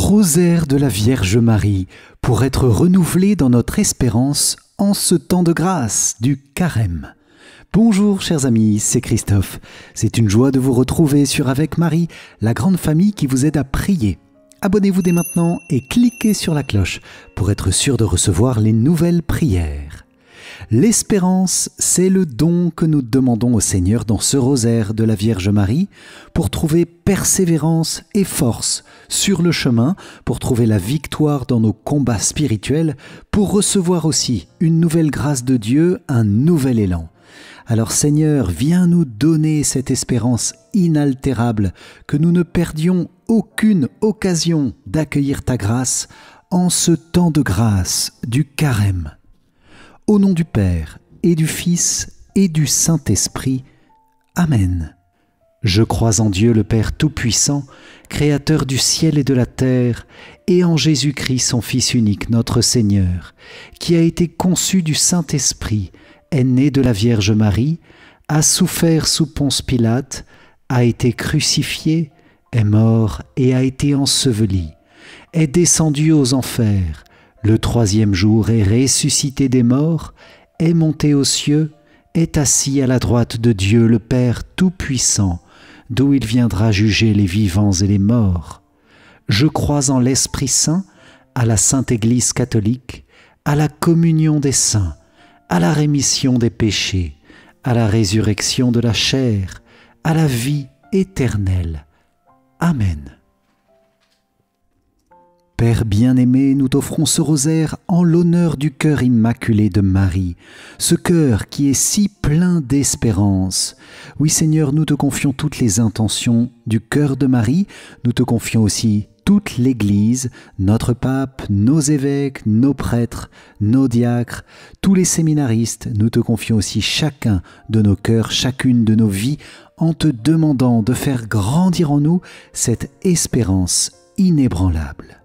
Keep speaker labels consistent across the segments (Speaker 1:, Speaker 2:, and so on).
Speaker 1: Rosaire de la Vierge Marie, pour être renouvelé dans notre espérance en ce temps de grâce du Carême. Bonjour chers amis, c'est Christophe. C'est une joie de vous retrouver sur Avec Marie, la grande famille qui vous aide à prier. Abonnez-vous dès maintenant et cliquez sur la cloche pour être sûr de recevoir les nouvelles prières. L'espérance, c'est le don que nous demandons au Seigneur dans ce rosaire de la Vierge Marie pour trouver persévérance et force sur le chemin, pour trouver la victoire dans nos combats spirituels, pour recevoir aussi une nouvelle grâce de Dieu, un nouvel élan. Alors Seigneur, viens nous donner cette espérance inaltérable, que nous ne perdions aucune occasion d'accueillir ta grâce en ce temps de grâce du Carême. Au nom du Père et du Fils et du Saint-Esprit. Amen. Je crois en Dieu le Père Tout-Puissant, Créateur du ciel et de la terre, et en Jésus-Christ son Fils unique, notre Seigneur, qui a été conçu du Saint-Esprit, est né de la Vierge Marie, a souffert sous Ponce Pilate, a été crucifié, est mort et a été enseveli, est descendu aux enfers, le troisième jour est ressuscité des morts, est monté aux cieux, est assis à la droite de Dieu le Père Tout-Puissant, d'où il viendra juger les vivants et les morts. Je crois en l'Esprit Saint, à la Sainte Église catholique, à la communion des saints, à la rémission des péchés, à la résurrection de la chair, à la vie éternelle. Amen. Père bien-aimé, nous t'offrons ce rosaire en l'honneur du cœur immaculé de Marie, ce cœur qui est si plein d'espérance. Oui Seigneur, nous te confions toutes les intentions du cœur de Marie, nous te confions aussi toute l'Église, notre pape, nos évêques, nos prêtres, nos diacres, tous les séminaristes. Nous te confions aussi chacun de nos cœurs, chacune de nos vies, en te demandant de faire grandir en nous cette espérance inébranlable.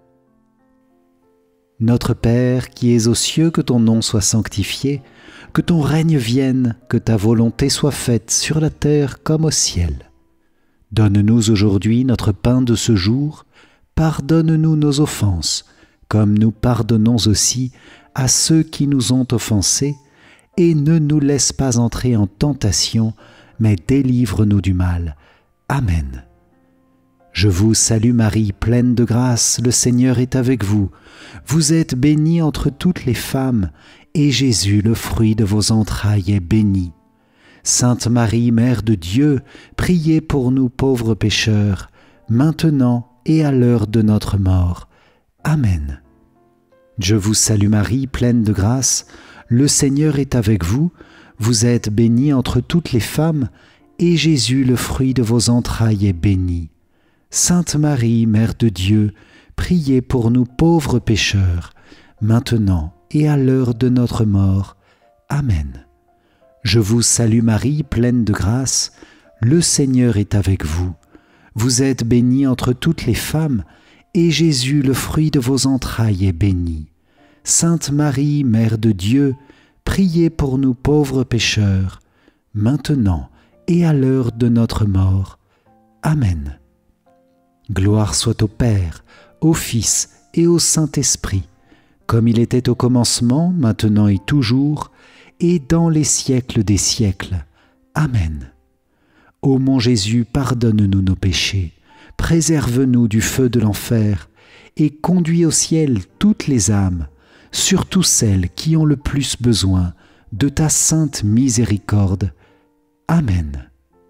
Speaker 1: Notre Père qui es aux cieux, que ton nom soit sanctifié, que ton règne vienne, que ta volonté soit faite sur la terre comme au ciel. Donne-nous aujourd'hui notre pain de ce jour, pardonne-nous nos offenses, comme nous pardonnons aussi à ceux qui nous ont offensés, et ne nous laisse pas entrer en tentation, mais délivre-nous du mal. Amen. Je vous salue Marie, pleine de grâce, le Seigneur est avec vous. Vous êtes bénie entre toutes les femmes, et Jésus, le fruit de vos entrailles, est béni. Sainte Marie, Mère de Dieu, priez pour nous pauvres pécheurs, maintenant et à l'heure de notre mort. Amen. Je vous salue Marie, pleine de grâce, le Seigneur est avec vous. Vous êtes bénie entre toutes les femmes, et Jésus, le fruit de vos entrailles, est béni. Sainte Marie, Mère de Dieu, priez pour nous pauvres pécheurs, maintenant et à l'heure de notre mort. Amen. Je vous salue Marie, pleine de grâce, le Seigneur est avec vous. Vous êtes bénie entre toutes les femmes, et Jésus, le fruit de vos entrailles, est béni. Sainte Marie, Mère de Dieu, priez pour nous pauvres pécheurs, maintenant et à l'heure de notre mort. Amen. Gloire soit au Père, au Fils et au Saint-Esprit, comme il était au commencement, maintenant et toujours, et dans les siècles des siècles. Amen. Ô mon Jésus, pardonne-nous nos péchés, préserve-nous du feu de l'enfer, et conduis au ciel toutes les âmes, surtout celles qui ont le plus besoin de ta sainte miséricorde. Amen.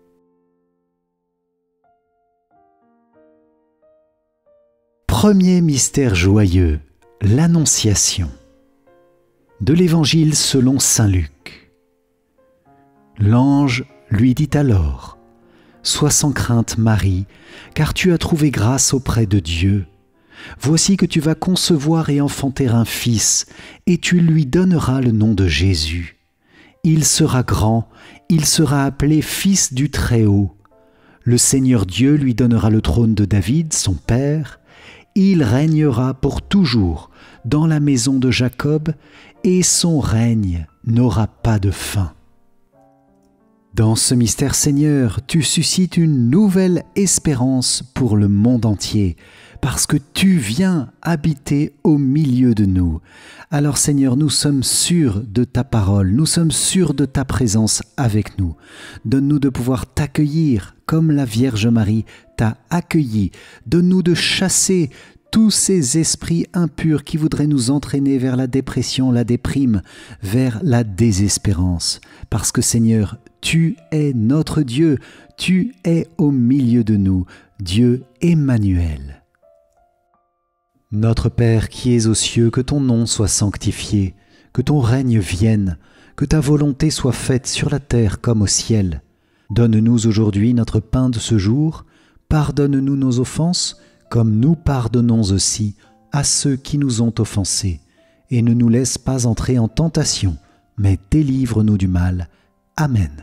Speaker 1: Premier mystère joyeux, l'Annonciation. De l'Évangile selon saint Luc. L'ange lui dit alors : « Sois sans crainte, Marie, car tu as trouvé grâce auprès de Dieu. Voici que tu vas concevoir et enfanter un fils, et tu lui donneras le nom de Jésus. Il sera grand, il sera appelé Fils du Très-Haut. Le Seigneur Dieu lui donnera le trône de David, son père. Il régnera pour toujours dans la maison de Jacob, et son règne n'aura pas de fin. » Dans ce mystère, Seigneur, tu suscites une nouvelle espérance pour le monde entier, parce que tu viens habiter au milieu de nous. Alors Seigneur, nous sommes sûrs de ta parole, nous sommes sûrs de ta présence avec nous. Donne-nous de pouvoir t'accueillir comme la Vierge Marie t'a accueilli. Donne-nous de chasser tous ces esprits impurs qui voudraient nous entraîner vers la dépression, la déprime, vers la désespérance. Parce que Seigneur, tu es notre Dieu, tu es au milieu de nous, Dieu Emmanuel. Notre Père qui es aux cieux, que ton nom soit sanctifié, que ton règne vienne, que ta volonté soit faite sur la terre comme au ciel. Donne-nous aujourd'hui notre pain de ce jour, pardonne-nous nos offenses, comme nous pardonnons aussi à ceux qui nous ont offensés. Et ne nous laisse pas entrer en tentation, mais délivre-nous du mal. Amen.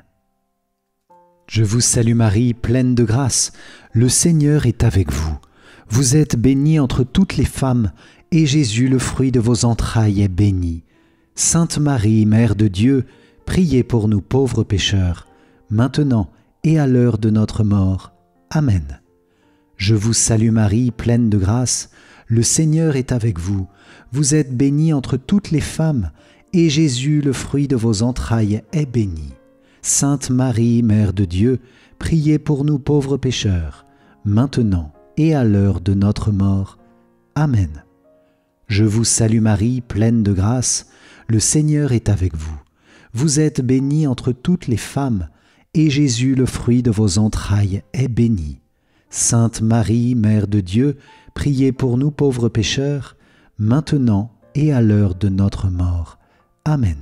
Speaker 1: Je vous salue Marie, pleine de grâce, le Seigneur est avec vous. Vous êtes bénie entre toutes les femmes, et Jésus, le fruit de vos entrailles, est béni. Sainte Marie, Mère de Dieu, priez pour nous pauvres pécheurs, maintenant et à l'heure de notre mort. Amen. Je vous salue Marie, pleine de grâce, le Seigneur est avec vous. Vous êtes bénie entre toutes les femmes, et Jésus, le fruit de vos entrailles, est béni. Sainte Marie, Mère de Dieu, priez pour nous pauvres pécheurs, maintenant et à l'heure de notre mort. Amen. Je vous salue Marie, pleine de grâce, le Seigneur est avec vous. Vous êtes bénie entre toutes les femmes, et Jésus, le fruit de vos entrailles, est béni. Sainte Marie, Mère de Dieu, priez pour nous pauvres pécheurs, maintenant et à l'heure de notre mort. Amen.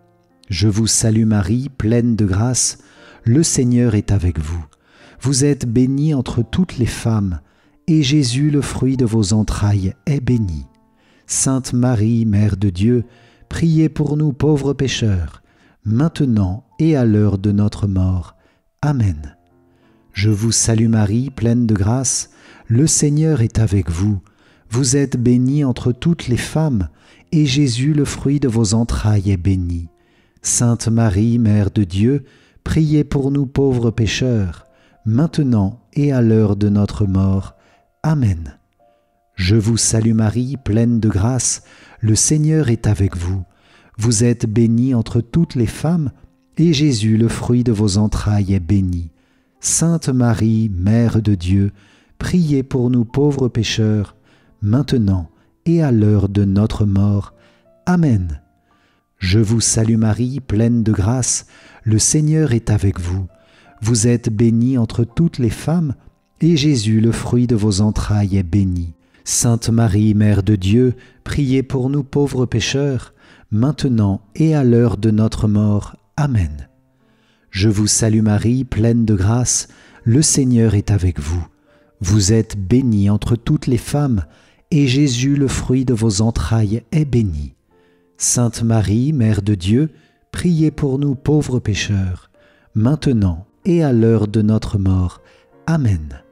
Speaker 1: Je vous salue Marie, pleine de grâce, le Seigneur est avec vous. Vous êtes bénie entre toutes les femmes, et Jésus, le fruit de vos entrailles, est béni. Sainte Marie, Mère de Dieu, priez pour nous pauvres pécheurs, maintenant et à l'heure de notre mort. Amen. Je vous salue Marie, pleine de grâce, le Seigneur est avec vous. Vous êtes bénie entre toutes les femmes, et Jésus, le fruit de vos entrailles, est béni. Sainte Marie, Mère de Dieu, priez pour nous pauvres pécheurs, maintenant et à l'heure de notre mort. Amen. Je vous salue Marie, pleine de grâce, le Seigneur est avec vous. Vous êtes bénie entre toutes les femmes, et Jésus, le fruit de vos entrailles, est béni. Sainte Marie, Mère de Dieu, priez pour nous pauvres pécheurs, maintenant et à l'heure de notre mort. Amen. Je vous salue Marie, pleine de grâce, le Seigneur est avec vous. Vous êtes bénie entre toutes les femmes, et Jésus, le fruit de vos entrailles, est béni. Sainte Marie, Mère de Dieu, priez pour nous pauvres pécheurs, maintenant et à l'heure de notre mort. Amen. Je vous salue Marie, pleine de grâce, le Seigneur est avec vous. Vous êtes bénie entre toutes les femmes, et Jésus, le fruit de vos entrailles, est béni. Sainte Marie, Mère de Dieu, priez pour nous pauvres pécheurs, maintenant et à l'heure de notre mort. Amen.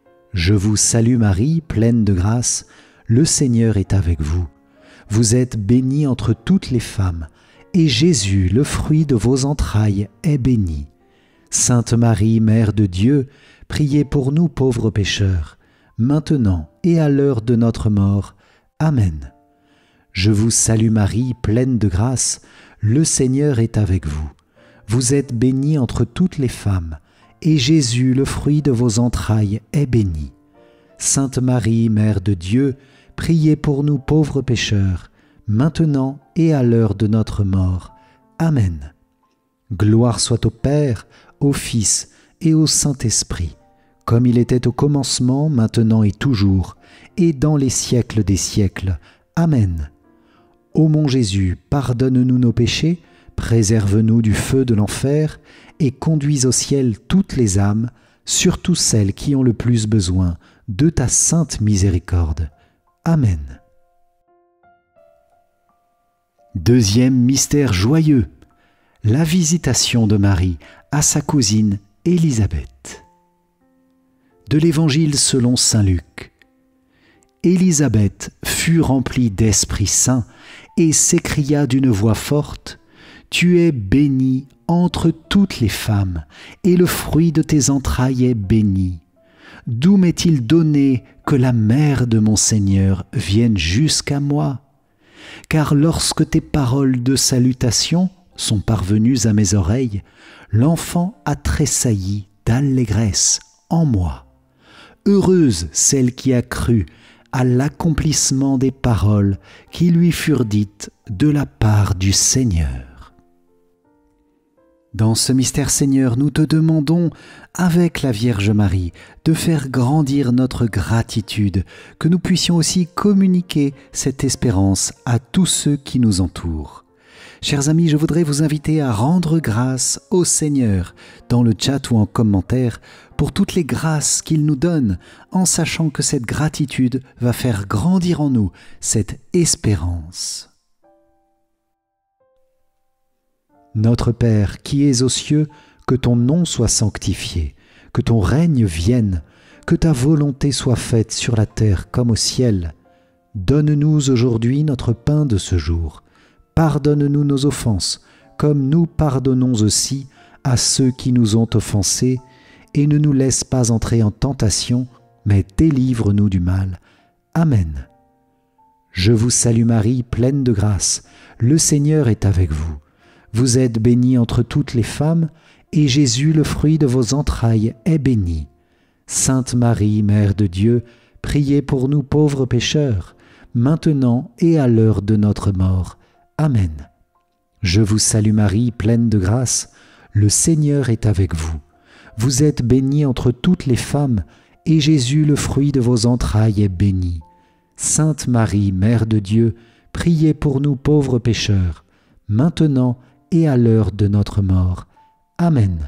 Speaker 1: Je vous salue Marie, pleine de grâce, le Seigneur est avec vous. Vous êtes bénie entre toutes les femmes, et Jésus, le fruit de vos entrailles, est béni. Sainte Marie, Mère de Dieu, priez pour nous pauvres pécheurs, maintenant et à l'heure de notre mort. Amen. Je vous salue Marie, pleine de grâce, le Seigneur est avec vous. Vous êtes bénie entre toutes les femmes, et Jésus, le fruit de vos entrailles, est béni. Sainte Marie, Mère de Dieu, priez pour nous pauvres pécheurs, maintenant et à l'heure de notre mort. Amen. Gloire soit au Père, au Fils et au Saint-Esprit, comme il était au commencement, maintenant et toujours, et dans les siècles des siècles. Amen. Ô mon Jésus, pardonne-nous nos péchés, préserve-nous du feu de l'enfer, et conduis au ciel toutes les âmes, surtout celles qui ont le plus besoin de ta sainte miséricorde. Amen. Deuxième mystère joyeux, la visitation de Marie à sa cousine Élisabeth. De l'Évangile selon saint Luc. Élisabeth fut remplie d'Esprit Saint et s'écria d'une voix forte : « Tu es bénie entre toutes les femmes, et le fruit de tes entrailles est béni. d'où m'est-il donné que la mère de mon Seigneur vienne jusqu'à moi? Car lorsque tes paroles de salutation sont parvenues à mes oreilles, l'enfant a tressailli d'allégresse en moi. Heureuse celle qui a cru à l'accomplissement des paroles qui lui furent dites de la part du Seigneur. Dans ce mystère, Seigneur, nous te demandons, avec la Vierge Marie, de faire grandir notre gratitude, que nous puissions aussi communiquer cette espérance à tous ceux qui nous entourent. Chers amis, je voudrais vous inviter à rendre grâce au Seigneur dans le chat ou en commentaire pour toutes les grâces qu'il nous donne, en sachant que cette gratitude va faire grandir en nous cette espérance. Notre Père qui es aux cieux, que ton nom soit sanctifié, que ton règne vienne, que ta volonté soit faite sur la terre comme au ciel. Donne-nous aujourd'hui notre pain de ce jour. Pardonne-nous nos offenses, comme nous pardonnons aussi à ceux qui nous ont offensés, et ne nous laisse pas entrer en tentation, mais délivre-nous du mal. Amen. Je vous salue Marie, pleine de grâce, le Seigneur est avec vous. Vous êtes bénie entre toutes les femmes, et Jésus, le fruit de vos entrailles, est béni. Sainte Marie, Mère de Dieu, priez pour nous pauvres pécheurs, maintenant et à l'heure de notre mort. Amen. Je vous salue Marie, pleine de grâce, le Seigneur est avec vous. Vous êtes bénie entre toutes les femmes, et Jésus, le fruit de vos entrailles, est béni. Sainte Marie, Mère de Dieu, priez pour nous pauvres pécheurs, maintenant et à l'heure de notre mort. Amen.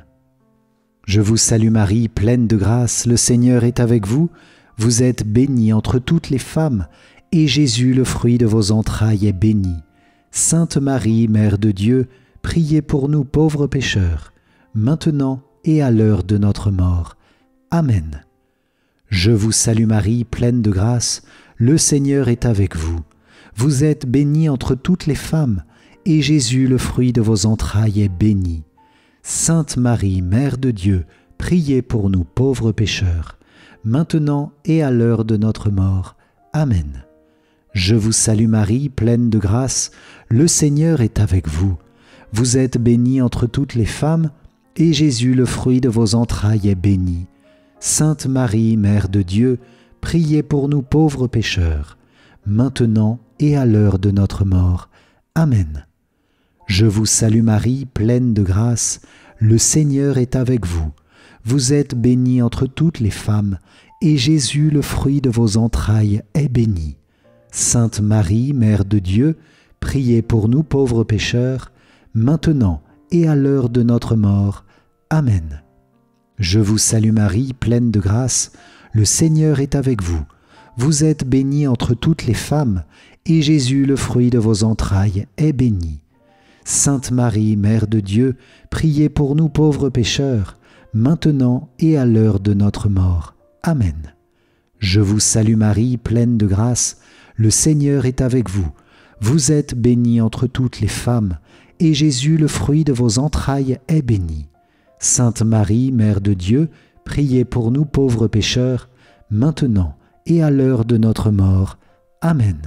Speaker 1: Je vous salue Marie, pleine de grâce, le Seigneur est avec vous. Vous êtes bénie entre toutes les femmes, et Jésus, le fruit de vos entrailles, est béni. Sainte Marie, Mère de Dieu, priez pour nous pauvres pécheurs, maintenant et à l'heure de notre mort. Amen. Je vous salue Marie, pleine de grâce, le Seigneur est avec vous. Vous êtes bénie entre toutes les femmes, et Jésus, le fruit de vos entrailles, est béni. Sainte Marie, Mère de Dieu, priez pour nous pauvres pécheurs, maintenant et à l'heure de notre mort. Amen. Je vous salue Marie, pleine de grâce, le Seigneur est avec vous. Vous êtes bénie entre toutes les femmes, et Jésus, le fruit de vos entrailles, est béni. Sainte Marie, Mère de Dieu, priez pour nous pauvres pécheurs, maintenant et à l'heure de notre mort. Amen. Je vous salue Marie, pleine de grâce, le Seigneur est avec vous. Vous êtes bénie entre toutes les femmes, et Jésus, le fruit de vos entrailles, est béni. Sainte Marie, Mère de Dieu, priez pour nous pauvres pécheurs, maintenant et à l'heure de notre mort. Amen. Je vous salue Marie, pleine de grâce, le Seigneur est avec vous. Vous êtes bénie entre toutes les femmes, et Jésus, le fruit de vos entrailles, est béni. Sainte Marie, Mère de Dieu, priez pour nous pauvres pécheurs, maintenant et à l'heure de notre mort. Amen. Je vous salue Marie, pleine de grâce, le Seigneur est avec vous. Vous êtes bénie entre toutes les femmes, et Jésus, le fruit de vos entrailles, est béni. Sainte Marie, Mère de Dieu, priez pour nous pauvres pécheurs, maintenant et à l'heure de notre mort. Amen.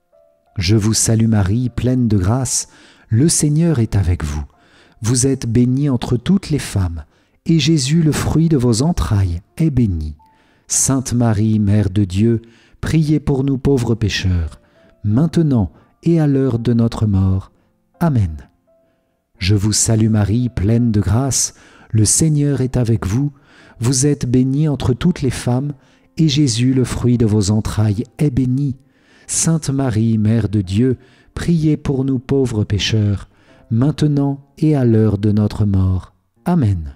Speaker 1: Je vous salue Marie, pleine de grâce, le Seigneur est avec vous. Vous êtes bénie entre toutes les femmes, et Jésus, le fruit de vos entrailles, est béni. Sainte Marie, Mère de Dieu, priez pour nous pauvres pécheurs, maintenant et à l'heure de notre mort. Amen. Je vous salue Marie, pleine de grâce, le Seigneur est avec vous. Vous êtes bénie entre toutes les femmes, et Jésus, le fruit de vos entrailles, est béni. Sainte Marie, Mère de Dieu, priez pour nous pauvres pécheurs, maintenant et à l'heure de notre mort. Amen.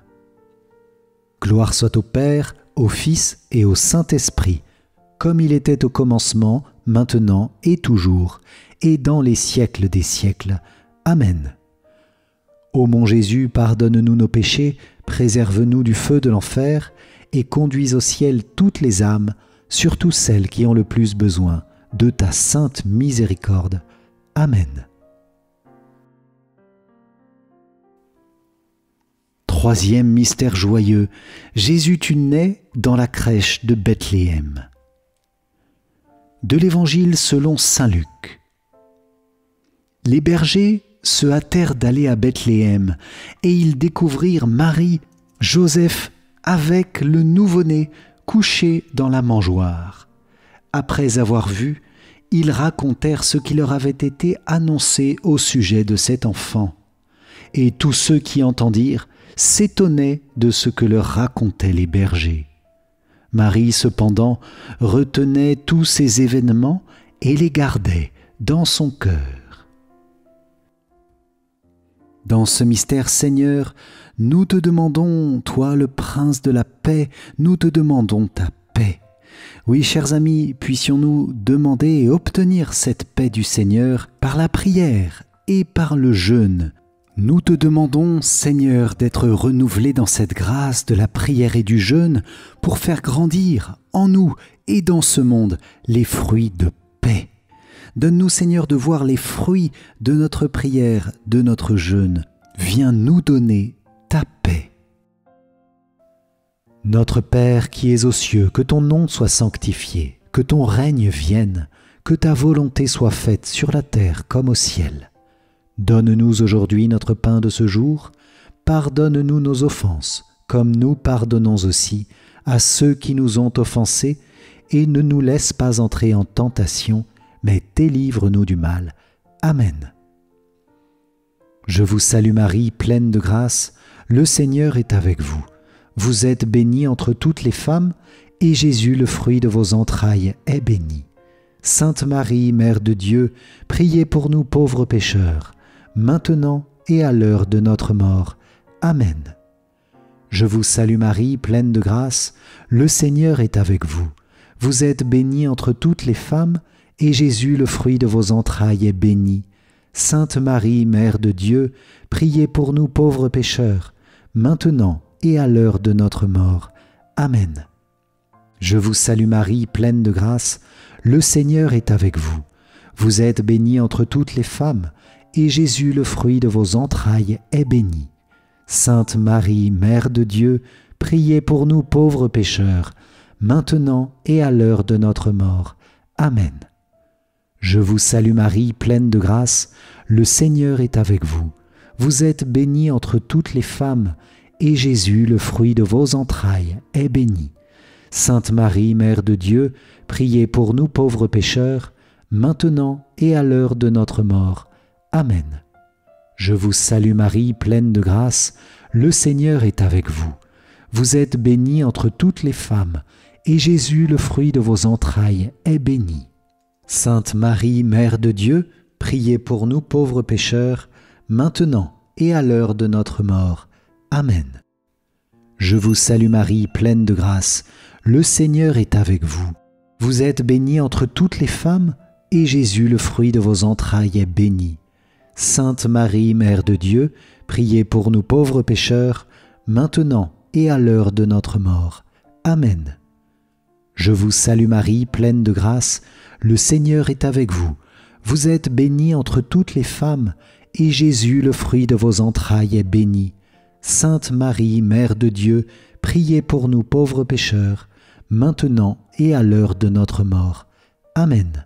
Speaker 1: Gloire soit au Père, au Fils et au Saint-Esprit, comme il était au commencement, maintenant et toujours, et dans les siècles des siècles. Amen. Ô mon Jésus, pardonne-nous nos péchés, préserve-nous du feu de l'enfer, et conduis au ciel toutes les âmes, surtout celles qui ont le plus besoin de ta sainte miséricorde. Amen. Troisième mystère joyeux, Jésus, tu nais dans la crèche de Bethléem. De l'Évangile selon saint Luc. Les bergers se hâtèrent d'aller à Bethléem, et ils découvrirent Marie, Joseph, avec le nouveau-né couché dans la mangeoire. Après avoir vu, ils racontèrent ce qui leur avait été annoncé au sujet de cet enfant. Et tous ceux qui entendirent s'étonnaient de ce que leur racontaient les bergers. Marie, cependant, retenait tous ces événements et les gardait dans son cœur. Dans ce mystère, Seigneur, nous te demandons, toi le Prince de la paix, nous te demandons ta paix. Oui, chers amis, puissions-nous demander et obtenir cette paix du Seigneur par la prière et par le jeûne. Nous te demandons, Seigneur, d'être renouvelés dans cette grâce de la prière et du jeûne pour faire grandir en nous et dans ce monde les fruits de paix. Donne-nous, Seigneur, de voir les fruits de notre prière, de notre jeûne. Viens nous donner ta paix. Notre Père qui es aux cieux, que ton nom soit sanctifié, que ton règne vienne, que ta volonté soit faite sur la terre comme au ciel. Donne-nous aujourd'hui notre pain de ce jour. Pardonne-nous nos offenses, comme nous pardonnons aussi à ceux qui nous ont offensés, et ne nous laisse pas entrer en tentation, mais délivre-nous du mal. Amen. Je vous salue Marie, pleine de grâce, le Seigneur est avec vous. Vous êtes bénie entre toutes les femmes, et Jésus, le fruit de vos entrailles, est béni. Sainte Marie, Mère de Dieu, priez pour nous pauvres pécheurs, maintenant et à l'heure de notre mort. Amen. Je vous salue Marie, pleine de grâce, le Seigneur est avec vous. Vous êtes bénie entre toutes les femmes, et Jésus, le fruit de vos entrailles, est béni. Sainte Marie, Mère de Dieu, priez pour nous pauvres pécheurs, maintenant et à l'heure de notre mort. Amen. Je vous salue Marie, pleine de grâce, le Seigneur est avec vous. Vous êtes bénie entre toutes les femmes, et Jésus, le fruit de vos entrailles, est béni. Sainte Marie, Mère de Dieu, priez pour nous pauvres pécheurs, maintenant et à l'heure de notre mort. Amen. Je vous salue Marie, pleine de grâce, le Seigneur est avec vous. Vous êtes bénie entre toutes les femmes, et Jésus, le fruit de vos entrailles, est béni. Sainte Marie, Mère de Dieu, priez pour nous pauvres pécheurs, maintenant et à l'heure de notre mort. Amen. Je vous salue Marie, pleine de grâce, le Seigneur est avec vous. Vous êtes bénie entre toutes les femmes, et Jésus, le fruit de vos entrailles, est béni. Sainte Marie, Mère de Dieu, priez pour nous pauvres pécheurs, maintenant et à l'heure de notre mort. Amen. Je vous salue Marie, pleine de grâce, le Seigneur est avec vous. Vous êtes bénie entre toutes les femmes, et Jésus, le fruit de vos entrailles, est béni. Sainte Marie, Mère de Dieu, priez pour nous pauvres pécheurs, maintenant et à l'heure de notre mort. Amen. Je vous salue Marie, pleine de grâce, le Seigneur est avec vous. Vous êtes bénie entre toutes les femmes, et Jésus, le fruit de vos entrailles, est béni. Sainte Marie, Mère de Dieu, priez pour nous pauvres pécheurs, maintenant et à l'heure de notre mort. Amen.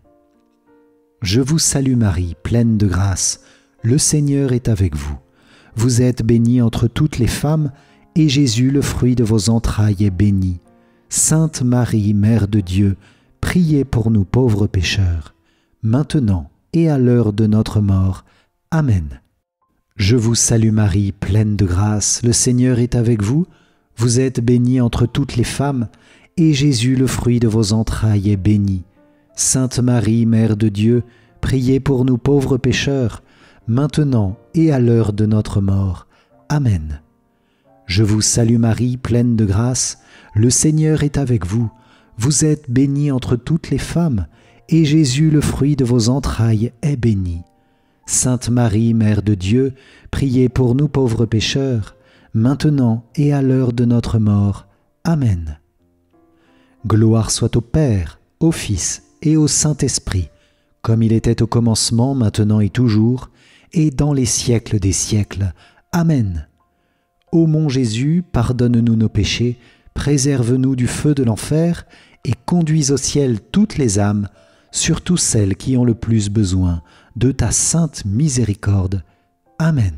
Speaker 1: Je vous salue Marie, pleine de grâce, le Seigneur est avec vous. Vous êtes bénie entre toutes les femmes, et Jésus, le fruit de vos entrailles, est béni. Sainte Marie, Mère de Dieu, priez pour nous pauvres pécheurs, maintenant et à l'heure de notre mort. Amen. Je vous salue Marie, pleine de grâce, le Seigneur est avec vous. Vous êtes bénie entre toutes les femmes, et Jésus, le fruit de vos entrailles, est béni. Sainte Marie, Mère de Dieu, priez pour nous pauvres pécheurs, maintenant et à l'heure de notre mort. Amen. Je vous salue Marie, pleine de grâce, le Seigneur est avec vous. Vous êtes bénie entre toutes les femmes, et Jésus, le fruit de vos entrailles, est béni. Sainte Marie, Mère de Dieu, priez pour nous pauvres pécheurs, maintenant et à l'heure de notre mort. Amen. Gloire soit au Père, au Fils et au Saint-Esprit, comme il était au commencement, maintenant et toujours, et dans les siècles des siècles. Amen. Ô mon Jésus, pardonne-nous nos péchés, préserve-nous du feu de l'enfer et conduis au ciel toutes les âmes, surtout celles qui ont le plus besoin de ta sainte miséricorde. Amen.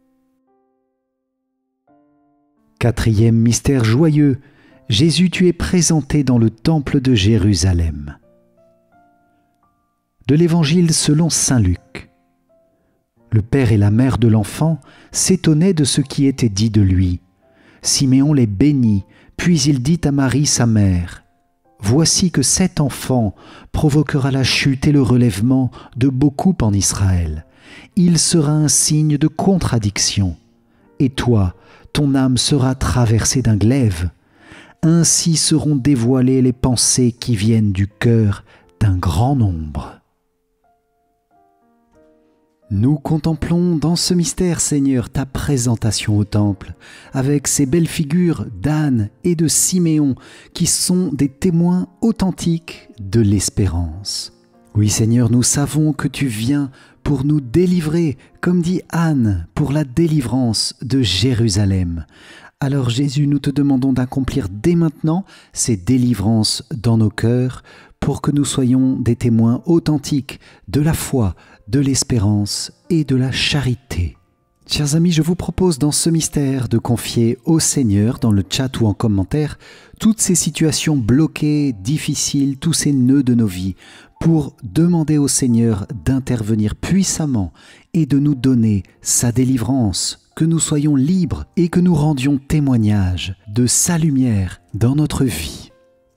Speaker 1: Quatrième mystère joyeux, Jésus, tu es présenté dans le temple de Jérusalem. De l'Évangile selon saint Luc. Le père et la mère de l'enfant s'étonnaient de ce qui était dit de lui. Siméon les bénit, puis il dit à Marie sa mère, « Voici que cet enfant provoquera la chute et le relèvement de beaucoup en Israël. Il sera un signe de contradiction. Et toi, ton âme sera traversée d'un glaive. Ainsi seront dévoilées les pensées qui viennent du cœur d'un grand nombre. » Nous contemplons dans ce mystère, Seigneur, ta présentation au temple, avec ces belles figures d'Anne et de Siméon qui sont des témoins authentiques de l'espérance. Oui, Seigneur, nous savons que tu viens pour nous délivrer, comme dit Anne, pour la délivrance de Jérusalem. Alors Jésus, nous te demandons d'accomplir dès maintenant ces délivrances dans nos cœurs pour que nous soyons des témoins authentiques de la foi, de l'espérance et de la charité. Chers amis, je vous propose dans ce mystère de confier au Seigneur, dans le chat ou en commentaire, toutes ces situations bloquées, difficiles, tous ces nœuds de nos vies, pour demander au Seigneur d'intervenir puissamment et de nous donner sa délivrance, que nous soyons libres et que nous rendions témoignage de sa lumière dans notre vie.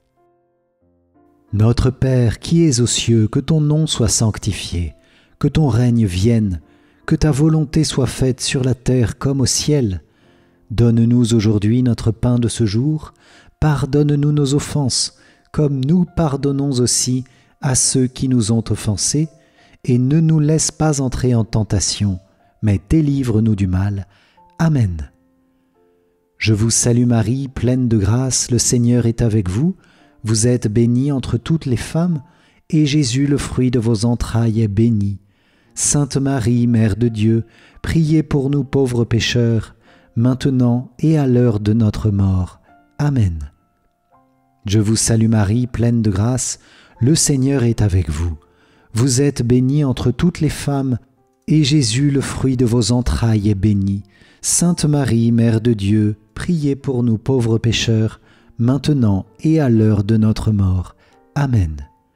Speaker 1: Notre Père qui es aux cieux, que ton nom soit sanctifié, que ton règne vienne, que ta volonté soit faite sur la terre comme au ciel. Donne-nous aujourd'hui notre pain de ce jour, pardonne-nous nos offenses, comme nous pardonnons aussi à ceux qui nous ont offensés, et ne nous laisse pas entrer en tentation, mais délivre-nous du mal. Amen. Je vous salue Marie, pleine de grâce, le Seigneur est avec vous. Vous êtes bénie entre toutes les femmes, et Jésus, le fruit de vos entrailles, est béni. Sainte Marie, Mère de Dieu, priez pour nous pauvres pécheurs, maintenant et à l'heure de notre mort. Amen. Je vous salue Marie, pleine de grâce, le Seigneur est avec vous. Vous êtes bénie entre toutes les femmes, et Jésus, le fruit de vos entrailles, est béni. Sainte Marie, Mère de Dieu, priez pour nous pauvres pécheurs, maintenant et à l'heure de notre mort. Amen.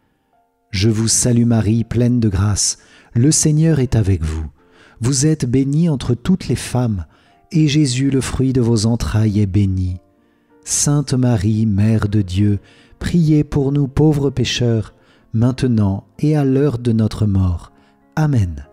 Speaker 1: Je vous salue Marie, pleine de grâce, le Seigneur est avec vous. Vous êtes bénie entre toutes les femmes, et Jésus, le fruit de vos entrailles, est béni. Sainte Marie, Mère de Dieu, priez pour nous pauvres pécheurs, maintenant et à l'heure de notre mort. Amen.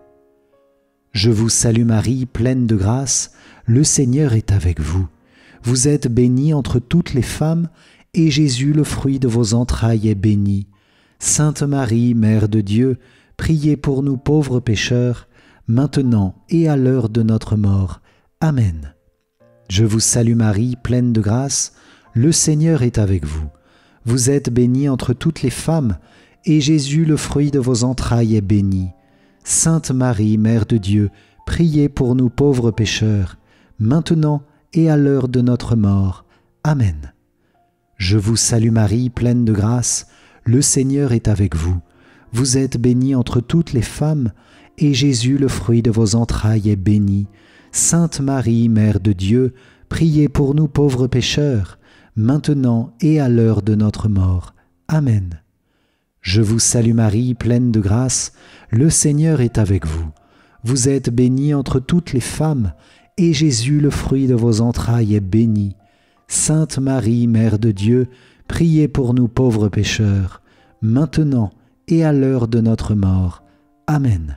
Speaker 1: Je vous salue Marie, pleine de grâce, le Seigneur est avec vous. Vous êtes bénie entre toutes les femmes, et Jésus, le fruit de vos entrailles, est béni. Sainte Marie, Mère de Dieu, priez pour nous pauvres pécheurs, maintenant et à l'heure de notre mort. Amen. Je vous salue Marie, pleine de grâce, le Seigneur est avec vous. Vous êtes bénie entre toutes les femmes, et Jésus, le fruit de vos entrailles, est béni. Sainte Marie, Mère de Dieu, priez pour nous pauvres pécheurs, maintenant et à l'heure de notre mort. Amen. Je vous salue Marie, pleine de grâce, le Seigneur est avec vous. Vous êtes bénie entre toutes les femmes, et Jésus, le fruit de vos entrailles, est béni. Sainte Marie, Mère de Dieu, priez pour nous pauvres pécheurs, maintenant et à l'heure de notre mort. Amen. Je vous salue Marie, pleine de grâce, le Seigneur est avec vous. Vous êtes bénie entre toutes les femmes, et Jésus, le fruit de vos entrailles, est béni. Sainte Marie, Mère de Dieu, priez pour nous pauvres pécheurs, maintenant et à l'heure de notre mort. Amen.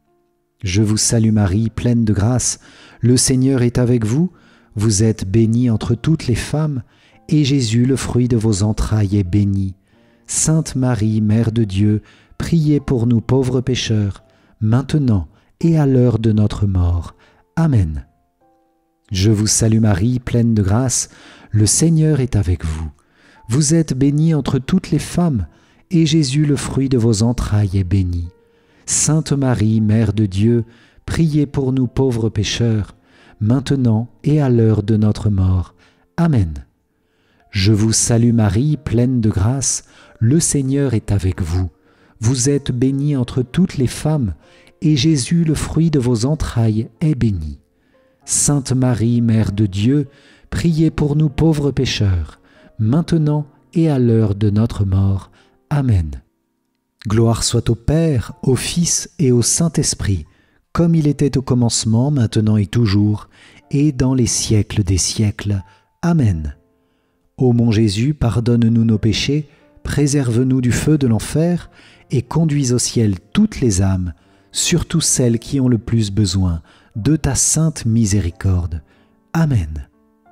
Speaker 1: Je vous salue Marie, pleine de grâce, le Seigneur est avec vous. Vous êtes bénie entre toutes les femmes, et Jésus, le fruit de vos entrailles, est béni. Sainte Marie, Mère de Dieu, priez pour nous pauvres pécheurs, maintenant et à l'heure de notre mort. Amen. Je vous salue Marie, pleine de grâce, le Seigneur est avec vous. Vous êtes bénie entre toutes les femmes, et Jésus, le fruit de vos entrailles, est béni. Sainte Marie, Mère de Dieu, priez pour nous pauvres pécheurs, maintenant et à l'heure de notre mort. Amen. Je vous salue Marie, pleine de grâce, le Seigneur est avec vous. Vous êtes bénie entre toutes les femmes, et Jésus, le fruit de vos entrailles, est béni. Sainte Marie, Mère de Dieu, priez pour nous pauvres pécheurs, maintenant et à l'heure de notre mort. Amen. Gloire soit au Père, au Fils et au Saint-Esprit, comme il était au commencement, maintenant et toujours, et dans les siècles des siècles. Amen. Ô mon Jésus, pardonne-nous nos péchés, préserve-nous du feu de l'enfer, et conduis au ciel toutes les âmes, surtout celles qui ont le plus besoin de ta sainte miséricorde. Amen.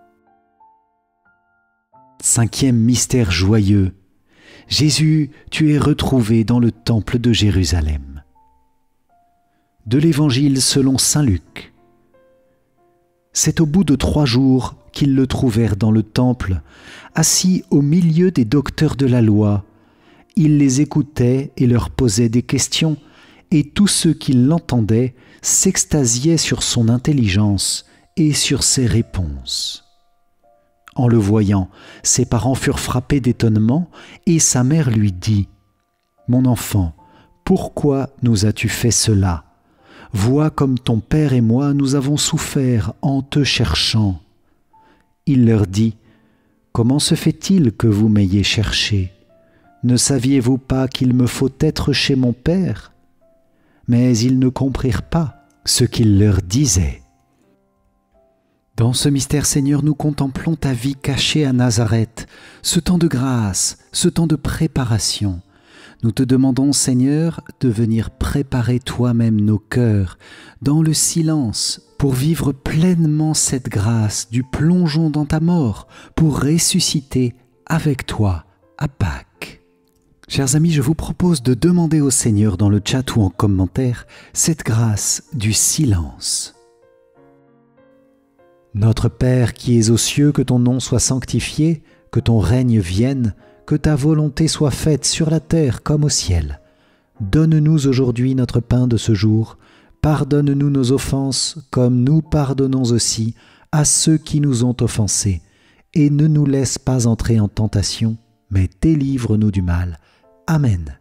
Speaker 1: Cinquième mystère joyeux. Jésus, tu es retrouvé dans le temple de Jérusalem. De l'Évangile selon saint Luc. C'est au bout de 3 jours qu'ils le trouvèrent dans le temple, assis au milieu des docteurs de la loi. Il les écoutait et leur posait des questions, et tous ceux qui l'entendaient s'extasiaient sur son intelligence et sur ses réponses. En le voyant, ses parents furent frappés d'étonnement, et sa mère lui dit : « Mon enfant, pourquoi nous as-tu fait cela ? Vois comme ton père et moi nous avons souffert en te cherchant. » Il leur dit : « Comment se fait-il que vous m'ayez cherché ? Ne saviez-vous pas qu'il me faut être chez mon Père ?» Mais ils ne comprirent pas ce qu'il leur disait. Dans ce mystère, Seigneur, nous contemplons ta vie cachée à Nazareth, ce temps de grâce, ce temps de préparation. Nous te demandons, Seigneur, de venir préparer toi-même nos cœurs dans le silence pour vivre pleinement cette grâce du plongeon dans ta mort, pour ressusciter avec toi à Pâques. Chers amis, je vous propose de demander au Seigneur dans le chat ou en commentaire cette grâce du silence. Notre Père qui es aux cieux, que ton nom soit sanctifié, que ton règne vienne, que ta volonté soit faite sur la terre comme au ciel. Donne-nous aujourd'hui notre pain de ce jour. Pardonne-nous nos offenses, comme nous pardonnons aussi à ceux qui nous ont offensés. Et ne nous laisse pas entrer en tentation, mais délivre-nous du mal. Amen.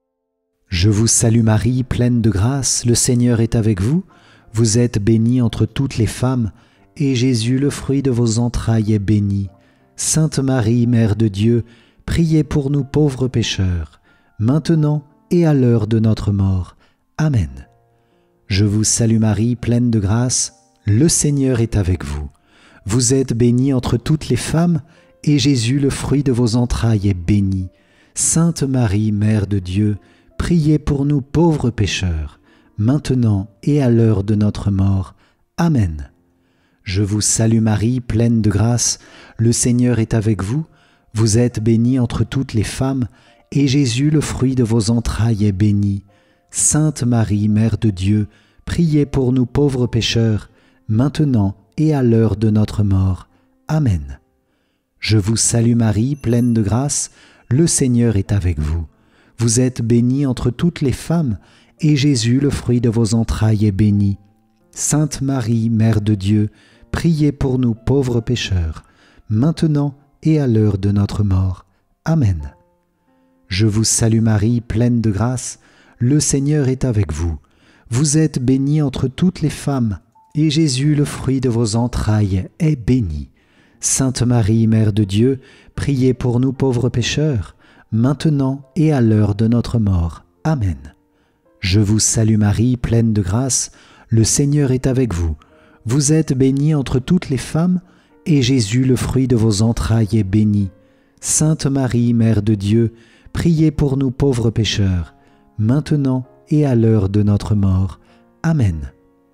Speaker 1: Je vous salue Marie, pleine de grâce, le Seigneur est avec vous. Vous êtes bénie entre toutes les femmes, et Jésus, le fruit de vos entrailles, est béni. Sainte Marie, Mère de Dieu, priez pour nous pauvres pécheurs, maintenant et à l'heure de notre mort. Amen. Je vous salue Marie, pleine de grâce, le Seigneur est avec vous. Vous êtes bénie entre toutes les femmes, et Jésus, le fruit de vos entrailles, est béni. Sainte Marie, Mère de Dieu, priez pour nous pauvres pécheurs, maintenant et à l'heure de notre mort. Amen. Je vous salue Marie, pleine de grâce, le Seigneur est avec vous. Vous êtes bénie entre toutes les femmes, et Jésus, le fruit de vos entrailles, est béni. Sainte Marie, Mère de Dieu, priez pour nous pauvres pécheurs, maintenant et à l'heure de notre mort. Amen. Je vous salue Marie, pleine de grâce, le Seigneur est avec vous. Vous êtes bénie entre toutes les femmes, et Jésus, le fruit de vos entrailles, est béni. Sainte Marie, Mère de Dieu, priez pour nous pauvres pécheurs, maintenant et à l'heure de notre mort. Amen. Je vous salue Marie, pleine de grâce, le Seigneur est avec vous. Vous êtes bénie entre toutes les femmes, et Jésus, le fruit de vos entrailles, est béni. Sainte Marie, Mère de Dieu, priez pour nous pauvres pécheurs, maintenant et à l'heure de notre mort. Amen. Je vous salue Marie, pleine de grâce, le Seigneur est avec vous. Vous êtes bénie entre toutes les femmes, et Jésus, le fruit de vos entrailles, est béni. Sainte Marie, Mère de Dieu, priez pour nous pauvres pécheurs, maintenant et à l'heure de notre mort. Amen.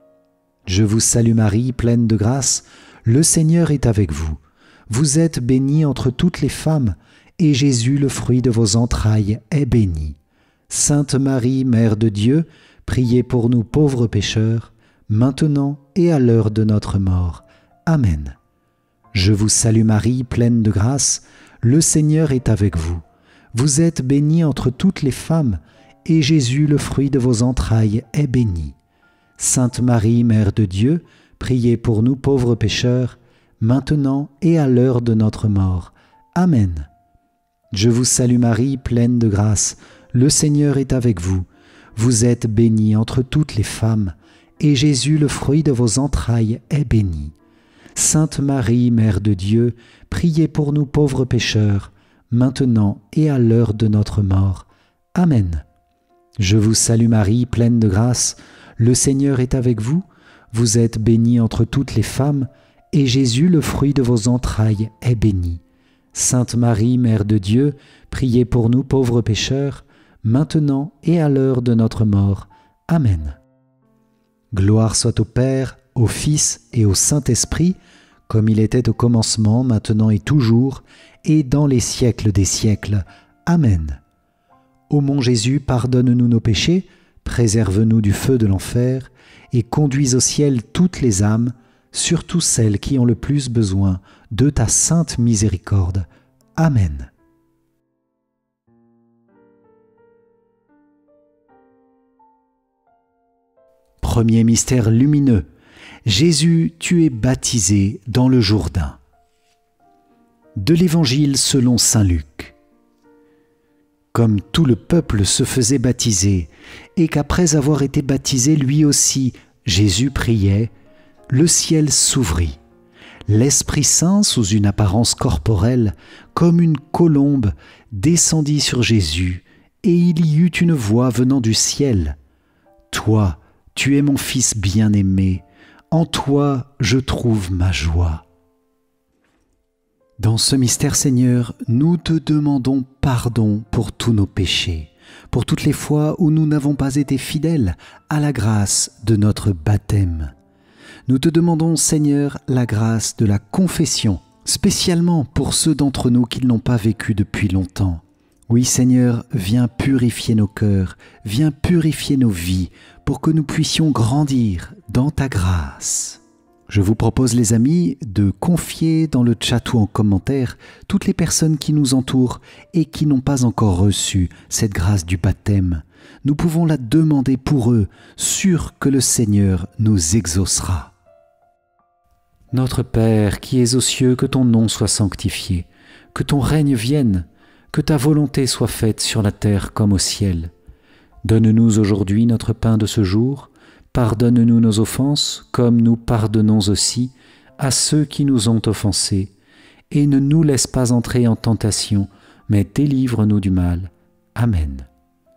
Speaker 1: Je vous salue Marie, pleine de grâce, le Seigneur est avec vous. Vous êtes bénie entre toutes les femmes, et Jésus, le fruit de vos entrailles, est béni. Sainte Marie, Mère de Dieu, priez pour nous pauvres pécheurs, maintenant et à l'heure de notre mort. Amen. Je vous salue Marie, pleine de grâce, le Seigneur est avec vous. Vous êtes bénie entre toutes les femmes, et Jésus, le fruit de vos entrailles, est béni. Sainte Marie, Mère de Dieu, priez pour nous pauvres pécheurs, maintenant et à l'heure de notre mort. Amen. Je vous salue Marie, pleine de grâce, le Seigneur est avec vous. Vous êtes bénie entre toutes les femmes, et Jésus, le fruit de vos entrailles, est béni. Sainte Marie, Mère de Dieu, priez pour nous pauvres pécheurs, maintenant et à l'heure de notre mort. Amen. Je vous salue Marie, pleine de grâce, le Seigneur est avec vous. Vous êtes bénie entre toutes les femmes, et Jésus, le fruit de vos entrailles, est béni. Sainte Marie, Mère de Dieu, priez pour nous pauvres pécheurs, maintenant et à l'heure de notre mort. Amen. Gloire soit au Père, au Fils et au Saint-Esprit, comme il était au commencement, maintenant et toujours, et dans les siècles des siècles. Amen. Ô mon Jésus, pardonne-nous nos péchés, préserve-nous du feu de l'enfer, et conduis au ciel toutes les âmes, surtout celles qui ont le plus besoin de ta sainte miséricorde. Amen. Premier mystère lumineux. Jésus, tu es baptisé dans le Jourdain. De l'Évangile selon saint Luc. Comme tout le peuple se faisait baptiser, et qu'après avoir été baptisé lui aussi, Jésus priait, le ciel s'ouvrit. L'Esprit Saint, sous une apparence corporelle, comme une colombe, descendit sur Jésus, et il y eut une voix venant du ciel. « Toi, tu es mon Fils bien-aimé, en toi je trouve ma joie. » Dans ce mystère, Seigneur, nous te demandons pardon pour tous nos péchés, pour toutes les fois où nous n'avons pas été fidèles à la grâce de notre baptême. Nous te demandons, Seigneur, la grâce de la confession, spécialement pour ceux d'entre nous qui ne l'ont pas vécu depuis longtemps. Oui, Seigneur, viens purifier nos cœurs, viens purifier nos vies, pour que nous puissions grandir dans ta grâce. Je vous propose, les amis, de confier dans le chat ou en commentaire toutes les personnes qui nous entourent et qui n'ont pas encore reçu cette grâce du baptême. Nous pouvons la demander pour eux, sûrs que le Seigneur nous exaucera. Notre Père qui es aux cieux, que ton nom soit sanctifié, que ton règne vienne, que ta volonté soit faite sur la terre comme au ciel. Donne-nous aujourd'hui notre pain de ce jour, pardonne-nous nos offenses comme nous pardonnons aussi à ceux qui nous ont offensés, et ne nous laisse pas entrer en tentation, mais délivre-nous du mal. Amen.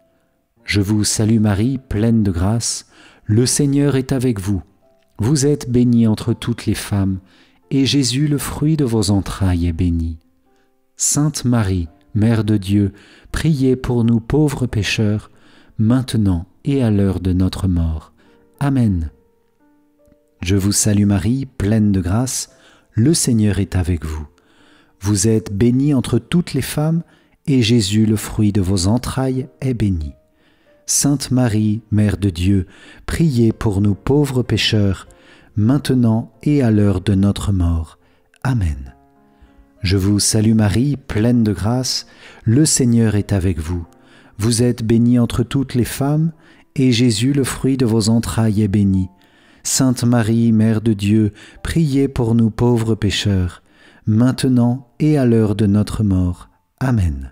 Speaker 1: Je vous salue Marie, pleine de grâce, le Seigneur est avec vous. Vous êtes bénie entre toutes les femmes, et Jésus, le fruit de vos entrailles, est béni. Sainte Marie, Mère de Dieu, priez pour nous pauvres pécheurs, maintenant et à l'heure de notre mort. Amen. Je vous salue Marie, pleine de grâce, le Seigneur est avec vous. Vous êtes bénie entre toutes les femmes, et Jésus, le fruit de vos entrailles, est béni. Sainte Marie, Mère de Dieu, priez pour nous pauvres pécheurs, maintenant et à l'heure de notre mort. Amen. Je vous salue Marie, pleine de grâce, le Seigneur est avec vous. Vous êtes bénie entre toutes les femmes, et Jésus, le fruit de vos entrailles, est béni. Sainte Marie, Mère de Dieu, priez pour nous pauvres pécheurs, maintenant et à l'heure de notre mort. Amen.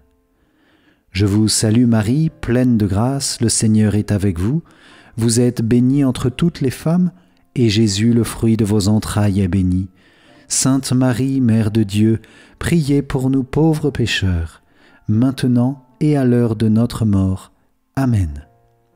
Speaker 1: Je vous salue Marie, pleine de grâce, le Seigneur est avec vous. Vous êtes bénie entre toutes les femmes, et Jésus, le fruit de vos entrailles, est béni. Sainte Marie, Mère de Dieu, priez pour nous pauvres pécheurs, maintenant et à l'heure de notre mort. Amen.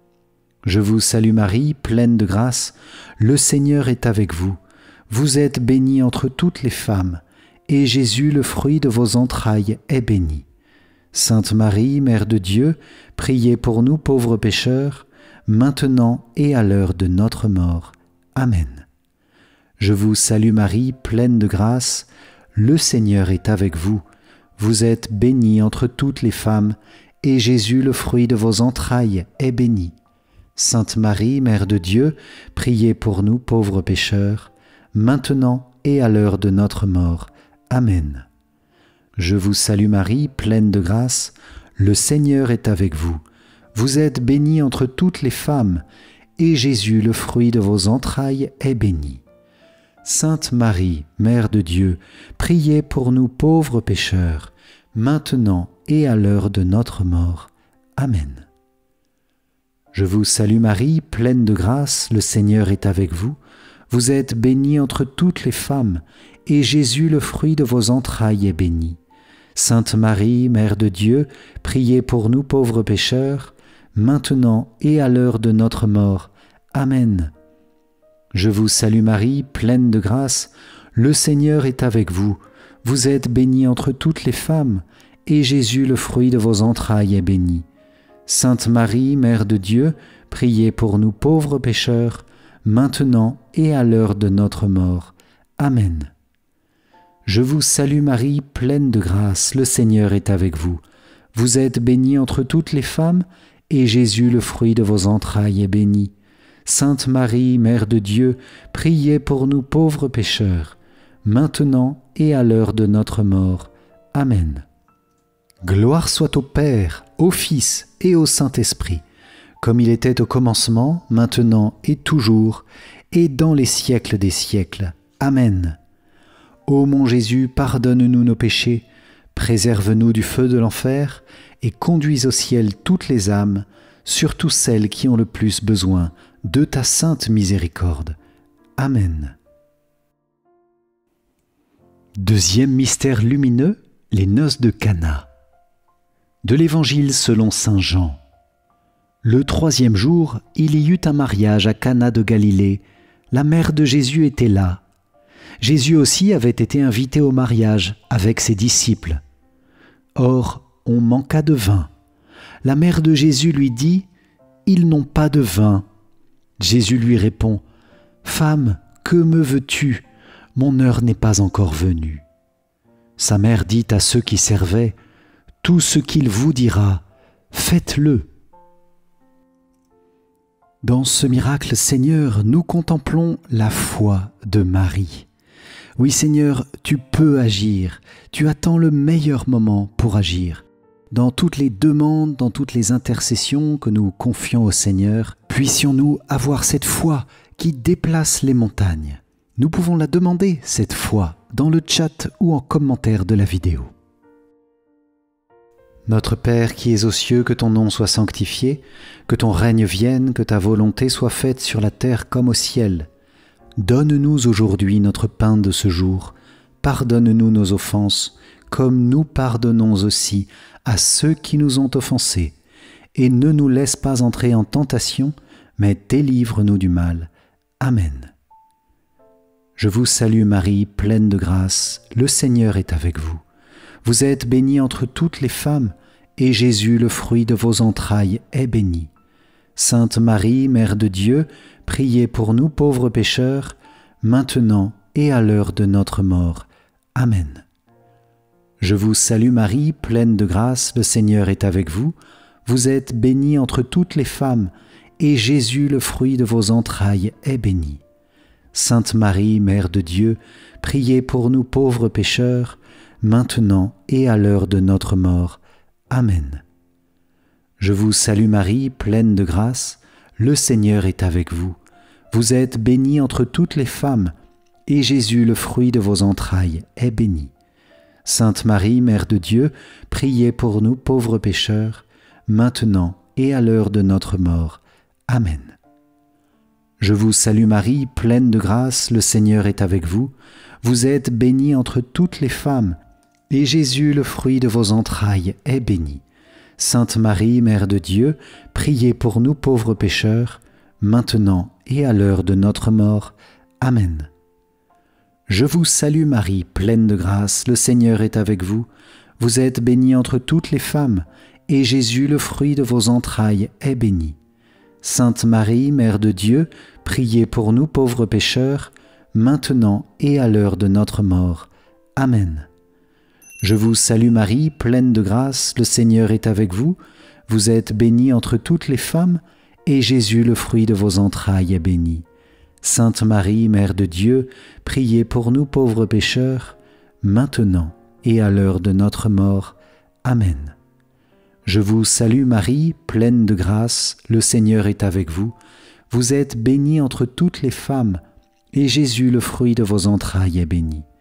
Speaker 1: Je vous salue Marie, pleine de grâce, le Seigneur est avec vous. Vous êtes bénie entre toutes les femmes, et Jésus, le fruit de vos entrailles, est béni. Sainte Marie, Mère de Dieu, priez pour nous pauvres pécheurs, maintenant et à l'heure de notre mort. Amen. Je vous salue Marie, pleine de grâce, le Seigneur est avec vous. Vous êtes bénie entre toutes les femmes, et Jésus, le fruit de vos entrailles, est béni. Sainte Marie, Mère de Dieu, priez pour nous pauvres pécheurs, maintenant et à l'heure de notre mort. Amen. Je vous salue Marie, pleine de grâce, le Seigneur est avec vous. Vous êtes bénie entre toutes les femmes, et Jésus, le fruit de vos entrailles, est béni. Sainte Marie, Mère de Dieu, priez pour nous pauvres pécheurs, maintenant et à l'heure de notre mort. Amen. Je vous salue Marie, pleine de grâce, le Seigneur est avec vous. Vous êtes bénie entre toutes les femmes, et Jésus, le fruit de vos entrailles, est béni. Sainte Marie, Mère de Dieu, priez pour nous pauvres pécheurs, maintenant et à l'heure de notre mort. Amen. Je vous salue Marie, pleine de grâce, le Seigneur est avec vous. Vous êtes bénie entre toutes les femmes, et Jésus, le fruit de vos entrailles, est béni. Sainte Marie, Mère de Dieu, priez pour nous pauvres pécheurs, maintenant et à l'heure de notre mort. Amen. Je vous salue Marie, pleine de grâce, le Seigneur est avec vous. Vous êtes bénie entre toutes les femmes, et Jésus, le fruit de vos entrailles, est béni. Sainte Marie, Mère de Dieu, priez pour nous pauvres pécheurs, maintenant et à l'heure de notre mort. Amen. Gloire soit au Père, au Fils et au Saint-Esprit, comme il était au commencement, maintenant et toujours, et dans les siècles des siècles. Amen. Ô mon Jésus, pardonne-nous nos péchés, préserve-nous du feu de l'enfer, et conduis au ciel toutes les âmes, surtout celles qui ont le plus besoin de ta sainte miséricorde. Amen. Deuxième mystère lumineux, les noces de Cana. De l'Évangile selon saint Jean. Le troisième jour, il y eut un mariage à Cana de Galilée. La mère de Jésus était là. Jésus aussi avait été invité au mariage avec ses disciples. Or, on manqua de vin. La mère de Jésus lui dit « Ils n'ont pas de vin. » Jésus lui répond « Femme, que me veux-tu? Mon heure n'est pas encore venue. » Sa mère dit à ceux qui servaient « Tout ce qu'il vous dira, faites-le. » Dans ce miracle, Seigneur, nous contemplons la foi de Marie. Oui, Seigneur, tu peux agir, tu attends le meilleur moment pour agir. Dans toutes les demandes, dans toutes les intercessions que nous confions au Seigneur, puissions-nous avoir cette foi qui déplace les montagnes. Nous pouvons la demander, cette foi, dans le chat ou en commentaire de la vidéo. Notre Père qui es aux cieux, que ton nom soit sanctifié, que ton règne vienne, que ta volonté soit faite sur la terre comme au ciel. Donne-nous aujourd'hui notre pain de ce jour. Pardonne-nous nos offenses, comme nous pardonnons aussi à ceux qui nous ont offensés. Et ne nous laisse pas entrer en tentation, mais délivre-nous du mal. Amen. Je vous salue Marie, pleine de grâce, le Seigneur est avec vous. Vous êtes bénie entre toutes les femmes, et Jésus, le fruit de vos entrailles, est béni. Sainte Marie, Mère de Dieu, priez pour nous pauvres pécheurs, maintenant et à l'heure de notre mort. Amen. Je vous salue Marie, pleine de grâce, le Seigneur est avec vous. Vous êtes bénie entre toutes les femmes, et Jésus, le fruit de vos entrailles, est béni. Sainte Marie, Mère de Dieu, priez pour nous pauvres pécheurs, maintenant et à l'heure de notre mort. Amen. Je vous salue Marie, pleine de grâce, le Seigneur est avec vous. Vous êtes bénie entre toutes les femmes, et Jésus, le fruit de vos entrailles, est béni. Sainte Marie, Mère de Dieu, priez pour nous pauvres pécheurs, maintenant et à l'heure de notre mort. Amen. Je vous salue Marie, pleine de grâce, le Seigneur est avec vous. Vous êtes bénie entre toutes les femmes, et Jésus, le fruit de vos entrailles, est béni. Sainte Marie, Mère de Dieu, priez pour nous pauvres pécheurs, maintenant et à l'heure de notre mort. Amen. Je vous salue Marie, pleine de grâce, le Seigneur est avec vous. Vous êtes bénie entre toutes les femmes, et Jésus, le fruit de vos entrailles, est béni. Sainte Marie, Mère de Dieu, priez pour nous pauvres pécheurs, maintenant et à l'heure de notre mort. Amen. Je vous salue Marie, pleine de grâce, le Seigneur est avec vous. Vous êtes bénie entre toutes les femmes, et Jésus, le fruit de vos entrailles, est béni. Sainte Marie, Mère de Dieu, priez pour nous pauvres pécheurs, maintenant et à l'heure de notre mort. Amen. Je vous salue Marie, pleine de grâce, le Seigneur est avec vous. Vous êtes bénie entre toutes les femmes, et Jésus, le fruit de vos entrailles, est béni.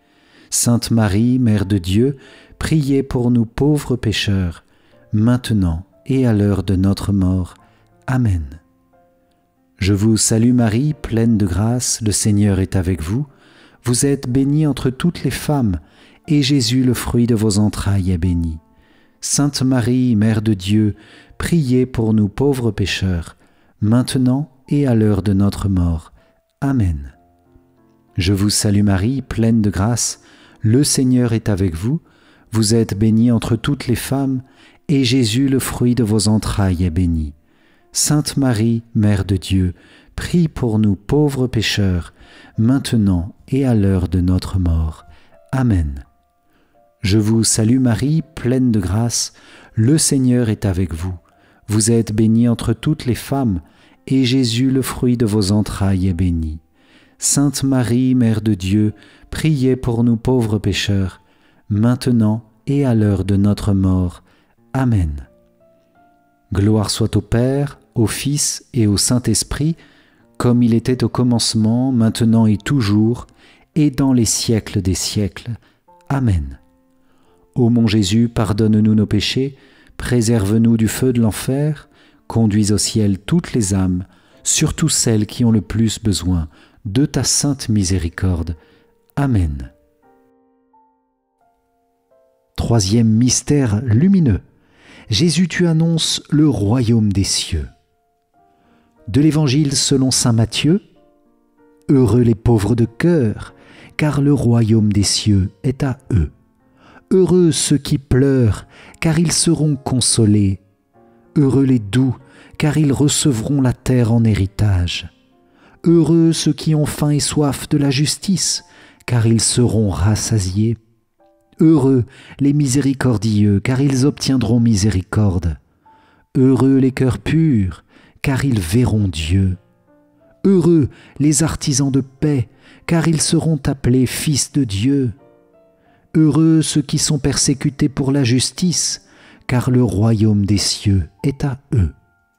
Speaker 1: Sainte Marie, Mère de Dieu, priez pour nous pauvres pécheurs, maintenant et à l'heure de notre mort. Amen. Je vous salue Marie, pleine de grâce, le Seigneur est avec vous. Vous êtes bénie entre toutes les femmes, et Jésus, le fruit de vos entrailles, est béni. Sainte Marie, Mère de Dieu, priez pour nous pauvres pécheurs, maintenant et à l'heure de notre mort. Amen. Je vous salue Marie, pleine de grâce, le Seigneur est avec vous. Vous êtes bénie entre toutes les femmes, et Jésus, le fruit de vos entrailles, est béni. Sainte Marie, Mère de Dieu, prie pour nous pauvres pécheurs, maintenant et à l'heure de notre mort. Amen. Je vous salue Marie, pleine de grâce, le Seigneur est avec vous. Vous êtes bénie entre toutes les femmes, et Jésus, le fruit de vos entrailles, est béni. Sainte Marie, Mère de Dieu, priez pour nous pauvres pécheurs, maintenant et à l'heure de notre mort. Amen. Gloire soit au Père, au Fils et au Saint-Esprit, comme il était au commencement, maintenant et toujours, et dans les siècles des siècles. Amen. Ô mon Jésus, pardonne-nous nos péchés, préserve-nous du feu de l'enfer, conduis au ciel toutes les âmes, surtout celles qui ont le plus besoin de ta sainte miséricorde. Amen. Troisième mystère lumineux. Jésus, tu annonces le royaume des cieux. De l'Évangile selon saint Matthieu. Heureux les pauvres de cœur, car le royaume des cieux est à eux. Heureux ceux qui pleurent, car ils seront consolés. Heureux les doux, car ils recevront la terre en héritage. Heureux ceux qui ont faim et soif de la justice, car ils seront rassasiés. Heureux les miséricordieux, car ils obtiendront miséricorde. Heureux les cœurs purs, car ils verront Dieu. Heureux les artisans de paix, car ils seront appelés fils de Dieu. Heureux ceux qui sont persécutés pour la justice, car le royaume des cieux est à eux.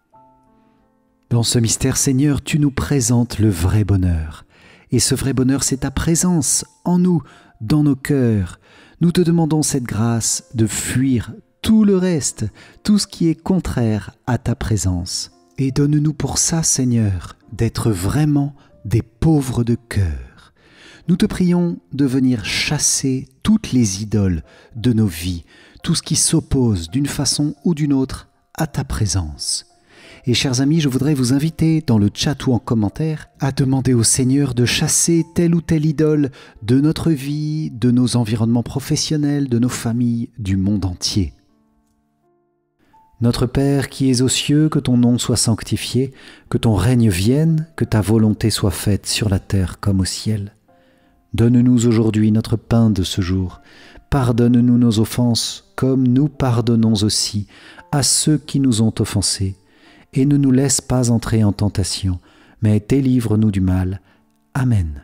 Speaker 1: Dans ce mystère, Seigneur, tu nous présentes le vrai bonheur. Et ce vrai bonheur, c'est ta présence en nous, dans nos cœurs. Nous te demandons cette grâce de fuir tout le reste, tout ce qui est contraire à ta présence. Et donne-nous pour ça, Seigneur, d'être vraiment des pauvres de cœur. Nous te prions de venir chasser toutes les idoles de nos vies, tout ce qui s'oppose d'une façon ou d'une autre à ta présence. Et chers amis, je voudrais vous inviter dans le chat ou en commentaire à demander au Seigneur de chasser telle ou telle idole de notre vie, de nos environnements professionnels, de nos familles, du monde entier. Notre Père qui es aux cieux, que ton nom soit sanctifié, que ton règne vienne, que ta volonté soit faite sur la terre comme au ciel. Donne-nous aujourd'hui notre pain de ce jour. Pardonne-nous nos offenses, comme nous pardonnons aussi à ceux qui nous ont offensés. Et ne nous laisse pas entrer en tentation, mais délivre-nous du mal. Amen.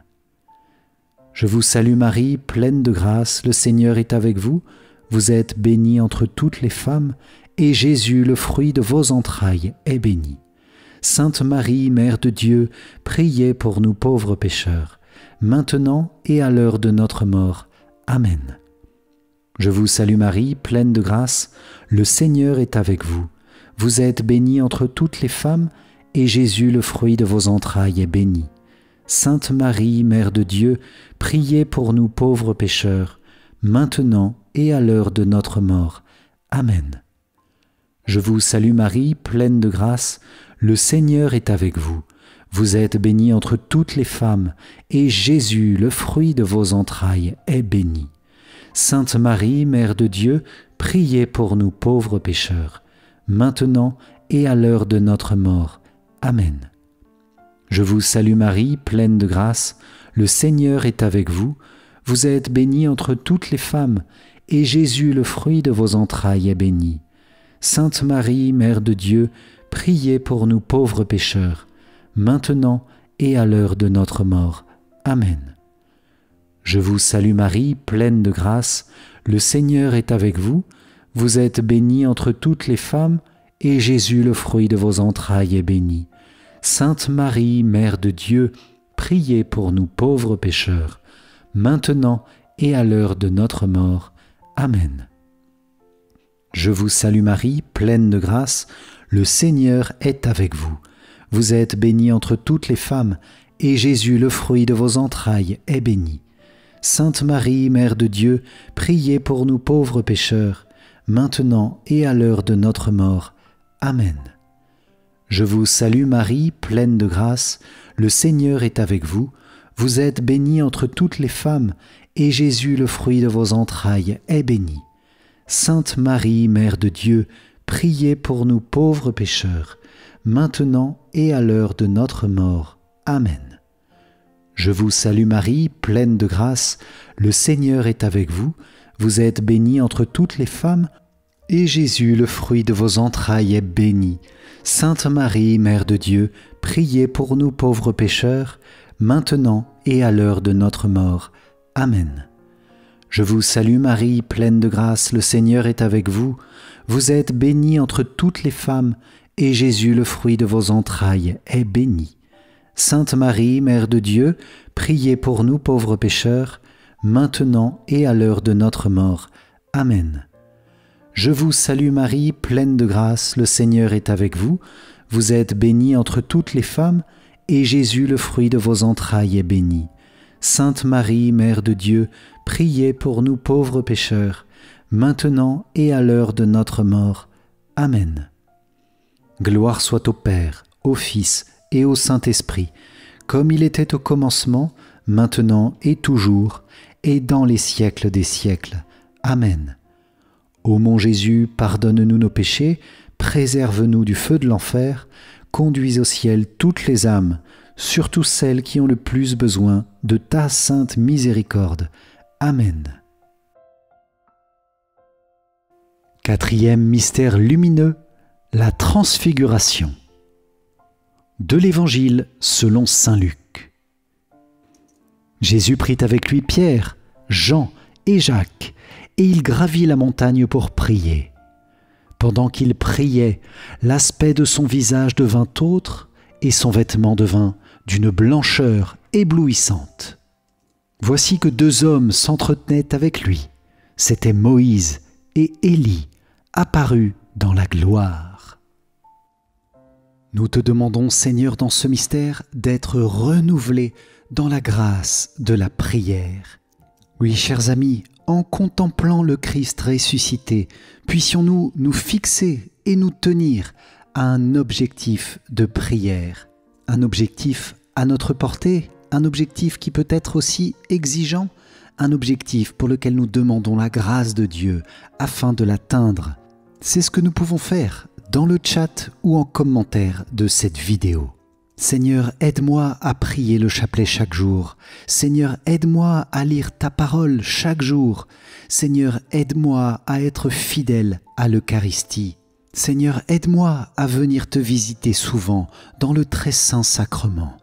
Speaker 1: Je vous salue Marie, pleine de grâce, le Seigneur est avec vous. Vous êtes bénie entre toutes les femmes, et Jésus, le fruit de vos entrailles, est béni. Sainte Marie, Mère de Dieu, priez pour nous pauvres pécheurs, maintenant et à l'heure de notre mort. Amen. Je vous salue Marie, pleine de grâce, le Seigneur est avec vous. Vous êtes bénie entre toutes les femmes, et Jésus, le fruit de vos entrailles, est béni. Sainte Marie, Mère de Dieu, priez pour nous pauvres pécheurs, maintenant et à l'heure de notre mort. Amen. Je vous salue Marie, pleine de grâce, le Seigneur est avec vous. Vous êtes bénie entre toutes les femmes, et Jésus, le fruit de vos entrailles, est béni. Sainte Marie, Mère de Dieu, priez pour nous pauvres pécheurs, maintenant et à l'heure de notre mort. Amen. Je vous salue Marie, pleine de grâce, le Seigneur est avec vous. Vous êtes bénie entre toutes les femmes, et Jésus, le fruit de vos entrailles, est béni. Sainte Marie, Mère de Dieu, priez pour nous pauvres pécheurs, maintenant et à l'heure de notre mort. Amen. Je vous salue Marie, pleine de grâce, le Seigneur est avec vous. Vous êtes bénie entre toutes les femmes, et Jésus, le fruit de vos entrailles, est béni. Sainte Marie, Mère de Dieu, priez pour nous pauvres pécheurs, maintenant et à l'heure de notre mort. Amen. Je vous salue Marie, pleine de grâce, le Seigneur est avec vous. Vous êtes bénie entre toutes les femmes, et Jésus, le fruit de vos entrailles, est béni. Sainte Marie, Mère de Dieu, priez pour nous pauvres pécheurs, maintenant et à l'heure de notre mort. Amen. Je vous salue Marie, pleine de grâce, le Seigneur est avec vous. Vous êtes bénie entre toutes les femmes, et Jésus, le fruit de vos entrailles, est béni. Sainte Marie, Mère de Dieu, priez pour nous pauvres pécheurs, maintenant et à l'heure de notre mort. Amen. Je vous salue Marie, pleine de grâce, le Seigneur est avec vous. Vous êtes bénie entre toutes les femmes, et Jésus, le fruit de vos entrailles, est béni. Sainte Marie, Mère de Dieu, priez pour nous pauvres pécheurs, maintenant et à l'heure de notre mort. Amen. Je vous salue Marie, pleine de grâce, le Seigneur est avec vous. Vous êtes bénie entre toutes les femmes, et Jésus, le fruit de vos entrailles, est béni. Sainte Marie, Mère de Dieu, priez pour nous pauvres pécheurs, maintenant et à l'heure de notre mort. Amen. Je vous salue Marie, pleine de grâce, le Seigneur est avec vous. Vous êtes bénie entre toutes les femmes, et Jésus, le fruit de vos entrailles, est béni. Sainte Marie, Mère de Dieu, priez pour nous pauvres pécheurs, maintenant et à l'heure de notre mort. Amen. Gloire soit au Père, au Fils et au Saint-Esprit, comme il était au commencement, maintenant et toujours, et dans les siècles des siècles. Amen. Ô mon Jésus, pardonne-nous nos péchés, préserve-nous du feu de l'enfer, conduis au ciel toutes les âmes, surtout celles qui ont le plus besoin de ta sainte miséricorde. Amen. Quatrième mystère lumineux, la transfiguration. De l'Évangile selon saint Luc. Jésus prit avec lui Pierre, Jean et Jacques, et il gravit la montagne pour prier. Pendant qu'il priait, l'aspect de son visage devint autre, et son vêtement devint d'une blancheur éblouissante. Voici que deux hommes s'entretenaient avec lui. C'étaient Moïse et Élie, apparus dans la gloire. Nous te demandons, Seigneur, dans ce mystère, d'être renouvelés dans la grâce de la prière. Oui, chers amis, en contemplant le Christ ressuscité, puissions-nous nous fixer et nous tenir à un objectif de prière, un objectif à notre portée, un objectif qui peut être aussi exigeant, un objectif pour lequel nous demandons la grâce de Dieu afin de l'atteindre. C'est ce que nous pouvons faire dans le chat ou en commentaire de cette vidéo. Seigneur, aide-moi à prier le chapelet chaque jour. Seigneur, aide-moi à lire ta parole chaque jour. Seigneur, aide-moi à être fidèle à l'Eucharistie. Seigneur, aide-moi à venir te visiter souvent dans le très saint sacrement.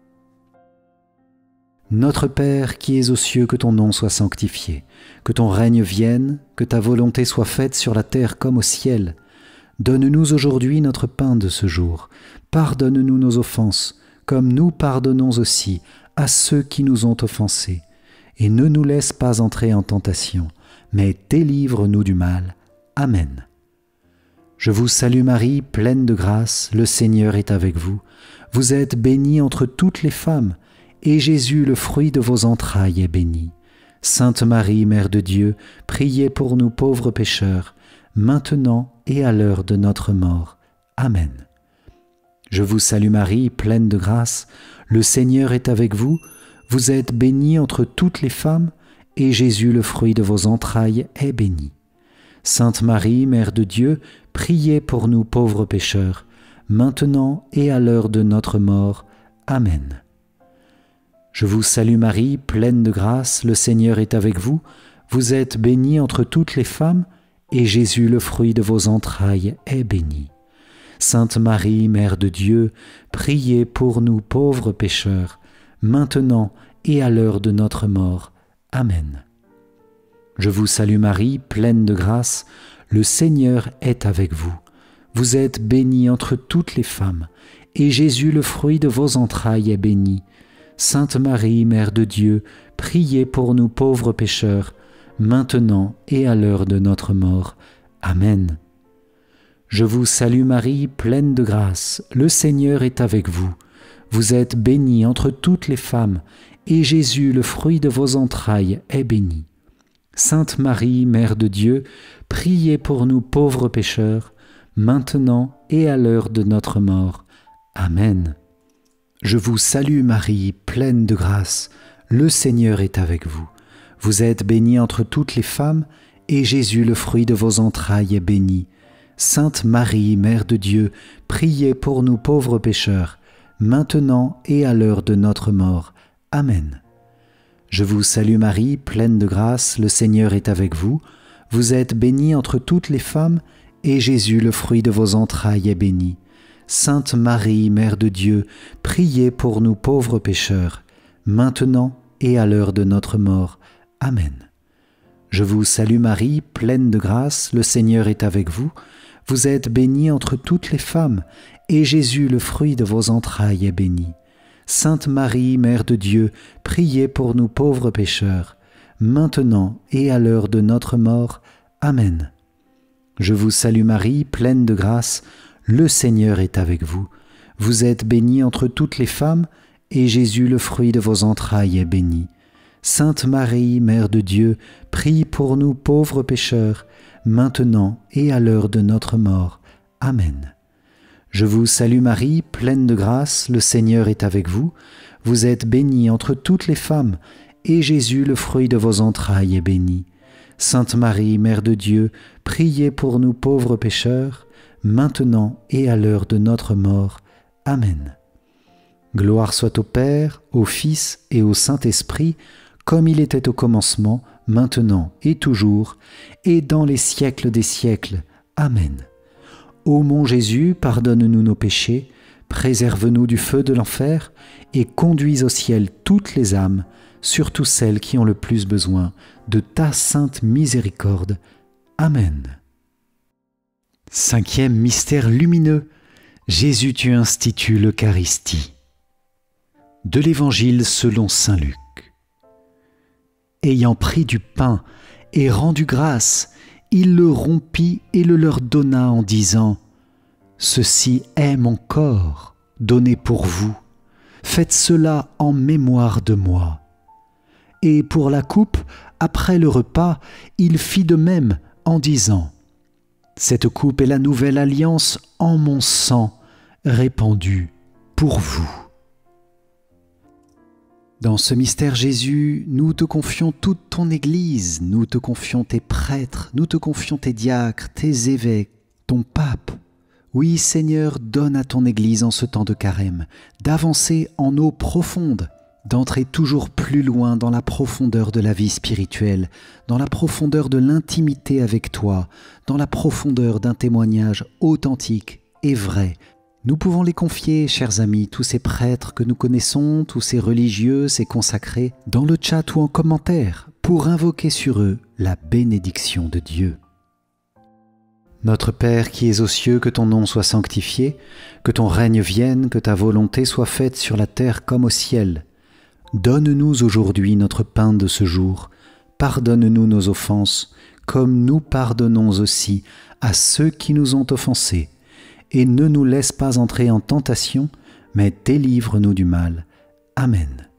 Speaker 1: Notre Père qui es aux cieux, que ton nom soit sanctifié, que ton règne vienne, que ta volonté soit faite sur la terre comme au ciel. Donne-nous aujourd'hui notre pain de ce jour. Pardonne-nous nos offenses, comme nous pardonnons aussi à ceux qui nous ont offensés. Et ne nous laisse pas entrer en tentation, mais délivre-nous du mal. Amen. Je vous salue Marie, pleine de grâce, le Seigneur est avec vous. Vous êtes bénie entre toutes les femmes, et Jésus, le fruit de vos entrailles, est béni. Sainte Marie, Mère de Dieu, priez pour nous pauvres pécheurs, maintenant et à l'heure de notre mort. Amen. Je vous salue Marie, pleine de grâce, le Seigneur est avec vous. Vous êtes bénie entre toutes les femmes, et Jésus, le fruit de vos entrailles, est béni. Sainte Marie, Mère de Dieu, priez pour nous pauvres pécheurs, maintenant et à l'heure de notre mort. Amen. Je vous salue Marie, pleine de grâce, le Seigneur est avec vous. Vous êtes bénie entre toutes les femmes, et Jésus, le fruit de vos entrailles, est béni. Sainte Marie, Mère de Dieu, priez pour nous pauvres pécheurs, maintenant et à l'heure de notre mort. Amen. Je vous salue Marie, pleine de grâce, le Seigneur est avec vous. Vous êtes bénie entre toutes les femmes, et Jésus, le fruit de vos entrailles, est béni. Sainte Marie, Mère de Dieu, priez pour nous pauvres pécheurs, maintenant et à l'heure de notre mort. Amen. Je vous salue Marie, pleine de grâce, le Seigneur est avec vous. Vous êtes bénie entre toutes les femmes, et Jésus, le fruit de vos entrailles, est béni. Sainte Marie, Mère de Dieu, priez pour nous pauvres pécheurs, maintenant et à l'heure de notre mort. Amen. Je vous salue Marie, pleine de grâce, le Seigneur est avec vous. Vous êtes bénie entre toutes les femmes, et Jésus, le fruit de vos entrailles, est béni. Sainte Marie, Mère de Dieu, priez pour nous pauvres pécheurs, maintenant et à l'heure de notre mort. Amen. Je vous salue Marie, pleine de grâce, le Seigneur est avec vous. Vous êtes bénie entre toutes les femmes, et Jésus, le fruit de vos entrailles, est béni. Sainte Marie, Mère de Dieu, priez pour nous pauvres pécheurs, maintenant et à l'heure de notre mort. Amen. Je vous salue Marie, pleine de grâce, le Seigneur est avec vous. Vous êtes bénie entre toutes les femmes, et Jésus, le fruit de vos entrailles, est béni. Sainte Marie, Mère de Dieu, priez pour nous pauvres pécheurs, maintenant et à l'heure de notre mort. Amen. Je vous salue Marie, pleine de grâce, le Seigneur est avec vous. Vous êtes bénie entre toutes les femmes, et Jésus, le fruit de vos entrailles, est béni. Sainte Marie, Mère de Dieu, prie pour nous pauvres pécheurs, maintenant et à l'heure de notre mort. Amen. Je vous salue Marie, pleine de grâce, le Seigneur est avec vous. Vous êtes bénie entre toutes les femmes, et Jésus, le fruit de vos entrailles, est béni. Sainte Marie, Mère de Dieu, priez pour nous pauvres pécheurs, maintenant et à l'heure de notre mort. Amen. Gloire soit au Père, au Fils et au Saint-Esprit, comme il était au commencement, maintenant et toujours, et dans les siècles des siècles. Amen. Ô mon Jésus, pardonne-nous nos péchés, préserve-nous du feu de l'enfer, et conduis au ciel toutes les âmes, surtout celles qui ont le plus besoin de ta sainte miséricorde. Amen. Cinquième mystère lumineux, Jésus tu institues l'Eucharistie. De l'Évangile selon saint Luc. Ayant pris du pain et rendu grâce, il le rompit et le leur donna en disant : « Ceci est mon corps, donné pour vous. Faites cela en mémoire de moi. » Et pour la coupe, après le repas, il fit de même en disant : « Cette coupe est la nouvelle alliance en mon sang, répandu pour vous. » Dans ce mystère, Jésus, nous te confions toute ton Église, nous te confions tes prêtres, nous te confions tes diacres, tes évêques, ton pape. Oui, Seigneur, donne à ton Église en ce temps de carême d'avancer en eau profonde, d'entrer toujours plus loin dans la profondeur de la vie spirituelle, dans la profondeur de l'intimité avec toi, dans la profondeur d'un témoignage authentique et vrai. Nous pouvons les confier, chers amis, tous ces prêtres que nous connaissons, tous ces religieux, ces consacrés, dans le chat ou en commentaire, pour invoquer sur eux la bénédiction de Dieu. Notre Père qui es aux cieux, que ton nom soit sanctifié, que ton règne vienne, que ta volonté soit faite sur la terre comme au ciel. Donne-nous aujourd'hui notre pain de ce jour. Pardonne-nous nos offenses, comme nous pardonnons aussi à ceux qui nous ont offensés. Et ne nous laisse pas entrer en tentation, mais délivre-nous du mal. Amen.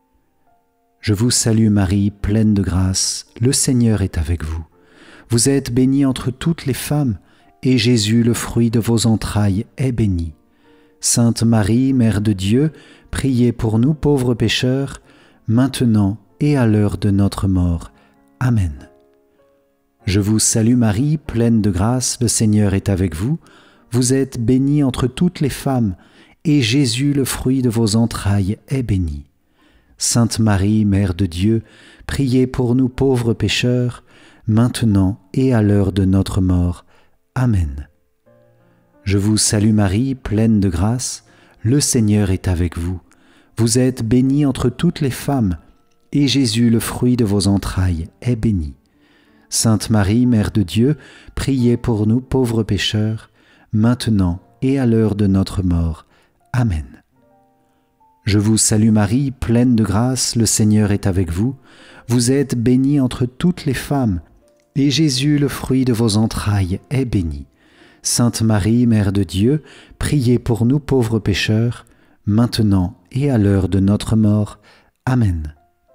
Speaker 1: Je vous salue Marie, pleine de grâce, le Seigneur est avec vous. Vous êtes bénie entre toutes les femmes, et Jésus, le fruit de vos entrailles, est béni. Sainte Marie, Mère de Dieu, priez pour nous pauvres pécheurs, maintenant et à l'heure de notre mort. Amen. Je vous salue Marie, pleine de grâce, le Seigneur est avec vous. Vous êtes bénie entre toutes les femmes, et Jésus, le fruit de vos entrailles, est béni. Sainte Marie, Mère de Dieu, priez pour nous pauvres pécheurs, maintenant et à l'heure de notre mort. Amen. Je vous salue Marie, pleine de grâce, le Seigneur est avec vous. Vous êtes bénie entre toutes les femmes, et Jésus, le fruit de vos entrailles, est béni. Sainte Marie, Mère de Dieu, priez pour nous pauvres pécheurs, maintenant et à l'heure de notre mort. Amen. Je vous salue Marie, pleine de grâce, le Seigneur est avec vous. Vous êtes bénie entre toutes les femmes, et Jésus, le fruit de vos entrailles, est béni. Sainte Marie, Mère de Dieu, priez pour nous pauvres pécheurs, maintenant et à l'heure de notre mort. Amen.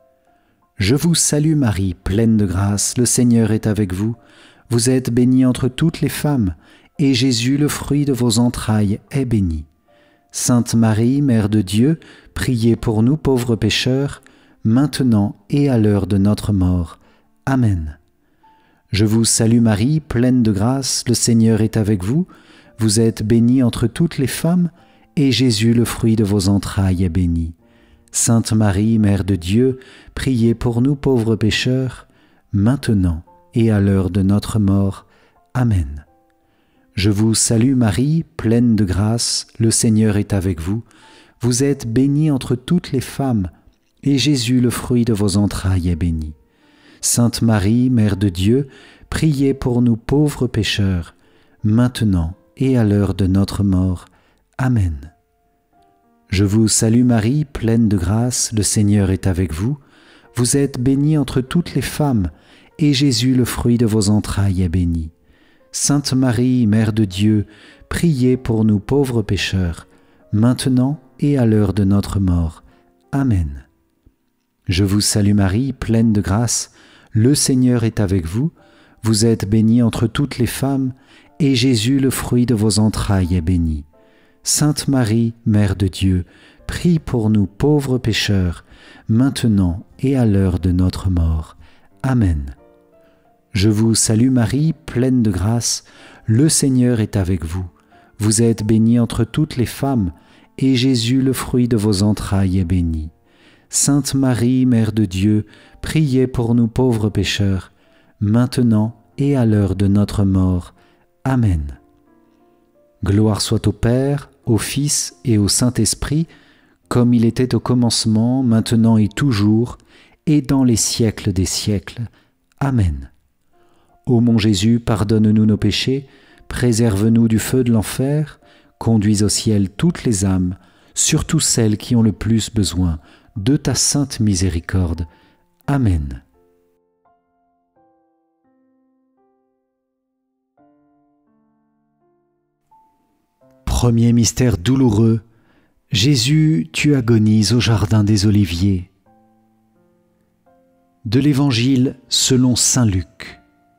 Speaker 1: Je vous salue Marie, pleine de grâce, le Seigneur est avec vous. Vous êtes bénie entre toutes les femmes, et Jésus, le fruit de vos entrailles, est béni. Sainte Marie, Mère de Dieu, priez pour nous pauvres pécheurs, maintenant et à l'heure de notre mort. Amen. Je vous salue Marie, pleine de grâce, le Seigneur est avec vous. Vous êtes bénie entre toutes les femmes, et Jésus, le fruit de vos entrailles, est béni. Sainte Marie, Mère de Dieu, priez pour nous pauvres pécheurs, maintenant et à l'heure de notre mort. Amen. Je vous salue Marie, pleine de grâce, le Seigneur est avec vous. Vous êtes bénie entre toutes les femmes, et Jésus, le fruit de vos entrailles, est béni. Sainte Marie, Mère de Dieu, priez pour nous pauvres pécheurs, maintenant et à l'heure de notre mort. Amen. Je vous salue Marie, pleine de grâce, le Seigneur est avec vous. Vous êtes bénie entre toutes les femmes, et Jésus, le fruit de vos entrailles, est béni. Sainte Marie, Mère de Dieu, priez pour nous pauvres pécheurs, maintenant et à l'heure de notre mort. Amen. Je vous salue Marie, pleine de grâce, le Seigneur est avec vous. Vous êtes bénie entre toutes les femmes, et Jésus, le fruit de vos entrailles, est béni. Sainte Marie, Mère de Dieu, prie pour nous pauvres pécheurs, maintenant et à l'heure de notre mort. Amen. Je vous salue Marie, pleine de grâce, le Seigneur est avec vous. Vous êtes bénie entre toutes les femmes, et Jésus, le fruit de vos entrailles, est béni. Sainte Marie, Mère de Dieu, priez pour nous pauvres pécheurs, maintenant et à l'heure de notre mort. Amen. Gloire soit au Père, au Fils et au Saint-Esprit, comme il était au commencement, maintenant et toujours, et dans les siècles des siècles. Amen. Ô mon Jésus, pardonne-nous nos péchés, préserve-nous du feu de l'enfer, conduis au ciel toutes les âmes, surtout celles qui ont le plus besoin de ta sainte miséricorde. Amen. Premier mystère douloureux, Jésus, tu agonises au jardin des Oliviers. De l'Évangile selon saint Luc.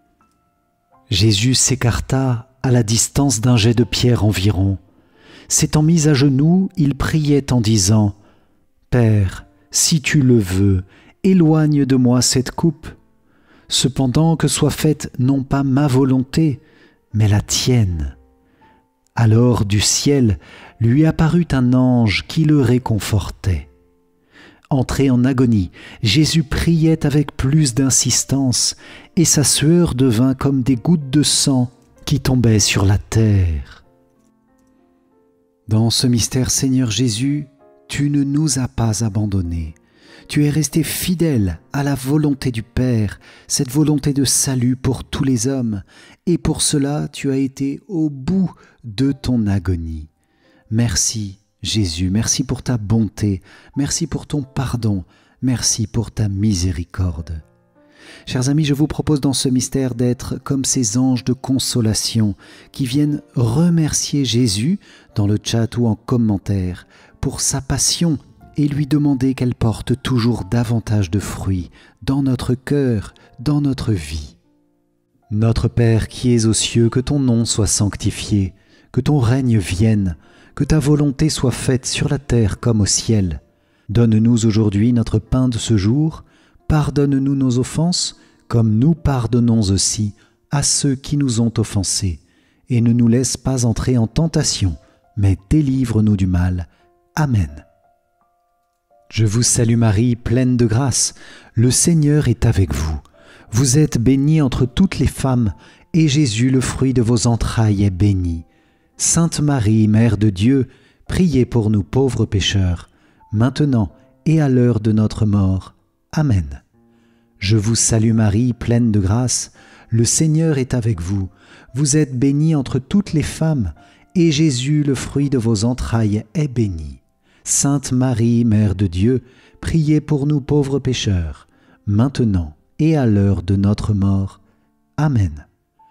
Speaker 1: Jésus s'écarta à la distance d'un jet de pierre environ. S'étant mis à genoux, il priait en disant « Père, si tu le veux, éloigne de moi cette coupe. Cependant que soit faite non pas ma volonté, mais la tienne. » Alors du ciel lui apparut un ange qui le réconfortait. Entré en agonie, Jésus priait avec plus d'insistance, et sa sueur devint comme des gouttes de sang qui tombaient sur la terre. Dans ce mystère, Seigneur Jésus, tu ne nous as pas abandonnés. Tu es resté fidèle à la volonté du Père, cette volonté de salut pour tous les hommes, et pour cela tu as été au bout de ton agonie. Merci Jésus, merci pour ta bonté, merci pour ton pardon, merci pour ta miséricorde. Chers amis, je vous propose dans ce mystère d'être comme ces anges de consolation qui viennent remercier Jésus dans le chat ou en commentaire pour sa passion et lui demander qu'elle porte toujours davantage de fruits dans notre cœur, dans notre vie. Notre Père qui es aux cieux, que ton nom soit sanctifié, que ton règne vienne, que ta volonté soit faite sur la terre comme au ciel. Donne-nous aujourd'hui notre pain de ce jour, pardonne-nous nos offenses, comme nous pardonnons aussi à ceux qui nous ont offensés, et ne nous laisse pas entrer en tentation, mais délivre-nous du mal. Amen. Je vous salue Marie, pleine de grâce, le Seigneur est avec vous. Vous êtes bénie entre toutes les femmes, et Jésus, le fruit de vos entrailles, est béni. Sainte Marie, Mère de Dieu, priez pour nous pauvres pécheurs, maintenant et à l'heure de notre mort. Amen. Je vous salue Marie, pleine de grâce, le Seigneur est avec vous. Vous êtes bénie entre toutes les femmes, et Jésus, le fruit de vos entrailles, est béni. Sainte Marie, Mère de Dieu, priez pour nous pauvres pécheurs, maintenant et à l'heure de notre mort. Amen.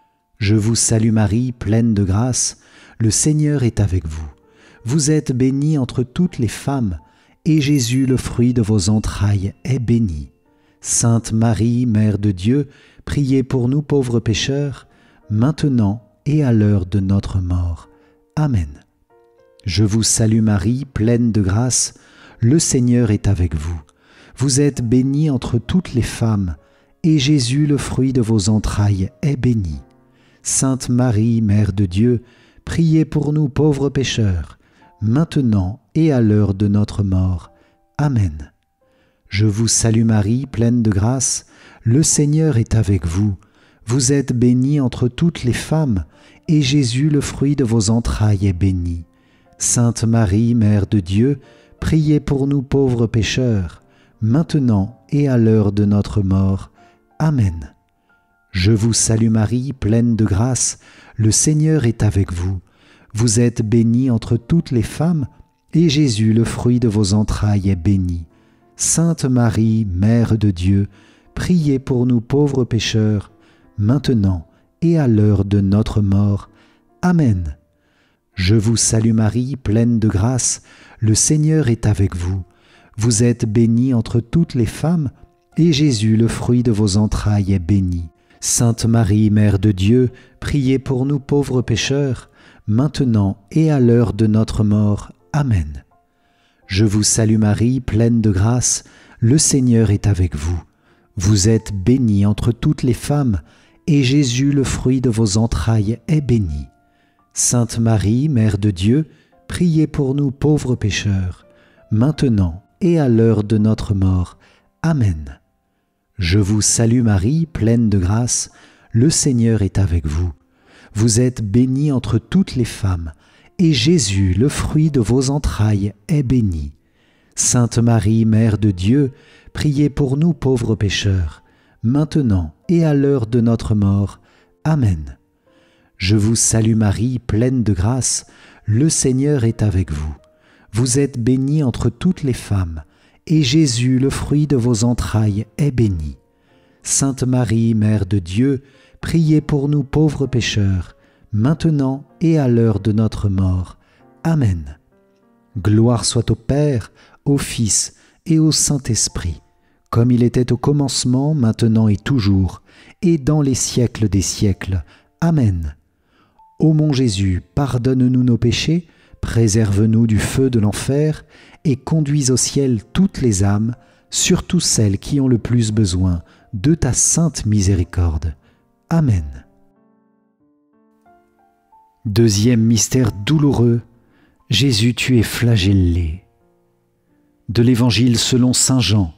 Speaker 1: Je vous salue Marie, pleine de grâce, le Seigneur est avec vous. Vous êtes bénie entre toutes les femmes, et Jésus, le fruit de vos entrailles, est béni. Sainte Marie, Mère de Dieu, priez pour nous pauvres pécheurs, maintenant et à l'heure de notre mort. Amen. Je vous salue Marie, pleine de grâce, le Seigneur est avec vous. Vous êtes bénie entre toutes les femmes, et Jésus, le fruit de vos entrailles, est béni. Sainte Marie, Mère de Dieu, priez pour nous pauvres pécheurs, maintenant et à l'heure de notre mort. Amen. Je vous salue Marie, pleine de grâce, le Seigneur est avec vous. Vous êtes bénie entre toutes les femmes, et Jésus, le fruit de vos entrailles, est béni. Sainte Marie, Mère de Dieu, priez pour nous pauvres pécheurs, maintenant et à l'heure de notre mort. Amen. Je vous salue Marie, pleine de grâce, le Seigneur est avec vous. Vous êtes bénie entre toutes les femmes, et Jésus, le fruit de vos entrailles, est béni. Sainte Marie, Mère de Dieu, priez pour nous pauvres pécheurs, maintenant et à l'heure de notre mort. Amen. Je vous salue Marie, pleine de grâce, le Seigneur est avec vous. Vous êtes bénie entre toutes les femmes, et Jésus, le fruit de vos entrailles, est béni. Sainte Marie, Mère de Dieu, priez pour nous pauvres pécheurs, maintenant et à l'heure de notre mort. Amen. Je vous salue Marie, pleine de grâce, le Seigneur est avec vous. Vous êtes bénie entre toutes les femmes, et Jésus, le fruit de vos entrailles, est béni. Sainte Marie, Mère de Dieu, priez pour nous pauvres pécheurs, maintenant et à l'heure de notre mort. Amen. Je vous salue Marie, pleine de grâce, le Seigneur est avec vous. Vous êtes bénie entre toutes les femmes, et Jésus, le fruit de vos entrailles, est béni. Sainte Marie, Mère de Dieu, priez pour nous pauvres pécheurs, maintenant et à l'heure de notre mort. Amen. Je vous salue Marie, pleine de grâce, le Seigneur est avec vous. Vous êtes bénie entre toutes les femmes, et Jésus, le fruit de vos entrailles, est béni. Sainte Marie, Mère de Dieu, priez pour nous pauvres pécheurs, maintenant et à l'heure de notre mort. Amen. Gloire soit au Père, au Fils et au Saint-Esprit, comme il était au commencement, maintenant et toujours, et dans les siècles des siècles. Amen. Ô mon Jésus, pardonne-nous nos péchés, préserve-nous du feu de l'enfer, et conduis au ciel toutes les âmes, surtout celles qui ont le plus besoin de ta sainte miséricorde. Amen. Deuxième mystère douloureux, Jésus, tu es flagellé. De l'Évangile selon saint Jean.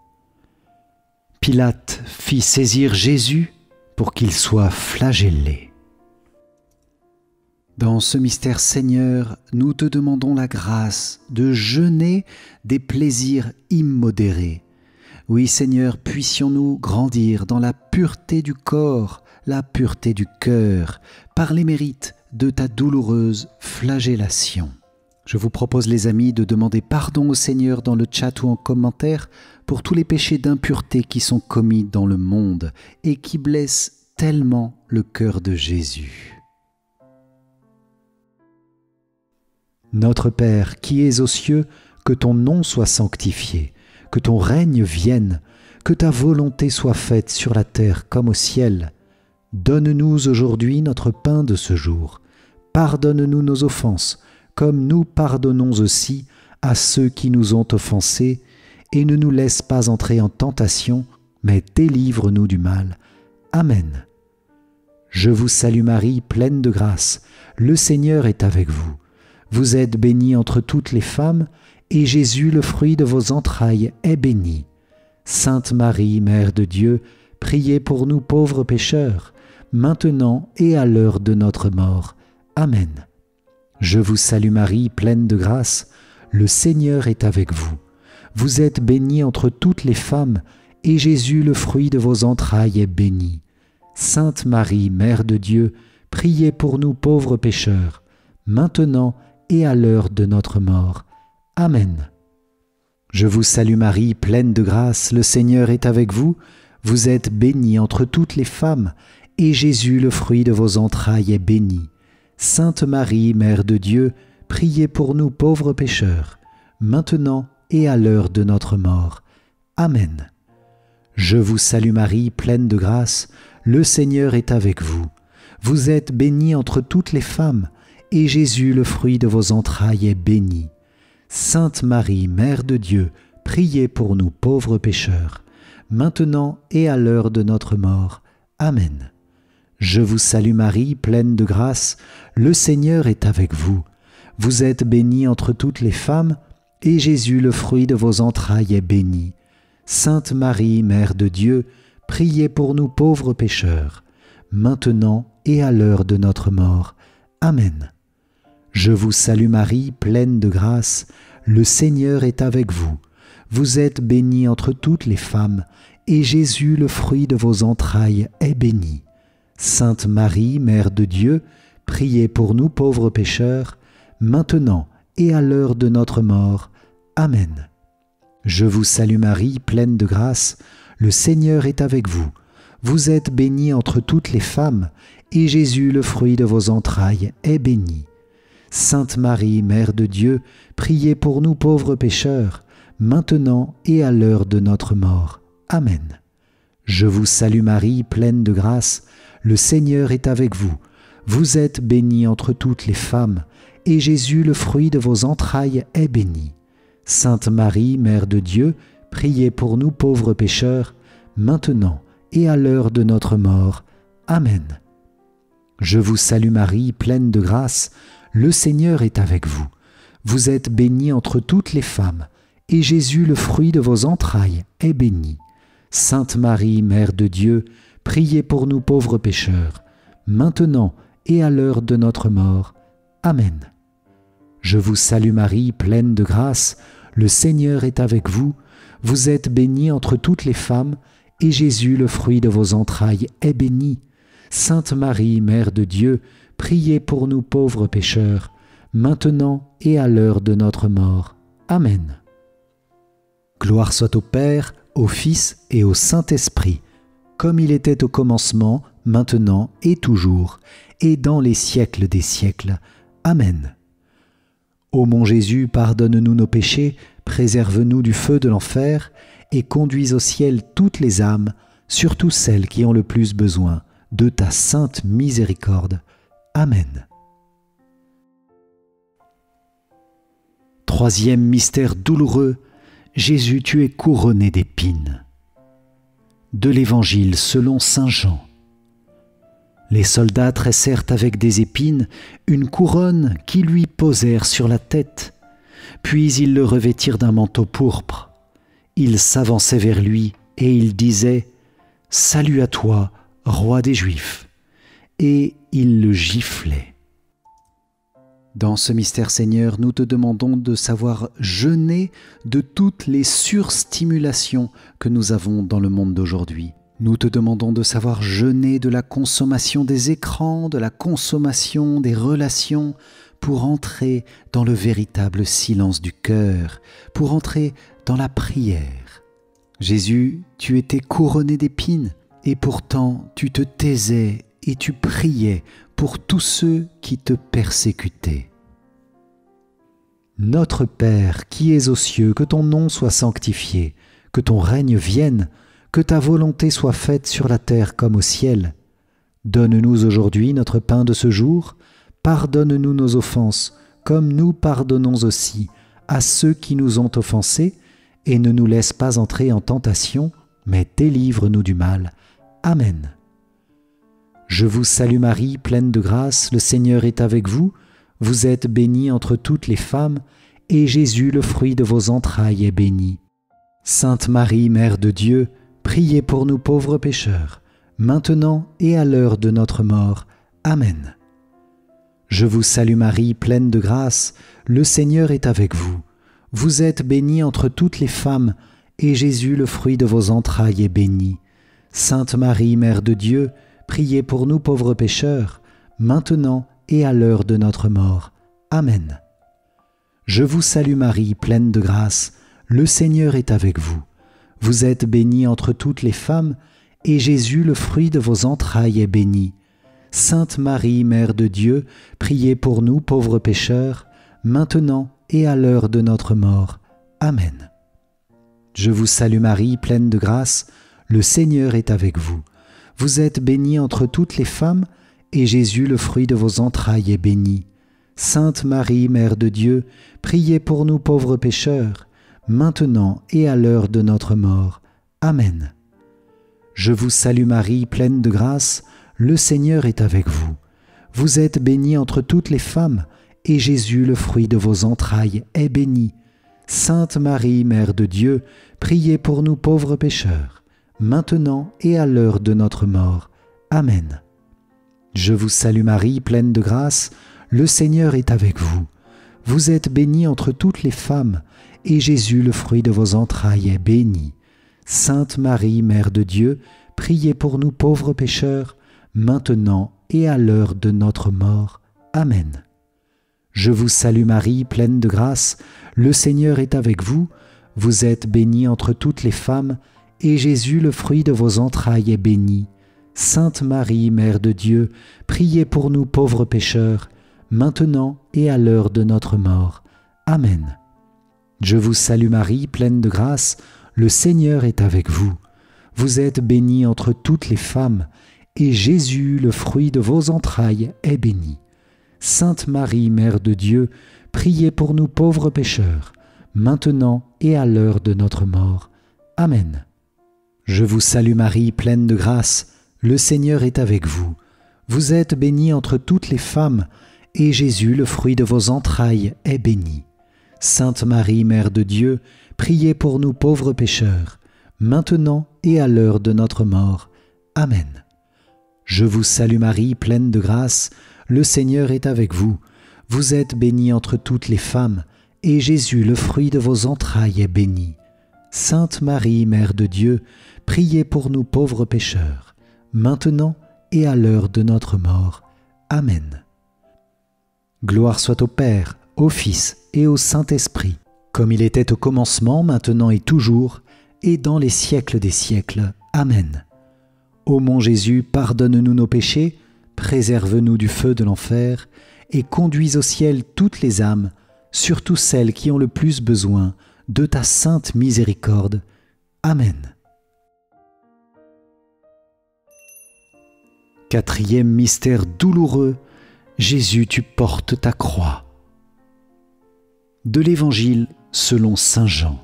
Speaker 1: Pilate fit saisir Jésus pour qu'il soit flagellé. Dans ce mystère, Seigneur, nous te demandons la grâce de jeûner des plaisirs immodérés. Oui, Seigneur, puissions-nous grandir dans la pureté du corps, la pureté du cœur, par les mérites de ta douloureuse flagellation. Je vous propose, les amis, de demander pardon au Seigneur dans le chat ou en commentaire pour tous les péchés d'impureté qui sont commis dans le monde et qui blessent tellement le cœur de Jésus. Notre Père, qui es aux cieux, que ton nom soit sanctifié, que ton règne vienne, que ta volonté soit faite sur la terre comme au ciel. Donne-nous aujourd'hui notre pain de ce jour. Pardonne-nous nos offenses, comme nous pardonnons aussi à ceux qui nous ont offensés, et ne nous laisse pas entrer en tentation, mais délivre-nous du mal. Amen. Je vous salue Marie, pleine de grâce, le Seigneur est avec vous. Vous êtes bénie entre toutes les femmes, et Jésus, le fruit de vos entrailles, est béni. Sainte Marie, Mère de Dieu, priez pour nous pauvres pécheurs, maintenant et à l'heure de notre mort. Amen. Je vous salue Marie, pleine de grâce, le Seigneur est avec vous. Vous êtes bénie entre toutes les femmes, et Jésus, le fruit de vos entrailles, est béni. Sainte Marie, Mère de Dieu, priez pour nous pauvres pécheurs, maintenant et à l'heure de notre mort. Amen. Je vous salue Marie, pleine de grâce, le Seigneur est avec vous. Vous êtes bénie entre toutes les femmes, et Jésus, le fruit de vos entrailles, est béni. Sainte Marie, Mère de Dieu, priez pour nous pauvres pécheurs, maintenant et à l'heure de notre mort. Amen. Je vous salue Marie, pleine de grâce, le Seigneur est avec vous. Vous êtes bénie entre toutes les femmes, et Jésus, le fruit de vos entrailles, est béni. Sainte Marie, Mère de Dieu, priez pour nous pauvres pécheurs, maintenant et à l'heure de notre mort. Amen. Je vous salue Marie, pleine de grâce, le Seigneur est avec vous. Vous êtes bénie entre toutes les femmes, et Jésus, le fruit de vos entrailles, est béni. Sainte Marie, Mère de Dieu, priez pour nous pauvres pécheurs, maintenant et à l'heure de notre mort. Amen. Je vous salue Marie, pleine de grâce, le Seigneur est avec vous. Vous êtes bénie entre toutes les femmes, et Jésus, le fruit de vos entrailles, est béni. Sainte Marie, Mère de Dieu, priez pour nous pauvres pécheurs, maintenant et à l'heure de notre mort. Amen. Je vous salue Marie, pleine de grâce, le Seigneur est avec vous. Vous êtes bénie entre toutes les femmes, et Jésus, le fruit de vos entrailles, est béni. Sainte Marie, Mère de Dieu, priez pour nous pauvres pécheurs, maintenant et à l'heure de notre mort. Amen. Je vous salue Marie, pleine de grâce, le Seigneur est avec vous. Vous êtes bénie entre toutes les femmes, et Jésus, le fruit de vos entrailles, est béni. Sainte Marie, Mère de Dieu, priez pour nous pauvres pécheurs, maintenant et à l'heure de notre mort. Amen. Je vous salue Marie, pleine de grâce, le Seigneur est avec vous. Vous êtes bénie entre toutes les femmes, et Jésus, le fruit de vos entrailles, est béni. Sainte Marie, Mère de Dieu, priez pour nous pauvres pécheurs, maintenant et à l'heure de notre mort. Amen. Je vous salue Marie, pleine de grâce, le Seigneur est avec vous. Vous êtes bénie entre toutes les femmes, et Jésus, le fruit de vos entrailles, est béni. Sainte Marie, Mère de Dieu, priez pour nous pauvres pécheurs, maintenant et à l'heure de notre mort. Amen. Gloire soit au Père, au Fils et au Saint-Esprit, comme il était au commencement, maintenant et toujours, et dans les siècles des siècles. Amen. Ô mon Jésus, pardonne-nous nos péchés, préserve-nous du feu de l'enfer, et conduis au ciel toutes les âmes, surtout celles qui ont le plus besoin de ta sainte miséricorde. Amen. Troisième mystère douloureux, Jésus, tu es couronné d'épines. De l'Évangile selon saint Jean. Les soldats tressèrent avec des épines une couronne qui lui posèrent sur la tête, puis ils le revêtirent d'un manteau pourpre. Ils s'avançaient vers lui et ils disaient « Salut à toi, roi des Juifs !» et ils le giflaient. Dans ce mystère, Seigneur, nous te demandons de savoir jeûner de toutes les surstimulations que nous avons dans le monde d'aujourd'hui. Nous te demandons de savoir jeûner de la consommation des écrans, de la consommation des relations, pour entrer dans le véritable silence du cœur, pour entrer dans la prière. Jésus, tu étais couronné d'épines, et pourtant tu te taisais et tu priais pour tous ceux qui te persécutaient. Notre Père qui es aux cieux, que ton nom soit sanctifié, que ton règne vienne, que ta volonté soit faite sur la terre comme au ciel. Donne-nous aujourd'hui notre pain de ce jour. Pardonne-nous nos offenses, comme nous pardonnons aussi à ceux qui nous ont offensés, et ne nous laisse pas entrer en tentation, mais délivre-nous du mal. Amen. Je vous salue Marie, pleine de grâce, le Seigneur est avec vous. Vous êtes bénie entre toutes les femmes, et Jésus, le fruit de vos entrailles, est béni. Sainte Marie, Mère de Dieu, priez pour nous pauvres pécheurs, maintenant et à l'heure de notre mort. Amen. Je vous salue Marie, pleine de grâce, le Seigneur est avec vous. Vous êtes bénie entre toutes les femmes, et Jésus, le fruit de vos entrailles, est béni. Sainte Marie, Mère de Dieu, priez pour nous pauvres pécheurs, maintenant et à l'heure de notre mort. Amen. Je vous salue Marie, pleine de grâce, le Seigneur est avec vous. Vous êtes bénie entre toutes les femmes, et Jésus, le fruit de vos entrailles, est béni. Sainte Marie, Mère de Dieu, priez pour nous pauvres pécheurs, maintenant et à l'heure de notre mort. Amen. Je vous salue Marie, pleine de grâce, le Seigneur est avec vous. Vous êtes bénie entre toutes les femmes, et Jésus, le fruit de vos entrailles, est béni. Sainte Marie, Mère de Dieu, priez pour nous pauvres pécheurs, maintenant et à l'heure de notre mort. Amen. Je vous salue Marie, pleine de grâce, le Seigneur est avec vous. Vous êtes bénie entre toutes les femmes, et Jésus, le fruit de vos entrailles, est béni. Sainte Marie, Mère de Dieu, priez pour nous pauvres pécheurs, maintenant et à l'heure de notre mort. Amen. Je vous salue Marie, pleine de grâce, le Seigneur est avec vous. Vous êtes bénie entre toutes les femmes, et Jésus, le fruit de vos entrailles, est béni. Sainte Marie, Mère de Dieu, priez pour nous pauvres pécheurs, maintenant et à l'heure de notre mort. Amen. Je vous salue Marie, pleine de grâce, le Seigneur est avec vous. Vous êtes bénie entre toutes les femmes, et Jésus, le fruit de vos entrailles, est béni. Sainte Marie, Mère de Dieu, priez pour nous pauvres pécheurs, maintenant et à l'heure de notre mort. Amen. Je vous salue Marie, pleine de grâce, le Seigneur est avec vous. Vous êtes bénie entre toutes les femmes, et Jésus, le fruit de vos entrailles, est béni. Sainte Marie, Mère de Dieu, priez pour nous pauvres pécheurs, maintenant et à l'heure de notre mort. Amen. Je vous salue Marie, pleine de grâce, le Seigneur est avec vous. Vous êtes bénie entre toutes les femmes, et Jésus, le fruit de vos entrailles, est béni. Sainte Marie, Mère de Dieu, priez pour nous pauvres pécheurs, maintenant et à l'heure de notre mort. Amen. Je vous salue Marie, pleine de grâce, le Seigneur est avec vous. Vous êtes bénie entre toutes les femmes, et Jésus, le fruit de vos entrailles, est béni. Sainte Marie, Mère de Dieu, priez pour nous pauvres pécheurs, maintenant et à l'heure de notre mort. Amen. Gloire soit au Père, au Fils et au Saint-Esprit, comme il était au commencement, maintenant et toujours, et dans les siècles des siècles. Amen. Ô mon Jésus, pardonne-nous nos péchés, préserve-nous du feu de l'enfer, et conduis au ciel toutes les âmes, surtout celles qui ont le plus besoin de ta sainte miséricorde. Amen. Quatrième mystère douloureux, Jésus, tu portes ta croix. De l'Évangile selon saint Jean.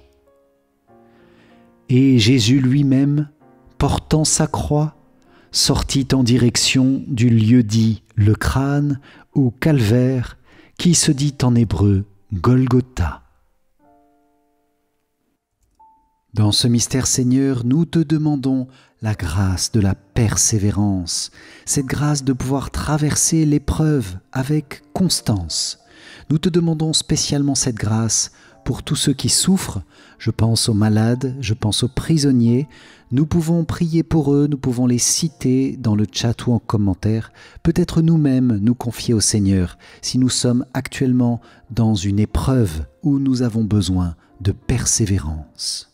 Speaker 1: Et Jésus lui-même, portant sa croix, sortit en direction du lieu dit le crâne ou calvaire, qui se dit en hébreu Golgotha. Dans ce mystère, Seigneur, nous te demandons la grâce de la persévérance, cette grâce de pouvoir traverser l'épreuve avec constance. Nous te demandons spécialement cette grâce pour tous ceux qui souffrent. Je pense aux malades, je pense aux prisonniers. Nous pouvons prier pour eux, nous pouvons les citer dans le chat ou en commentaire. Peut-être nous-mêmes nous confier au Seigneur si nous sommes actuellement dans une épreuve où nous avons besoin de persévérance.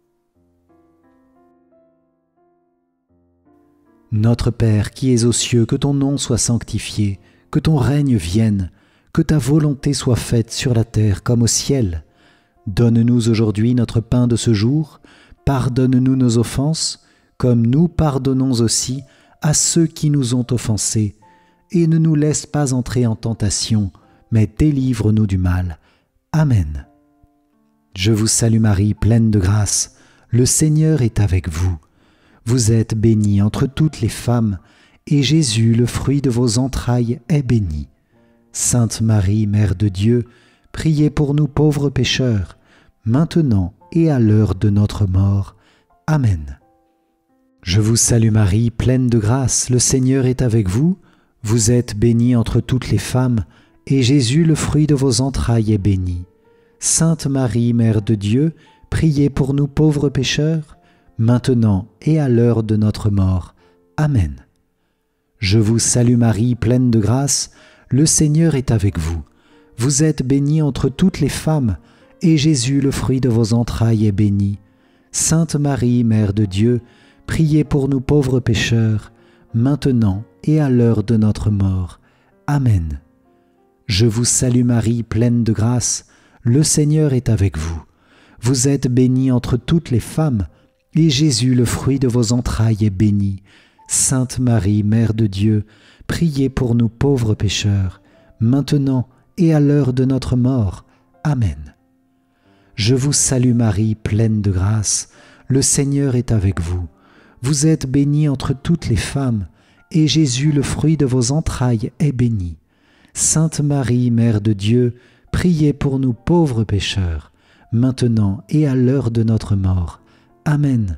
Speaker 1: Notre Père qui es aux cieux, que ton nom soit sanctifié, que ton règne vienne, que ta volonté soit faite sur la terre comme au ciel. Donne-nous aujourd'hui notre pain de ce jour, pardonne-nous nos offenses, comme nous pardonnons aussi à ceux qui nous ont offensés, et ne nous laisse pas entrer en tentation, mais délivre-nous du mal. Amen. Je vous salue Marie, pleine de grâce, le Seigneur est avec vous. Vous êtes bénie entre toutes les femmes, et Jésus, le fruit de vos entrailles, est béni. Sainte Marie, Mère de Dieu, priez pour nous pauvres pécheurs, maintenant et à l'heure de notre mort. Amen. Je vous salue Marie, pleine de grâce, le Seigneur est avec vous. Vous êtes bénie entre toutes les femmes, et Jésus, le fruit de vos entrailles, est béni. Sainte Marie, Mère de Dieu, priez pour nous pauvres pécheurs, maintenant et à l'heure de notre mort. Amen. Je vous salue Marie, pleine de grâce, le Seigneur est avec vous. Vous êtes bénie entre toutes les femmes, et Jésus, le fruit de vos entrailles, est béni. Sainte Marie, Mère de Dieu, priez pour nous pauvres pécheurs, maintenant et à l'heure de notre mort. Amen. Je vous salue Marie, pleine de grâce, le Seigneur est avec vous. Vous êtes bénie entre toutes les femmes, et Jésus, le fruit de vos entrailles, est béni. Sainte Marie, Mère de Dieu, priez pour nous pauvres pécheurs, maintenant et à l'heure de notre mort. Amen. Je vous salue Marie, pleine de grâce, le Seigneur est avec vous. Vous êtes bénie entre toutes les femmes, et Jésus, le fruit de vos entrailles, est béni. Sainte Marie, Mère de Dieu, priez pour nous pauvres pécheurs, maintenant et à l'heure de notre mort. Amen.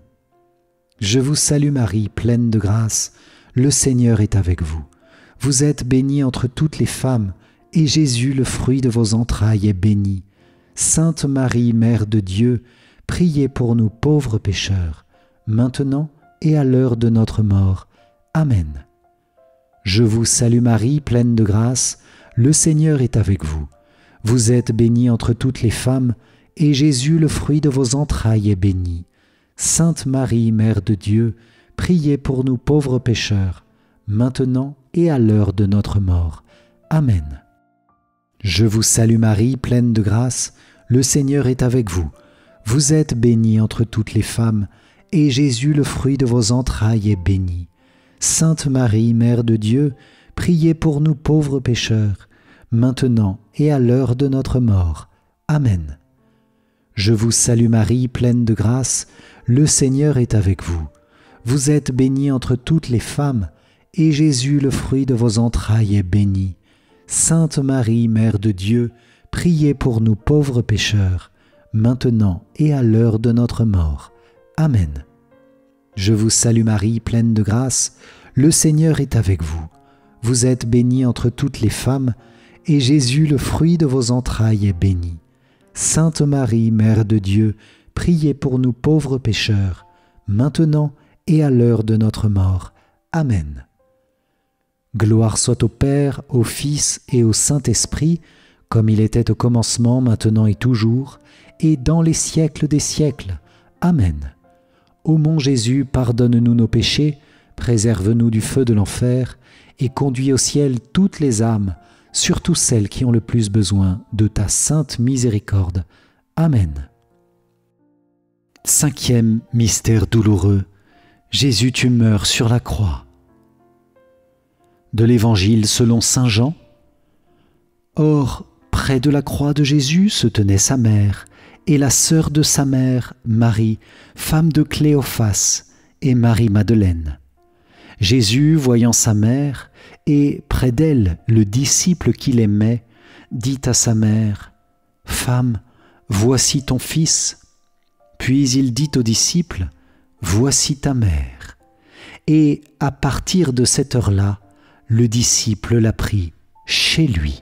Speaker 1: Je vous salue Marie, pleine de grâce, le Seigneur est avec vous. Vous êtes bénie entre toutes les femmes, et Jésus, le fruit de vos entrailles, est béni. Sainte Marie, Mère de Dieu, priez pour nous pauvres pécheurs, maintenant et à l'heure de notre mort. Amen. Je vous salue Marie, pleine de grâce, le Seigneur est avec vous. Vous êtes bénie entre toutes les femmes, et Jésus, le fruit de vos entrailles, est béni. Sainte Marie, Mère de Dieu, priez pour nous pauvres pécheurs, maintenant et à l'heure de notre mort. Amen. Je vous salue Marie, pleine de grâce, le Seigneur est avec vous. Vous êtes bénie entre toutes les femmes, et Jésus, le fruit de vos entrailles, est béni. Sainte Marie, Mère de Dieu, priez pour nous pauvres pécheurs, maintenant et à l'heure de notre mort. Amen. Je vous salue Marie, pleine de grâce, le Seigneur est avec vous. Vous êtes bénie entre toutes les femmes, et Jésus, le fruit de vos entrailles, est béni. Sainte Marie, Mère de Dieu, priez pour nous pauvres pécheurs, maintenant et à l'heure de notre mort. Amen. Je vous salue Marie, pleine de grâce, le Seigneur est avec vous. Vous êtes bénie entre toutes les femmes, et Jésus, le fruit de vos entrailles, est béni. Sainte Marie, Mère de Dieu, priez pour nous pauvres pécheurs, maintenant et à l'heure de notre mort. Amen. Gloire soit au Père, au Fils et au Saint-Esprit, comme il était au commencement, maintenant et toujours, et dans les siècles des siècles. Amen. Ô mon Jésus, pardonne-nous nos péchés, préserve-nous du feu de l'enfer, et conduis au ciel toutes les âmes, surtout celles qui ont le plus besoin de ta sainte miséricorde. Amen. Cinquième mystère douloureux. Jésus, tu meurs sur la croix. De l'Évangile selon saint Jean. Or, près de la croix de Jésus se tenait sa mère, et la sœur de sa mère, Marie, femme de Cléophas, et Marie-Madeleine. Jésus, voyant sa mère, et près d'elle le disciple qu'il aimait, dit à sa mère, « Femme, voici ton fils. » Puis il dit au disciple, « Voici ta mère. » Et à partir de cette heure-là, le disciple la prit chez lui.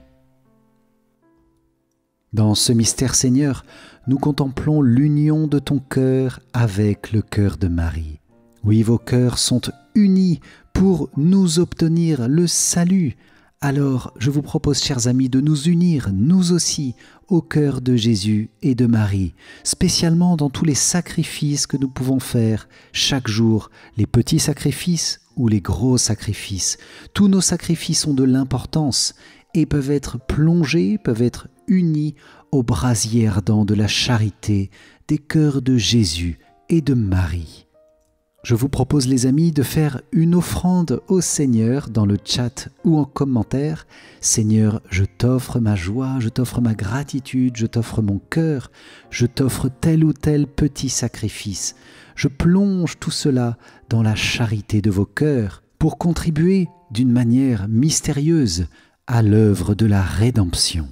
Speaker 1: Dans ce mystère, Seigneur, nous contemplons l'union de ton cœur avec le cœur de Marie. Oui, vos cœurs sont unis pour nous obtenir le salut. Alors, je vous propose, chers amis, de nous unir, nous aussi, au cœur de Jésus et de Marie, spécialement dans tous les sacrifices que nous pouvons faire chaque jour, les petits sacrifices ou les gros sacrifices. Tous nos sacrifices ont de l'importance et peuvent être plongés, peuvent être unis au brasier ardent de la charité des cœurs de Jésus et de Marie. Je vous propose, les amis, de faire une offrande au Seigneur dans le chat ou en commentaire. Seigneur, je t'offre ma joie, je t'offre ma gratitude, je t'offre mon cœur, je t'offre tel ou tel petit sacrifice. Je plonge tout cela dans la charité de vos cœurs pour contribuer d'une manière mystérieuse à l'œuvre de la rédemption.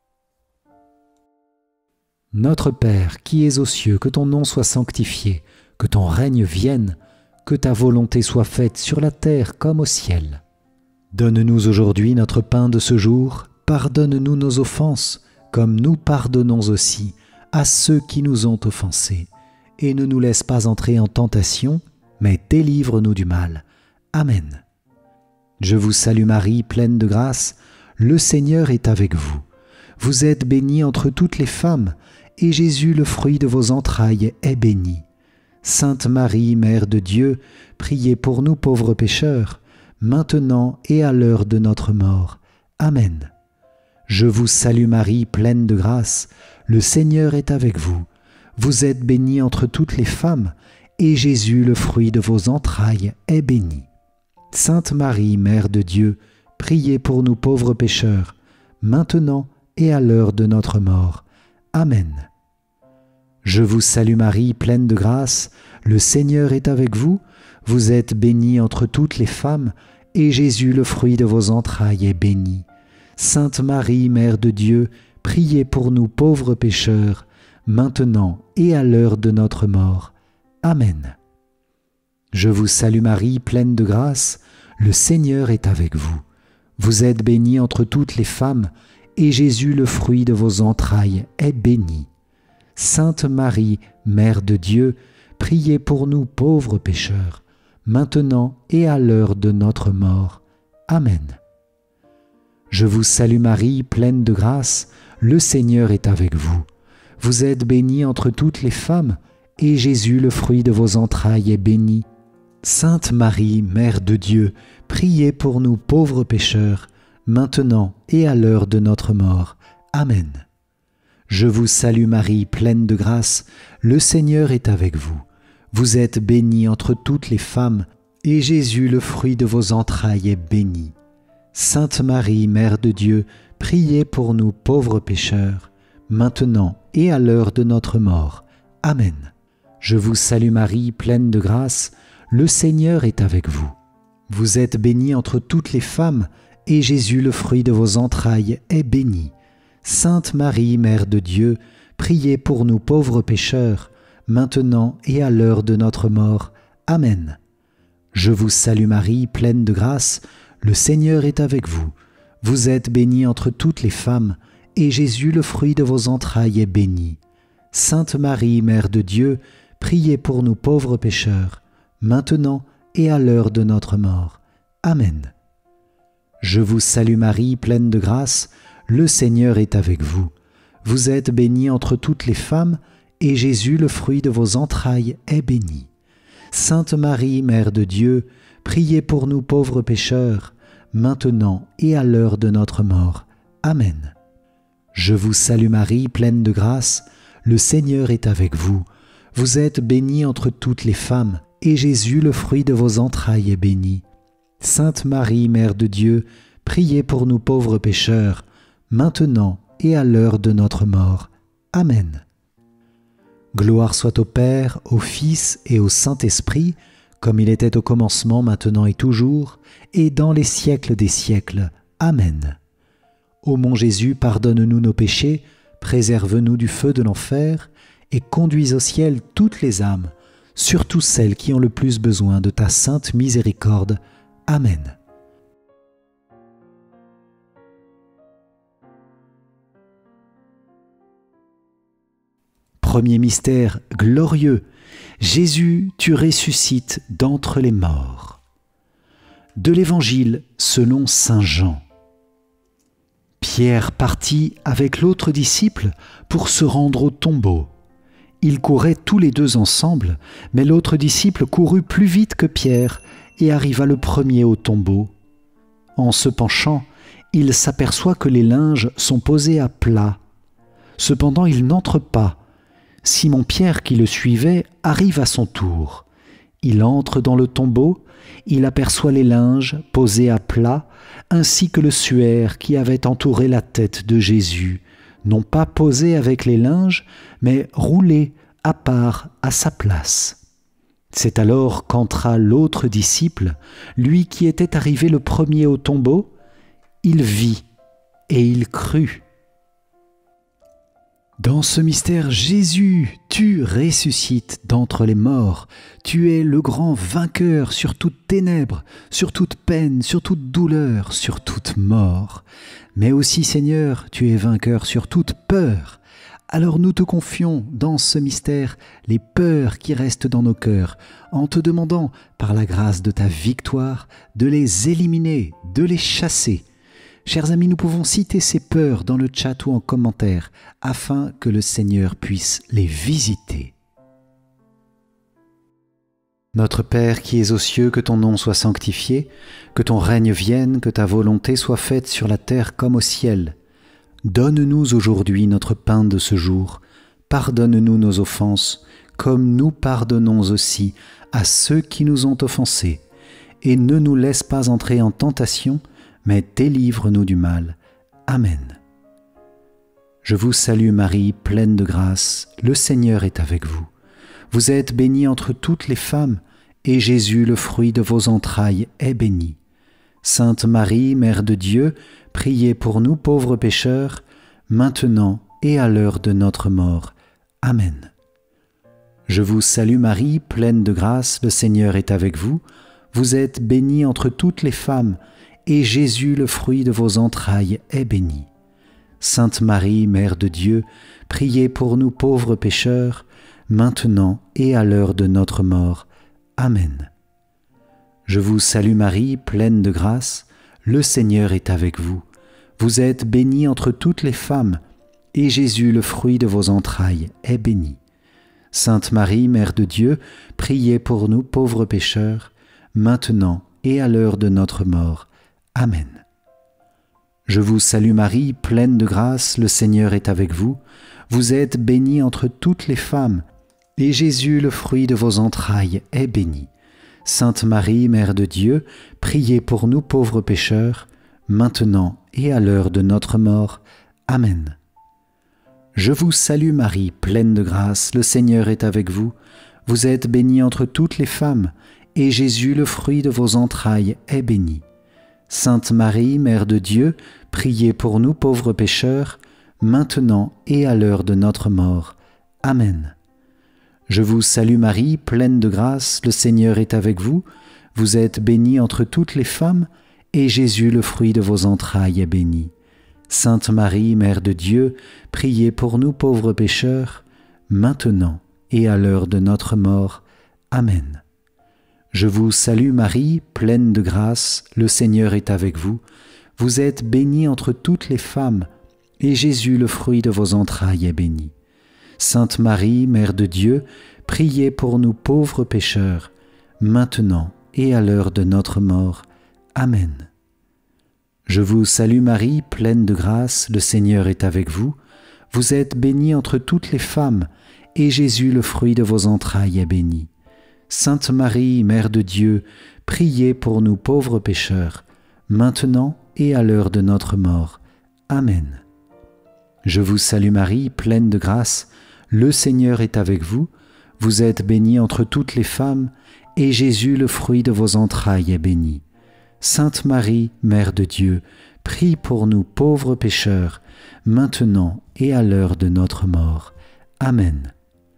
Speaker 1: Notre Père, qui es aux cieux, que ton nom soit sanctifié, que ton règne vienne, que ta volonté soit faite sur la terre comme au ciel. Donne-nous aujourd'hui notre pain de ce jour, pardonne-nous nos offenses, comme nous pardonnons aussi à ceux qui nous ont offensés. Et ne nous laisse pas entrer en tentation, mais délivre-nous du mal. Amen. Je vous salue Marie, pleine de grâce, le Seigneur est avec vous. Vous êtes bénie entre toutes les femmes, et Jésus, le fruit de vos entrailles, est béni. Sainte Marie, Mère de Dieu, priez pour nous pauvres pécheurs, maintenant et à l'heure de notre mort. Amen. Je vous salue Marie, pleine de grâce, le Seigneur est avec vous. Vous êtes bénie entre toutes les femmes, et Jésus, le fruit de vos entrailles, est béni. Sainte Marie, Mère de Dieu, priez pour nous pauvres pécheurs, maintenant et à l'heure de notre mort. Amen. Je vous salue Marie, pleine de grâce, le Seigneur est avec vous. Vous êtes bénie entre toutes les femmes, et Jésus, le fruit de vos entrailles, est béni. Sainte Marie, Mère de Dieu, priez pour nous pauvres pécheurs, maintenant et à l'heure de notre mort. Amen. Je vous salue Marie, pleine de grâce, le Seigneur est avec vous. Vous êtes bénie entre toutes les femmes, et Jésus, le fruit de vos entrailles, est béni. Sainte Marie, Mère de Dieu, priez pour nous pauvres pécheurs, maintenant et à l'heure de notre mort. Amen. Je vous salue Marie, pleine de grâce, le Seigneur est avec vous. Vous êtes bénie entre toutes les femmes, et Jésus, le fruit de vos entrailles, est béni. Sainte Marie, Mère de Dieu, priez pour nous pauvres pécheurs, maintenant et à l'heure de notre mort. Amen. Je vous salue Marie, pleine de grâce, le Seigneur est avec vous. Vous êtes bénie entre toutes les femmes, et Jésus, le fruit de vos entrailles, est béni. Sainte Marie, Mère de Dieu, priez pour nous pauvres pécheurs, maintenant et à l'heure de notre mort. Amen. Je vous salue Marie, pleine de grâce, le Seigneur est avec vous. Vous êtes bénie entre toutes les femmes, et Jésus, le fruit de vos entrailles, est béni. Sainte Marie, Mère de Dieu, priez pour nous pauvres pécheurs, maintenant et à l'heure de notre mort. Amen. Je vous salue Marie, pleine de grâce, le Seigneur est avec vous. Vous êtes bénie entre toutes les femmes, et Jésus, le fruit de vos entrailles, est béni. Sainte Marie, Mère de Dieu, priez pour nous pauvres pécheurs, maintenant et à l'heure de notre mort. Amen. Je vous salue Marie, pleine de grâce, le Seigneur est avec vous. Vous êtes bénie entre toutes les femmes, et Jésus, le fruit de vos entrailles, est béni. Sainte Marie, Mère de Dieu, priez pour nous pauvres pécheurs, maintenant et à l'heure de notre mort. Amen. Je vous salue Marie, pleine de grâce, le Seigneur est avec vous. Vous êtes bénie entre toutes les femmes, et Jésus, le fruit de vos entrailles, est béni. Sainte Marie, Mère de Dieu, priez pour nous pauvres pécheurs, maintenant et à l'heure de notre mort. Amen. Gloire soit au Père, au Fils et au Saint-Esprit, comme il était au commencement, maintenant et toujours, et dans les siècles des siècles. Amen. Ô mon Jésus, pardonne-nous nos péchés, préserve-nous du feu de l'enfer, et conduis au ciel toutes les âmes, surtout celles qui ont le plus besoin de ta sainte miséricorde. Amen. Premier mystère glorieux, Jésus, tu ressuscites d'entre les morts. De l'Évangile selon saint Jean. Pierre partit avec l'autre disciple pour se rendre au tombeau. Ils couraient tous les deux ensemble, mais l'autre disciple courut plus vite que Pierre et arriva le premier au tombeau. En se penchant, il s'aperçoit que les linges sont posés à plat. Cependant, il n'entre pas. Simon-Pierre, qui le suivait, arrive à son tour. Il entre dans le tombeau, il aperçoit les linges posés à plat, ainsi que le suaire qui avait entouré la tête de Jésus, non pas posé avec les linges, mais roulé à part à sa place. C'est alors qu'entra l'autre disciple, lui qui était arrivé le premier au tombeau. Il vit et il crut. Dans ce mystère, Jésus, tu ressuscites d'entre les morts. Tu es le grand vainqueur sur toute ténèbre, sur toute peine, sur toute douleur, sur toute mort. Mais aussi, Seigneur, tu es vainqueur sur toute peur. Alors nous te confions dans ce mystère les peurs qui restent dans nos cœurs, en te demandant, par la grâce de ta victoire, de les éliminer, de les chasser. Chers amis, nous pouvons citer ces peurs dans le chat ou en commentaire afin que le Seigneur puisse les visiter. Notre Père qui es aux cieux, que ton nom soit sanctifié, que ton règne vienne, que ta volonté soit faite sur la terre comme au ciel. Donne-nous aujourd'hui notre pain de ce jour. Pardonne-nous nos offenses, comme nous pardonnons aussi à ceux qui nous ont offensés. Et ne nous laisse pas entrer en tentation, mais délivre-nous du mal. Amen. Je vous salue Marie, pleine de grâce, le Seigneur est avec vous. Vous êtes bénie entre toutes les femmes, et Jésus, le fruit de vos entrailles, est béni. Sainte Marie, Mère de Dieu, priez pour nous pauvres pécheurs, maintenant et à l'heure de notre mort. Amen. Je vous salue Marie, pleine de grâce, le Seigneur est avec vous. Vous êtes bénie entre toutes les femmes, et Jésus, le fruit de vos entrailles, est béni. Sainte Marie, Mère de Dieu, priez pour nous pauvres pécheurs, maintenant et à l'heure de notre mort. Amen. Je vous salue Marie, pleine de grâce, le Seigneur est avec vous. Vous êtes bénie entre toutes les femmes, et Jésus, le fruit de vos entrailles, est béni. Sainte Marie, Mère de Dieu, priez pour nous pauvres pécheurs, maintenant et à l'heure de notre mort. Amen. Je vous salue Marie, pleine de grâce, le Seigneur est avec vous. Vous êtes bénie entre toutes les femmes, et Jésus, le fruit de vos entrailles, est béni. Sainte Marie, Mère de Dieu, priez pour nous pauvres pécheurs, maintenant et à l'heure de notre mort. Amen. Je vous salue Marie, pleine de grâce, le Seigneur est avec vous. Vous êtes bénie entre toutes les femmes, et Jésus, le fruit de vos entrailles, est béni. Sainte Marie, Mère de Dieu, priez pour nous pauvres pécheurs, maintenant et à l'heure de notre mort. Amen. Je vous salue Marie, pleine de grâce, le Seigneur est avec vous. Vous êtes bénie entre toutes les femmes, et Jésus, le fruit de vos entrailles, est béni. Sainte Marie, Mère de Dieu, priez pour nous pauvres pécheurs, maintenant et à l'heure de notre mort. Amen. Je vous salue Marie, pleine de grâce, le Seigneur est avec vous. Vous êtes bénie entre toutes les femmes, et Jésus, le fruit de vos entrailles, est béni. Sainte Marie, Mère de Dieu, priez pour nous pauvres pécheurs, maintenant et à l'heure de notre mort. Amen. Je vous salue Marie, pleine de grâce, le Seigneur est avec vous. Vous êtes bénie entre toutes les femmes, et Jésus, le fruit de vos entrailles, est béni. Sainte Marie, Mère de Dieu, priez pour nous pauvres pécheurs, maintenant et à l'heure de notre mort. Amen. Je vous salue Marie, pleine de grâce, le Seigneur est avec vous. Vous êtes bénie entre toutes les femmes, et Jésus, le fruit de vos entrailles, est béni. Sainte Marie, Mère de Dieu, prie pour nous pauvres pécheurs, maintenant et à l'heure de notre mort. Amen.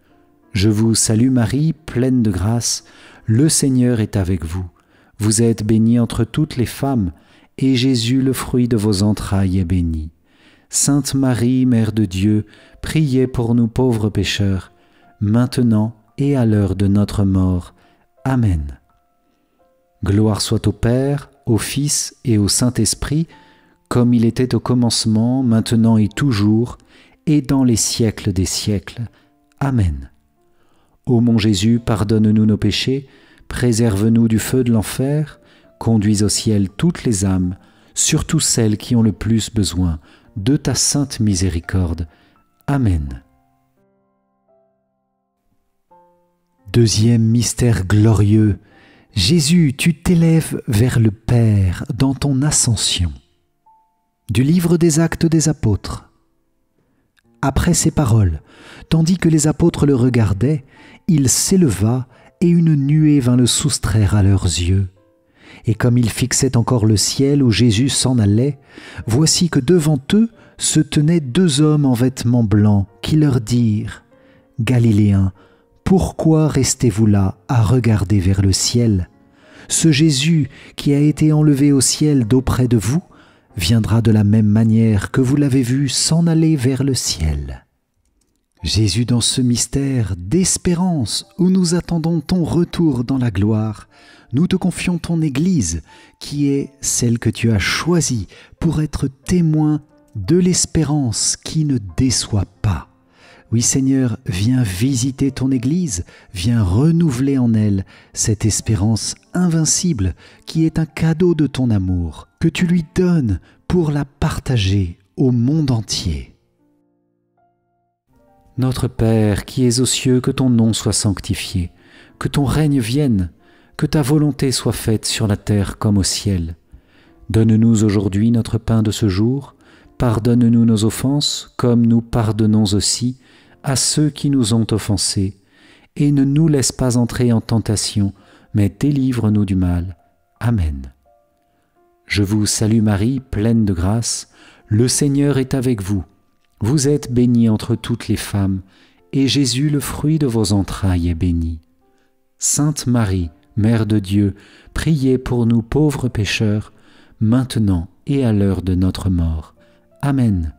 Speaker 1: Je vous salue Marie, pleine de grâce, le Seigneur est avec vous. Vous êtes bénie entre toutes les femmes, et Jésus, le fruit de vos entrailles, est béni. Sainte Marie, Mère de Dieu, priez pour nous pauvres pécheurs, maintenant et à l'heure de notre mort. Amen. Gloire soit au Père, au Fils et au Saint-Esprit, comme il était au commencement, maintenant et toujours, et dans les siècles des siècles. Amen. Ô mon Jésus, pardonne-nous nos péchés, préserve-nous du feu de l'enfer, conduis au ciel toutes les âmes, surtout celles qui ont le plus besoin de ta sainte miséricorde. Amen. Deuxième mystère glorieux. Jésus, tu t'élèves vers le Père dans ton ascension. Du livre des Actes des Apôtres. Après ces paroles, tandis que les apôtres le regardaient, il s'éleva et une nuée vint le soustraire à leurs yeux. Et comme ils fixaient encore le ciel où Jésus s'en allait, voici que devant eux se tenaient deux hommes en vêtements blancs qui leur dirent « Galiléens, pourquoi restez-vous là à regarder vers le ciel ? Ce Jésus qui a été enlevé au ciel d'auprès de vous viendra de la même manière que vous l'avez vu s'en aller vers le ciel. » Jésus, dans ce mystère d'espérance où nous attendons ton retour dans la gloire, nous te confions ton Église, qui est celle que tu as choisie pour être témoin de l'espérance qui ne déçoit pas. Oui Seigneur, viens visiter ton Église, viens renouveler en elle cette espérance invincible qui est un cadeau de ton amour, que tu lui donnes pour la partager au monde entier. Notre Père qui es aux cieux, que ton nom soit sanctifié, que ton règne vienne, que ta volonté soit faite sur la terre comme au ciel. Donne-nous aujourd'hui notre pain de ce jour, pardonne-nous nos offenses comme nous pardonnons aussi à ceux qui nous ont offensés, et ne nous laisse pas entrer en tentation, mais délivre-nous du mal. Amen. Je vous salue Marie, pleine de grâce, le Seigneur est avec vous. Vous êtes bénie entre toutes les femmes, et Jésus, le fruit de vos entrailles, est béni. Sainte Marie, Mère de Dieu, priez pour nous pauvres pécheurs, maintenant et à l'heure de notre mort. Amen.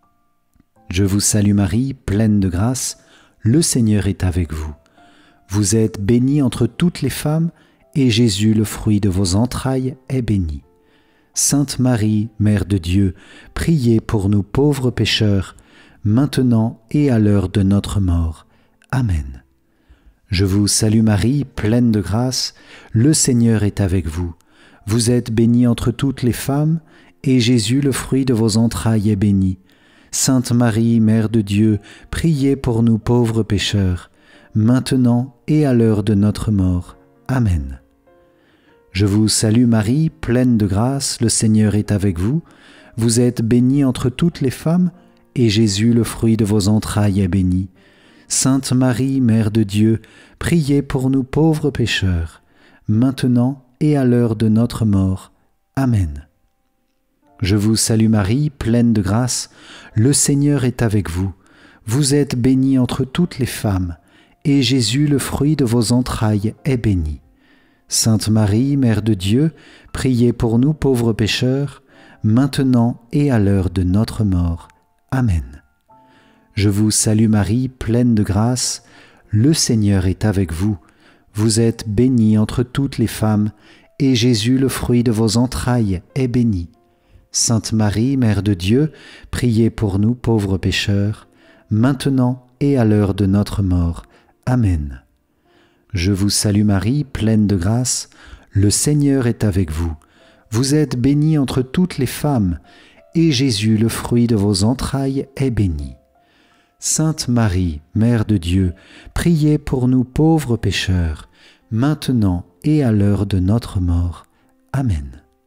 Speaker 1: Je vous salue Marie, pleine de grâce, le Seigneur est avec vous. Vous êtes bénie entre toutes les femmes, et Jésus, le fruit de vos entrailles, est béni. Sainte Marie, Mère de Dieu, priez pour nous pauvres pécheurs, maintenant et à l'heure de notre mort. Amen. Je vous salue Marie, pleine de grâce, le Seigneur est avec vous. Vous êtes bénie entre toutes les femmes, et Jésus, le fruit de vos entrailles, est béni. Sainte Marie, Mère de Dieu, priez pour nous pauvres pécheurs, maintenant et à l'heure de notre mort. Amen. Je vous salue Marie, pleine de grâce, le Seigneur est avec vous. Vous êtes bénie entre toutes les femmes, et Jésus, le fruit de vos entrailles, est béni. Sainte Marie, Mère de Dieu, priez pour nous pauvres pécheurs, maintenant et à l'heure de notre mort. Amen. Je vous salue Marie, pleine de grâce, le Seigneur est avec vous. Vous êtes bénie entre toutes les femmes, et Jésus, le fruit de vos entrailles, est béni. Sainte Marie, Mère de Dieu, priez pour nous pauvres pécheurs, maintenant et à l'heure de notre mort. Amen. Je vous salue Marie, pleine de grâce, le Seigneur est avec vous. Vous êtes bénie entre toutes les femmes, et Jésus, le fruit de vos entrailles, est béni. Sainte Marie, Mère de Dieu, priez pour nous pauvres pécheurs, maintenant et à l'heure de notre mort. Amen. Je vous salue Marie, pleine de grâce, le Seigneur est avec vous. Vous êtes bénie entre toutes les femmes, et Jésus, le fruit de vos entrailles, est béni. Sainte Marie, Mère de Dieu, priez pour nous pauvres pécheurs, maintenant et à l'heure de notre mort. Amen.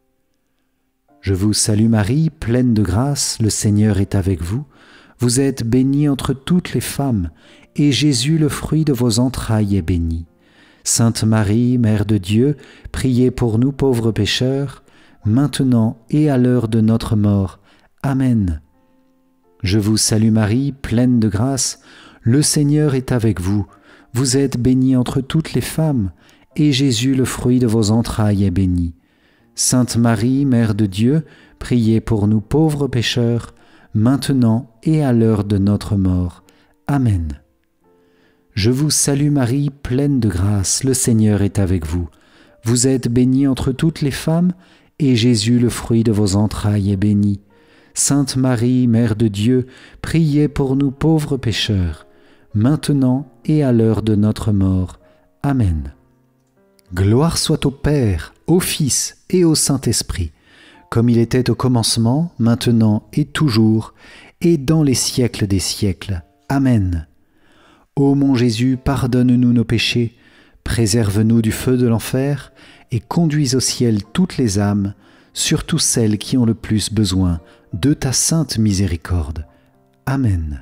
Speaker 1: Je vous salue Marie, pleine de grâce, le Seigneur est avec vous. Vous êtes bénie entre toutes les femmes, et Jésus, le fruit de vos entrailles, est béni. Sainte Marie, Mère de Dieu, priez pour nous pauvres pécheurs, maintenant et à l'heure de notre mort. Amen. Je vous salue Marie, pleine de grâce, le Seigneur est avec vous. Vous êtes bénie entre toutes les femmes, et Jésus, le fruit de vos entrailles, est béni. Sainte Marie, Mère de Dieu, priez pour nous pauvres pécheurs, maintenant et à l'heure de notre mort. Amen. Je vous salue Marie, pleine de grâce, le Seigneur est avec vous. Vous êtes bénie entre toutes les femmes, et Jésus, le fruit de vos entrailles, est béni. Sainte Marie, Mère de Dieu, priez pour nous pauvres pécheurs, maintenant et à l'heure de notre mort. Amen. Gloire soit au Père, au Fils et au Saint-Esprit, comme il était au commencement, maintenant et toujours, et dans les siècles des siècles. Amen. Ô mon Jésus, pardonne-nous nos péchés, préserve-nous du feu de l'enfer, et conduis au ciel toutes les âmes, surtout celles qui ont le plus besoin de ta sainte miséricorde. Amen.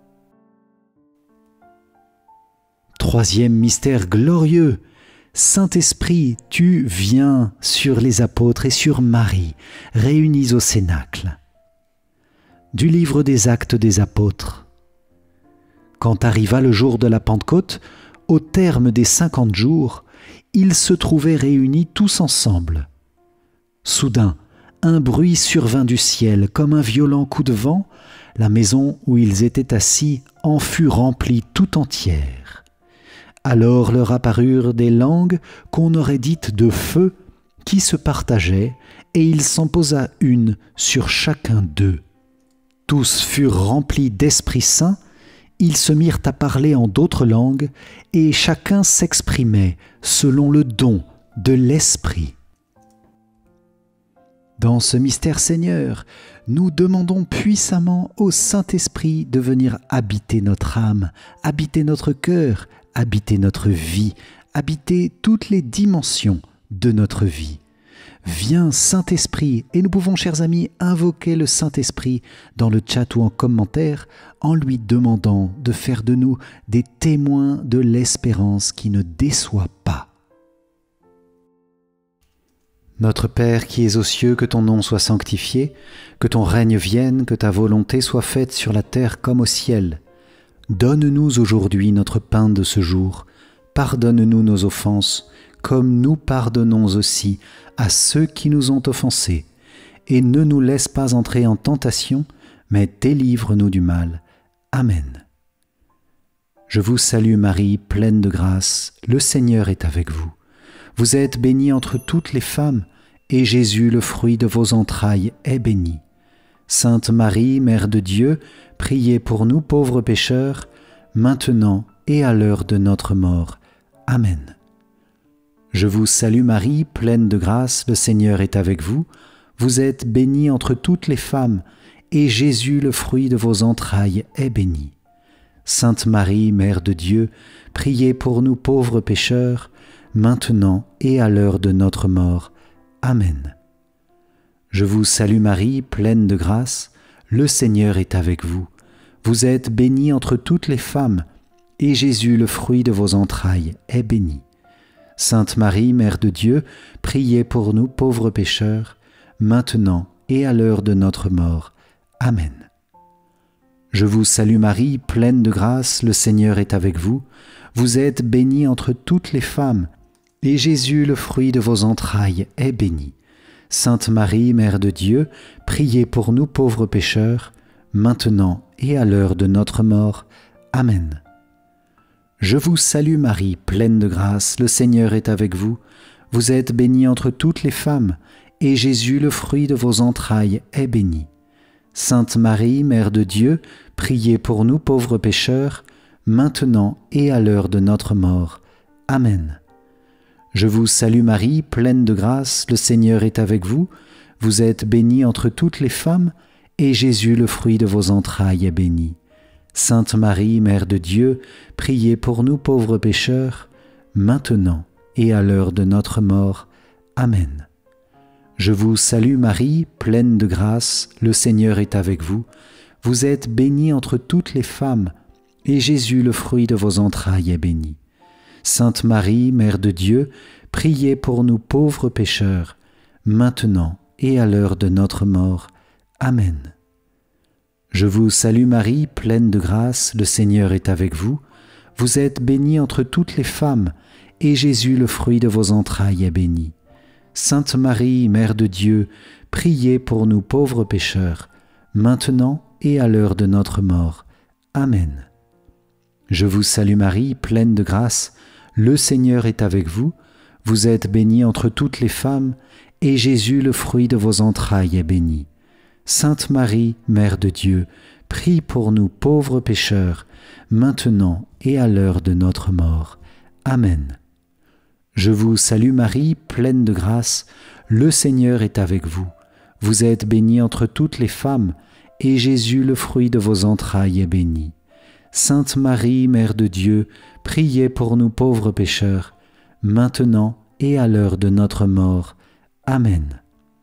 Speaker 1: Troisième mystère glorieux. Saint-Esprit, tu viens sur les apôtres et sur Marie, réunis au Cénacle. Du livre des Actes des Apôtres. Quand arriva le jour de la Pentecôte, au terme des 50 jours, ils se trouvaient réunis tous ensemble. Soudain, un bruit survint du ciel comme un violent coup de vent. La maison où ils étaient assis en fut remplie tout entière. Alors leur apparurent des langues qu'on aurait dites de feu, qui se partageaient, et il s'en posa une sur chacun d'eux. Tous furent remplis d'Esprit Saint, ils se mirent à parler en d'autres langues, et chacun s'exprimait selon le don de l'Esprit. Dans ce mystère, Seigneur, nous demandons puissamment au Saint-Esprit de venir habiter notre âme, habiter notre cœur, habiter notre vie, habiter toutes les dimensions de notre vie. Viens, Saint-Esprit, et nous pouvons, chers amis, invoquer le Saint-Esprit dans le chat ou en commentaire en lui demandant de faire de nous des témoins de l'espérance qui ne déçoit pas. Notre Père qui es aux cieux, que ton nom soit sanctifié, que ton règne vienne, que ta volonté soit faite sur la terre comme au ciel. Donne-nous aujourd'hui notre pain de ce jour. Pardonne-nous nos offenses, comme nous pardonnons aussi à ceux qui nous ont offensés. Et ne nous laisse pas entrer en tentation, mais délivre-nous du mal. Amen. Je vous salue Marie, pleine de grâce, le Seigneur est avec vous. Vous êtes bénie entre toutes les femmes, et Jésus, le fruit de vos entrailles, est béni. Sainte Marie, Mère de Dieu, priez pour nous pauvres pécheurs, maintenant et à l'heure de notre mort. Amen. Je vous salue Marie, pleine de grâce, le Seigneur est avec vous. Vous êtes bénie entre toutes les femmes, et Jésus, le fruit de vos entrailles, est béni. Sainte Marie, Mère de Dieu, priez pour nous pauvres pécheurs, maintenant et à l'heure de notre mort. Amen. Je vous salue Marie, pleine de grâce, le Seigneur est avec vous. Vous êtes bénie entre toutes les femmes, et Jésus, le fruit de vos entrailles, est béni. Sainte Marie, Mère de Dieu, priez pour nous pauvres pécheurs, maintenant et à l'heure de notre mort. Amen. Je vous salue Marie, pleine de grâce, le Seigneur est avec vous. Vous êtes bénie entre toutes les femmes, et Jésus, le fruit de vos entrailles, est béni. Sainte Marie, Mère de Dieu, priez pour nous pauvres pécheurs, maintenant et à l'heure de notre mort. Amen. Je vous salue Marie, pleine de grâce, le Seigneur est avec vous. Vous êtes bénie entre toutes les femmes, et Jésus, le fruit de vos entrailles, est béni. Sainte Marie, Mère de Dieu, priez pour nous pauvres pécheurs, maintenant et à l'heure de notre mort. Amen. Je vous salue Marie, pleine de grâce, le Seigneur est avec vous. Vous êtes bénie entre toutes les femmes, et Jésus, le fruit de vos entrailles, est béni. Sainte Marie, Mère de Dieu, priez pour nous pauvres pécheurs, maintenant et à l'heure de notre mort. Amen. Je vous salue Marie, pleine de grâce, le Seigneur est avec vous. Vous êtes bénie entre toutes les femmes, et Jésus, le fruit de vos entrailles, est béni. Sainte Marie, Mère de Dieu, priez pour nous pauvres pécheurs, maintenant et à l'heure de notre mort. Amen. Je vous salue Marie, pleine de grâce, le Seigneur est avec vous. Vous êtes bénie entre toutes les femmes, et Jésus, le fruit de vos entrailles, est béni. Sainte Marie, Mère de Dieu, priez pour nous pauvres pécheurs, maintenant et à l'heure de notre mort. Amen. Je vous salue Marie, pleine de grâce, le Seigneur est avec vous. Vous êtes bénie entre toutes les femmes, et Jésus, le fruit de vos entrailles, est béni. Sainte Marie, Mère de Dieu, prie pour nous pauvres pécheurs, maintenant et à l'heure de notre mort. Amen. Je vous salue Marie, pleine de grâce, le Seigneur est avec vous. Vous êtes bénie entre toutes les femmes, et Jésus, le fruit de vos entrailles, est béni. Sainte Marie, Mère de Dieu, priez pour nous pauvres pécheurs, maintenant et à l'heure de notre mort. Amen.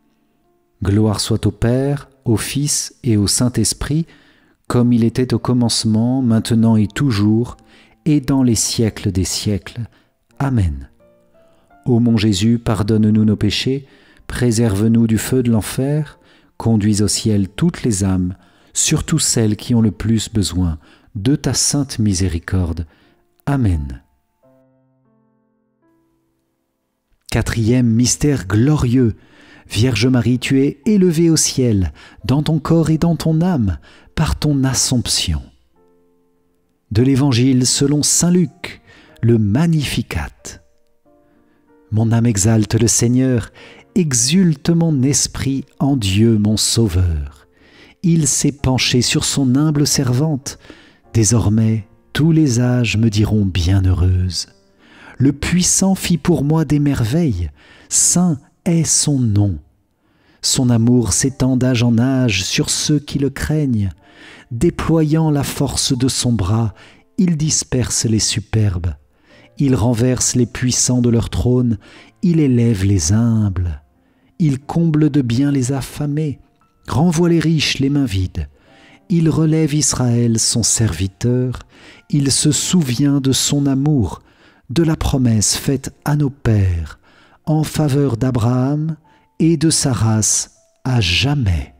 Speaker 1: Gloire soit au Père, au Fils et au Saint-Esprit, comme il était au commencement, maintenant et toujours, et dans les siècles des siècles. Amen. Ô mon Jésus, pardonne-nous nos péchés, préserve-nous du feu de l'enfer, conduis au ciel toutes les âmes, surtout celles qui ont le plus besoin de ta sainte miséricorde. Amen. Quatrième mystère glorieux. Vierge Marie, tu es élevée au ciel, dans ton corps et dans ton âme, par ton Assomption. De l'Évangile selon saint Luc. le Magnificat. Mon âme exalte le Seigneur, exulte mon esprit en Dieu mon Sauveur. Il s'est penché sur son humble servante. Désormais, tous les âges me diront bienheureuse. Le Puissant fit pour moi des merveilles, saint est son nom. Son amour s'étend d'âge en âge sur ceux qui le craignent. Déployant la force de son bras, il disperse les superbes. Il renverse les puissants de leur trône, il élève les humbles. Il comble de bien les affamés, renvoie les riches les mains vides. Il relève Israël son serviteur, il se souvient de son amour, de la promesse faite à nos pères, en faveur d'Abraham et de sa race à jamais.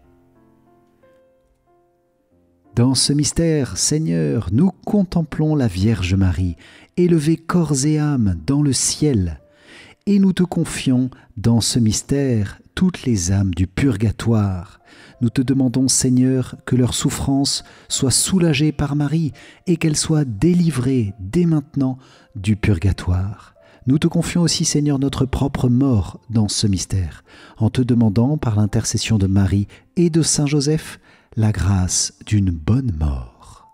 Speaker 1: Dans ce mystère, Seigneur, nous contemplons la Vierge Marie, élevée corps et âme dans le ciel, et nous te confions dans ce mystère toutes les âmes du purgatoire. Nous te demandons, Seigneur, que leur souffrance soit soulagée par Marie et qu'elle soit délivrée dès maintenant du purgatoire. Nous te confions aussi, Seigneur, notre propre mort dans ce mystère, en te demandant, par l'intercession de Marie et de Saint Joseph, la grâce d'une bonne mort.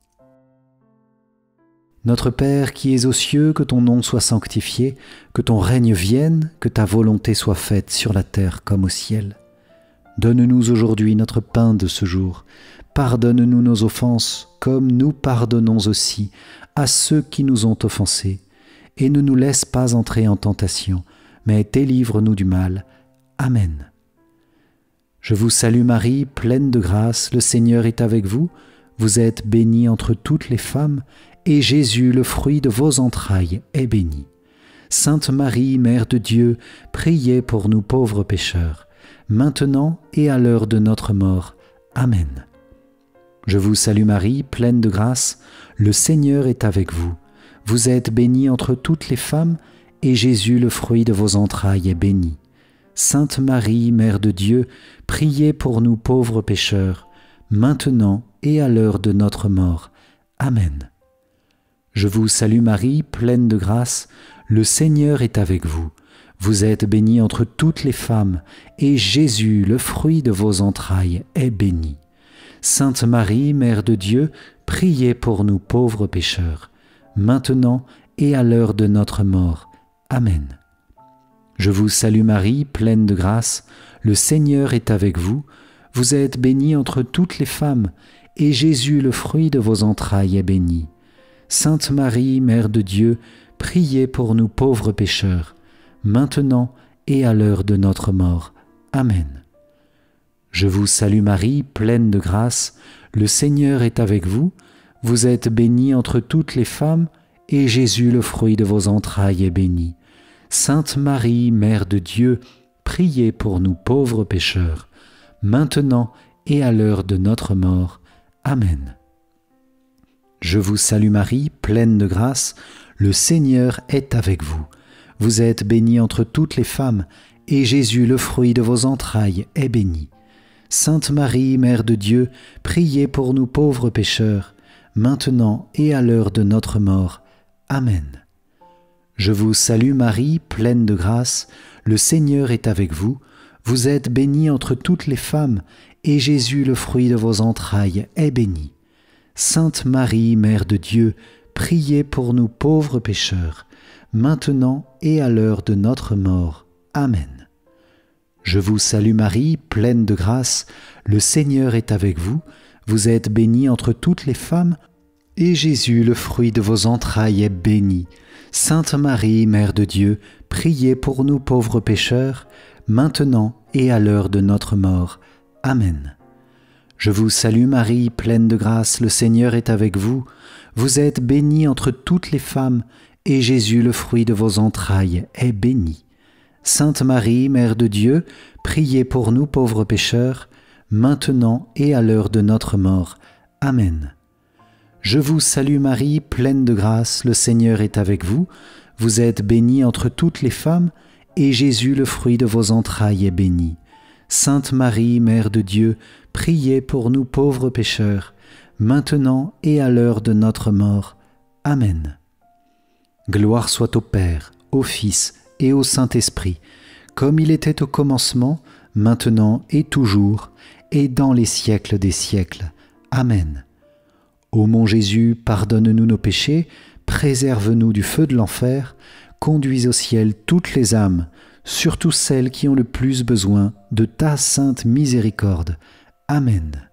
Speaker 1: Notre Père qui es aux cieux, que ton nom soit sanctifié, que ton règne vienne, que ta volonté soit faite sur la terre comme au ciel. Donne-nous aujourd'hui notre pain de ce jour. Pardonne-nous nos offenses, comme nous pardonnons aussi à ceux qui nous ont offensés. Et ne nous laisse pas entrer en tentation, mais délivre-nous du mal. Amen. Je vous salue Marie, pleine de grâce, le Seigneur est avec vous. Vous êtes bénie entre toutes les femmes, et Jésus, le fruit de vos entrailles, est béni. Sainte Marie, Mère de Dieu, priez pour nous pauvres pécheurs, maintenant et à l'heure de notre mort. Amen. Je vous salue Marie, pleine de grâce, le Seigneur est avec vous. Vous êtes bénie entre toutes les femmes, et Jésus, le fruit de vos entrailles, est béni. Sainte Marie, Mère de Dieu, priez pour nous pauvres pécheurs, maintenant et à l'heure de notre mort. Amen. Je vous salue Marie, pleine de grâce, le Seigneur est avec vous. Vous êtes bénie entre toutes les femmes, et Jésus, le fruit de vos entrailles, est béni. Sainte Marie, Mère de Dieu, priez pour nous pauvres pécheurs, maintenant et à l'heure de notre mort. Amen. Je vous salue Marie, pleine de grâce, le Seigneur est avec vous. Vous êtes bénie entre toutes les femmes, et Jésus, le fruit de vos entrailles, est béni. Sainte Marie, Mère de Dieu, priez pour nous pauvres pécheurs, maintenant et à l'heure de notre mort. Amen. Je vous salue Marie, pleine de grâce, le Seigneur est avec vous. Vous êtes bénie entre toutes les femmes, et Jésus, le fruit de vos entrailles, est béni. Sainte Marie, Mère de Dieu, priez pour nous pauvres pécheurs, maintenant et à l'heure de notre mort. Amen. Je vous salue Marie, pleine de grâce, le Seigneur est avec vous. Vous êtes bénie entre toutes les femmes, et Jésus, le fruit de vos entrailles, est béni. Sainte Marie, Mère de Dieu, priez pour nous pauvres pécheurs, maintenant et à l'heure de notre mort. Amen. Je vous salue Marie, pleine de grâce, le Seigneur est avec vous. Vous êtes bénie entre toutes les femmes, et Jésus, le fruit de vos entrailles, est béni. Sainte Marie, Mère de Dieu, priez pour nous pauvres pécheurs, maintenant et à l'heure de notre mort. Amen. Je vous salue Marie, pleine de grâce, le Seigneur est avec vous. Vous êtes bénie entre toutes les femmes, et Jésus, le fruit de vos entrailles, est béni. Sainte Marie, Mère de Dieu, priez pour nous pauvres pécheurs, maintenant et à l'heure de notre mort. Amen. Je vous salue Marie, pleine de grâce, le Seigneur est avec vous. Vous êtes bénie entre toutes les femmes, et Jésus, le fruit de vos entrailles, est béni. Sainte Marie, Mère de Dieu, priez pour nous pauvres pécheurs, maintenant et à l'heure de notre mort. Amen. Je vous salue Marie, pleine de grâce, le Seigneur est avec vous. Vous êtes bénie entre toutes les femmes, et Jésus, le fruit de vos entrailles, est béni. Sainte Marie, Mère de Dieu, priez pour nous pauvres pécheurs, maintenant et à l'heure de notre mort. Amen. Gloire soit au Père, au Fils et au Saint-Esprit, comme il était au commencement, maintenant et toujours, et dans les siècles des siècles. Amen. Ô mon Jésus, pardonne-nous nos péchés, préserve-nous du feu de l'enfer, conduis au ciel toutes les âmes, surtout celles qui ont le plus besoin de ta sainte miséricorde. Amen.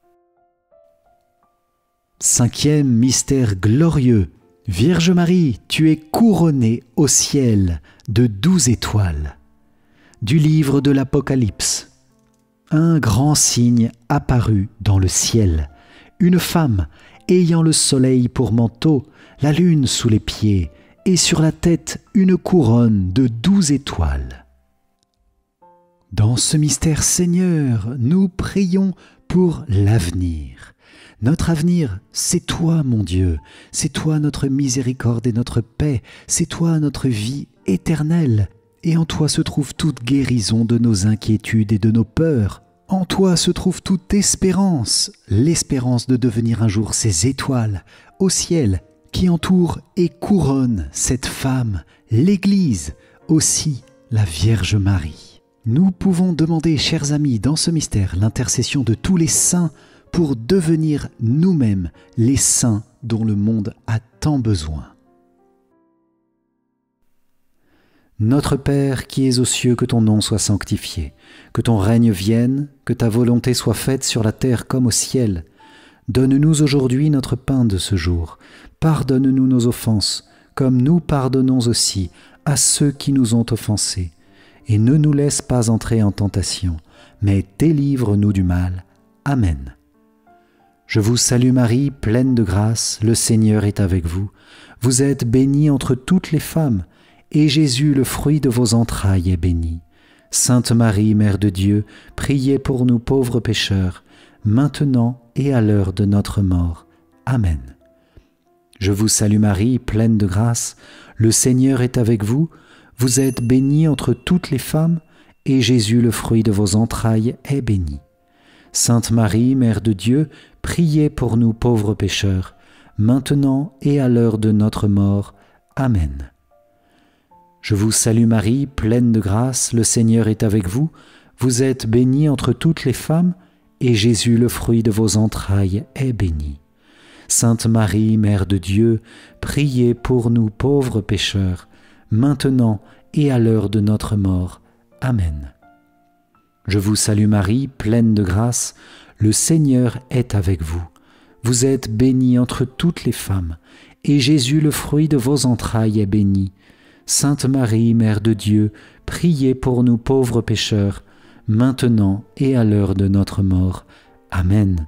Speaker 1: Cinquième mystère glorieux. Vierge Marie, tu es couronnée au ciel de 12 étoiles. Du livre de l'Apocalypse. Un grand signe apparut dans le ciel. Une femme ayant le soleil pour manteau, la lune sous les pieds, et sur la tête une couronne de 12 étoiles. Dans ce mystère, Seigneur, nous prions pour l'avenir. Notre avenir, c'est toi, mon Dieu, c'est toi notre miséricorde et notre paix, c'est toi notre vie éternelle, et en toi se trouve toute guérison de nos inquiétudes et de nos peurs. En toi se trouve toute espérance, l'espérance de devenir un jour ces étoiles au ciel qui entourent et couronnent cette femme, l'Église, aussi la Vierge Marie. Nous pouvons demander, chers amis, dans ce mystère, l'intercession de tous les saints pour devenir nous-mêmes les saints dont le monde a tant besoin. Notre Père qui es aux cieux, que ton nom soit sanctifié, que ton règne vienne, que ta volonté soit faite sur la terre comme au ciel. Donne-nous aujourd'hui notre pain de ce jour. Pardonne-nous nos offenses, comme nous pardonnons aussi à ceux qui nous ont offensés. Et ne nous laisse pas entrer en tentation, mais délivre-nous du mal. Amen. Je vous salue Marie, pleine de grâce, le Seigneur est avec vous. Vous êtes bénie entre toutes les femmes, et Jésus, le fruit de vos entrailles, est béni. Sainte Marie, Mère de Dieu, priez pour nous pauvres pécheurs, maintenant et à l'heure de notre mort. Amen. Je vous salue Marie, pleine de grâce, le Seigneur est avec vous. Vous êtes bénie entre toutes les femmes, et Jésus, le fruit de vos entrailles, est béni. Sainte Marie, Mère de Dieu, priez pour nous pauvres pécheurs, maintenant et à l'heure de notre mort. Amen. Je vous salue Marie, pleine de grâce, le Seigneur est avec vous. Vous êtes bénie entre toutes les femmes, et Jésus, le fruit de vos entrailles, est béni. Sainte Marie, Mère de Dieu, priez pour nous pauvres pécheurs, maintenant et à l'heure de notre mort. Amen. Je vous salue Marie, pleine de grâce, le Seigneur est avec vous. Vous êtes bénie entre toutes les femmes, et Jésus, le fruit de vos entrailles, est béni. Sainte Marie, Mère de Dieu, priez pour nous pauvres pécheurs, maintenant et à l'heure de notre mort. Amen.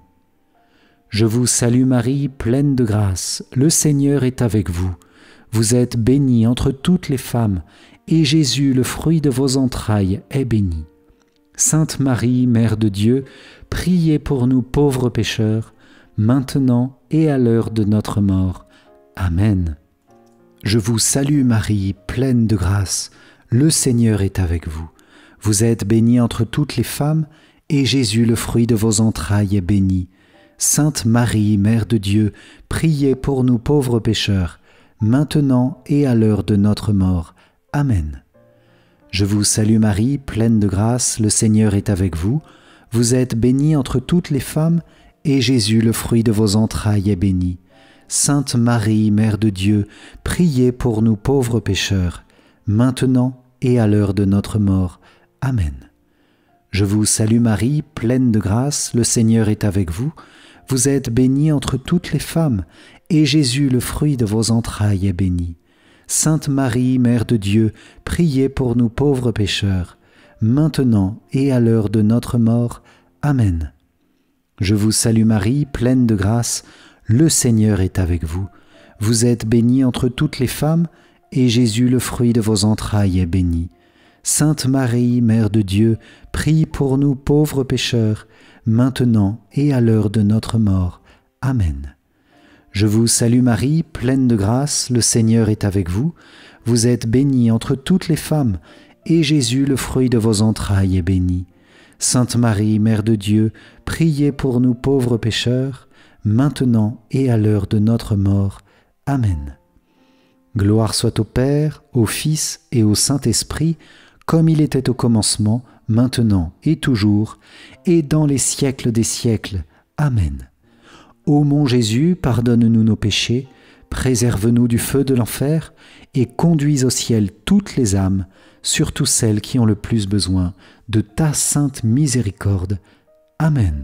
Speaker 1: Je vous salue Marie, pleine de grâce, le Seigneur est avec vous. Vous êtes bénie entre toutes les femmes, et Jésus, le fruit de vos entrailles, est béni. Sainte Marie, Mère de Dieu, priez pour nous pauvres pécheurs, maintenant et à l'heure de notre mort. Amen. Je vous salue Marie, pleine de grâce, le Seigneur est avec vous. Vous êtes bénie entre toutes les femmes, et Jésus, le fruit de vos entrailles, est béni. Sainte Marie, Mère de Dieu, priez pour nous pauvres pécheurs, maintenant et à l'heure de notre mort. Amen. Je vous salue Marie, pleine de grâce, le Seigneur est avec vous. Vous êtes bénie entre toutes les femmes, et Jésus, le fruit de vos entrailles, est béni. Sainte Marie, Mère de Dieu, priez pour nous pauvres pécheurs, maintenant et à l'heure de notre mort. Amen. Je vous salue Marie, pleine de grâce, le Seigneur est avec vous. Vous êtes bénie entre toutes les femmes, et Jésus, le fruit de vos entrailles, est béni. Sainte Marie, Mère de Dieu, priez pour nous pauvres pécheurs, maintenant et à l'heure de notre mort. Amen. Je vous salue Marie, pleine de grâce, le Seigneur est avec vous. Vous êtes bénie entre toutes les femmes, et Jésus, le fruit de vos entrailles, est béni. Sainte Marie, Mère de Dieu, prie pour nous pauvres pécheurs, maintenant et à l'heure de notre mort. Amen. Je vous salue Marie, pleine de grâce, le Seigneur est avec vous. Vous êtes bénie entre toutes les femmes, et Jésus, le fruit de vos entrailles, est béni. Sainte Marie, Mère de Dieu, priez pour nous pauvres pécheurs, maintenant et à l'heure de notre mort. Amen. Gloire soit au Père, au Fils et au Saint-Esprit, comme il était au commencement, maintenant et toujours, et dans les siècles des siècles. Amen. Ô mon Jésus, pardonne-nous nos péchés, préserve-nous du feu de l'enfer, et conduis au ciel toutes les âmes, surtout celles qui ont le plus besoin de ta sainte miséricorde. Amen.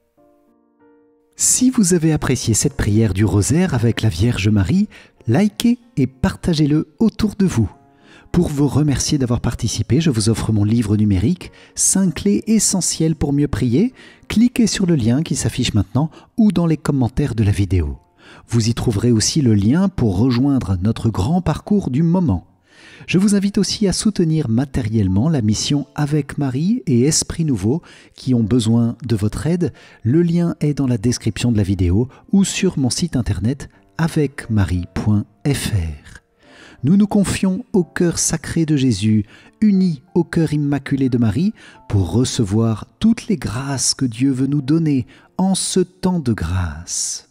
Speaker 1: Si vous avez apprécié cette prière du rosaire avec la Vierge Marie, likez et partagez-le autour de vous. Pour vous remercier d'avoir participé, je vous offre mon livre numérique « 5 clés essentielles pour mieux prier ». Cliquez sur le lien qui s'affiche maintenant ou dans les commentaires de la vidéo. Vous y trouverez aussi le lien pour rejoindre notre grand parcours du moment. Je vous invite aussi à soutenir matériellement la mission Avec Marie et Esprit Nouveau qui ont besoin de votre aide. Le lien est dans la description de la vidéo ou sur mon site internet avecmarie.fr. Nous nous confions au cœur sacré de Jésus, unis au cœur immaculé de Marie, pour recevoir toutes les grâces que Dieu veut nous donner en ce temps de grâce.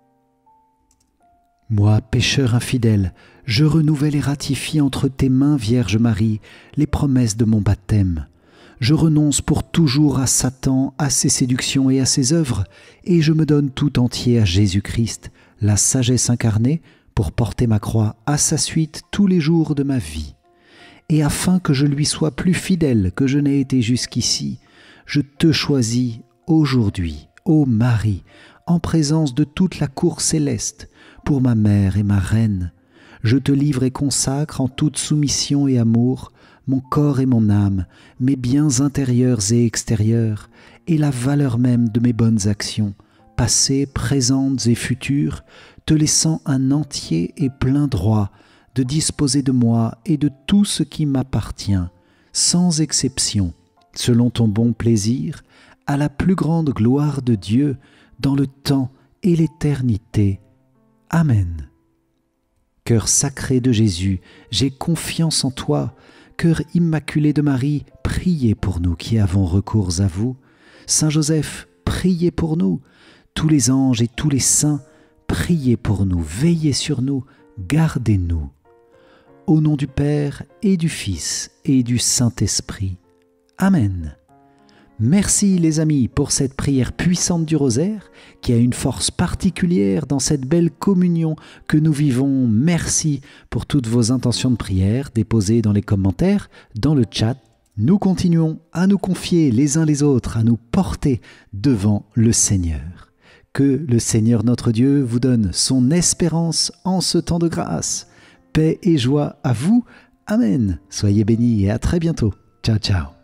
Speaker 1: Moi, pécheur infidèle, je renouvelle et ratifie entre tes mains, Vierge Marie, les promesses de mon baptême. Je renonce pour toujours à Satan, à ses séductions et à ses œuvres, et je me donne tout entier à Jésus-Christ, la sagesse incarnée, pour porter ma croix à sa suite tous les jours de ma vie. Et afin que je lui sois plus fidèle que je n'ai été jusqu'ici, je te choisis aujourd'hui, ô Marie, en présence de toute la cour céleste, pour ma mère et ma reine. Je te livre et consacre en toute soumission et amour mon corps et mon âme, mes biens intérieurs et extérieurs, et la valeur même de mes bonnes actions, passées, présentes et futures, te laissant un entier et plein droit de disposer de moi et de tout ce qui m'appartient, sans exception, selon ton bon plaisir, à la plus grande gloire de Dieu, dans le temps et l'éternité. Amen. Cœur sacré de Jésus, j'ai confiance en toi. Cœur immaculé de Marie, priez pour nous qui avons recours à vous. Saint Joseph, priez pour nous. Tous les anges et tous les saints, priez pour nous, veillez sur nous, gardez-nous. Au nom du Père et du Fils et du Saint-Esprit. Amen. Merci les amis pour cette prière puissante du rosaire qui a une force particulière dans cette belle communion que nous vivons. Merci pour toutes vos intentions de prière déposées dans les commentaires, dans le chat. Nous continuons à nous confier les uns les autres, à nous porter devant le Seigneur. Que le Seigneur notre Dieu vous donne son espérance en ce temps de grâce. Paix et joie à vous. Amen. Soyez bénis et à très bientôt. Ciao, ciao.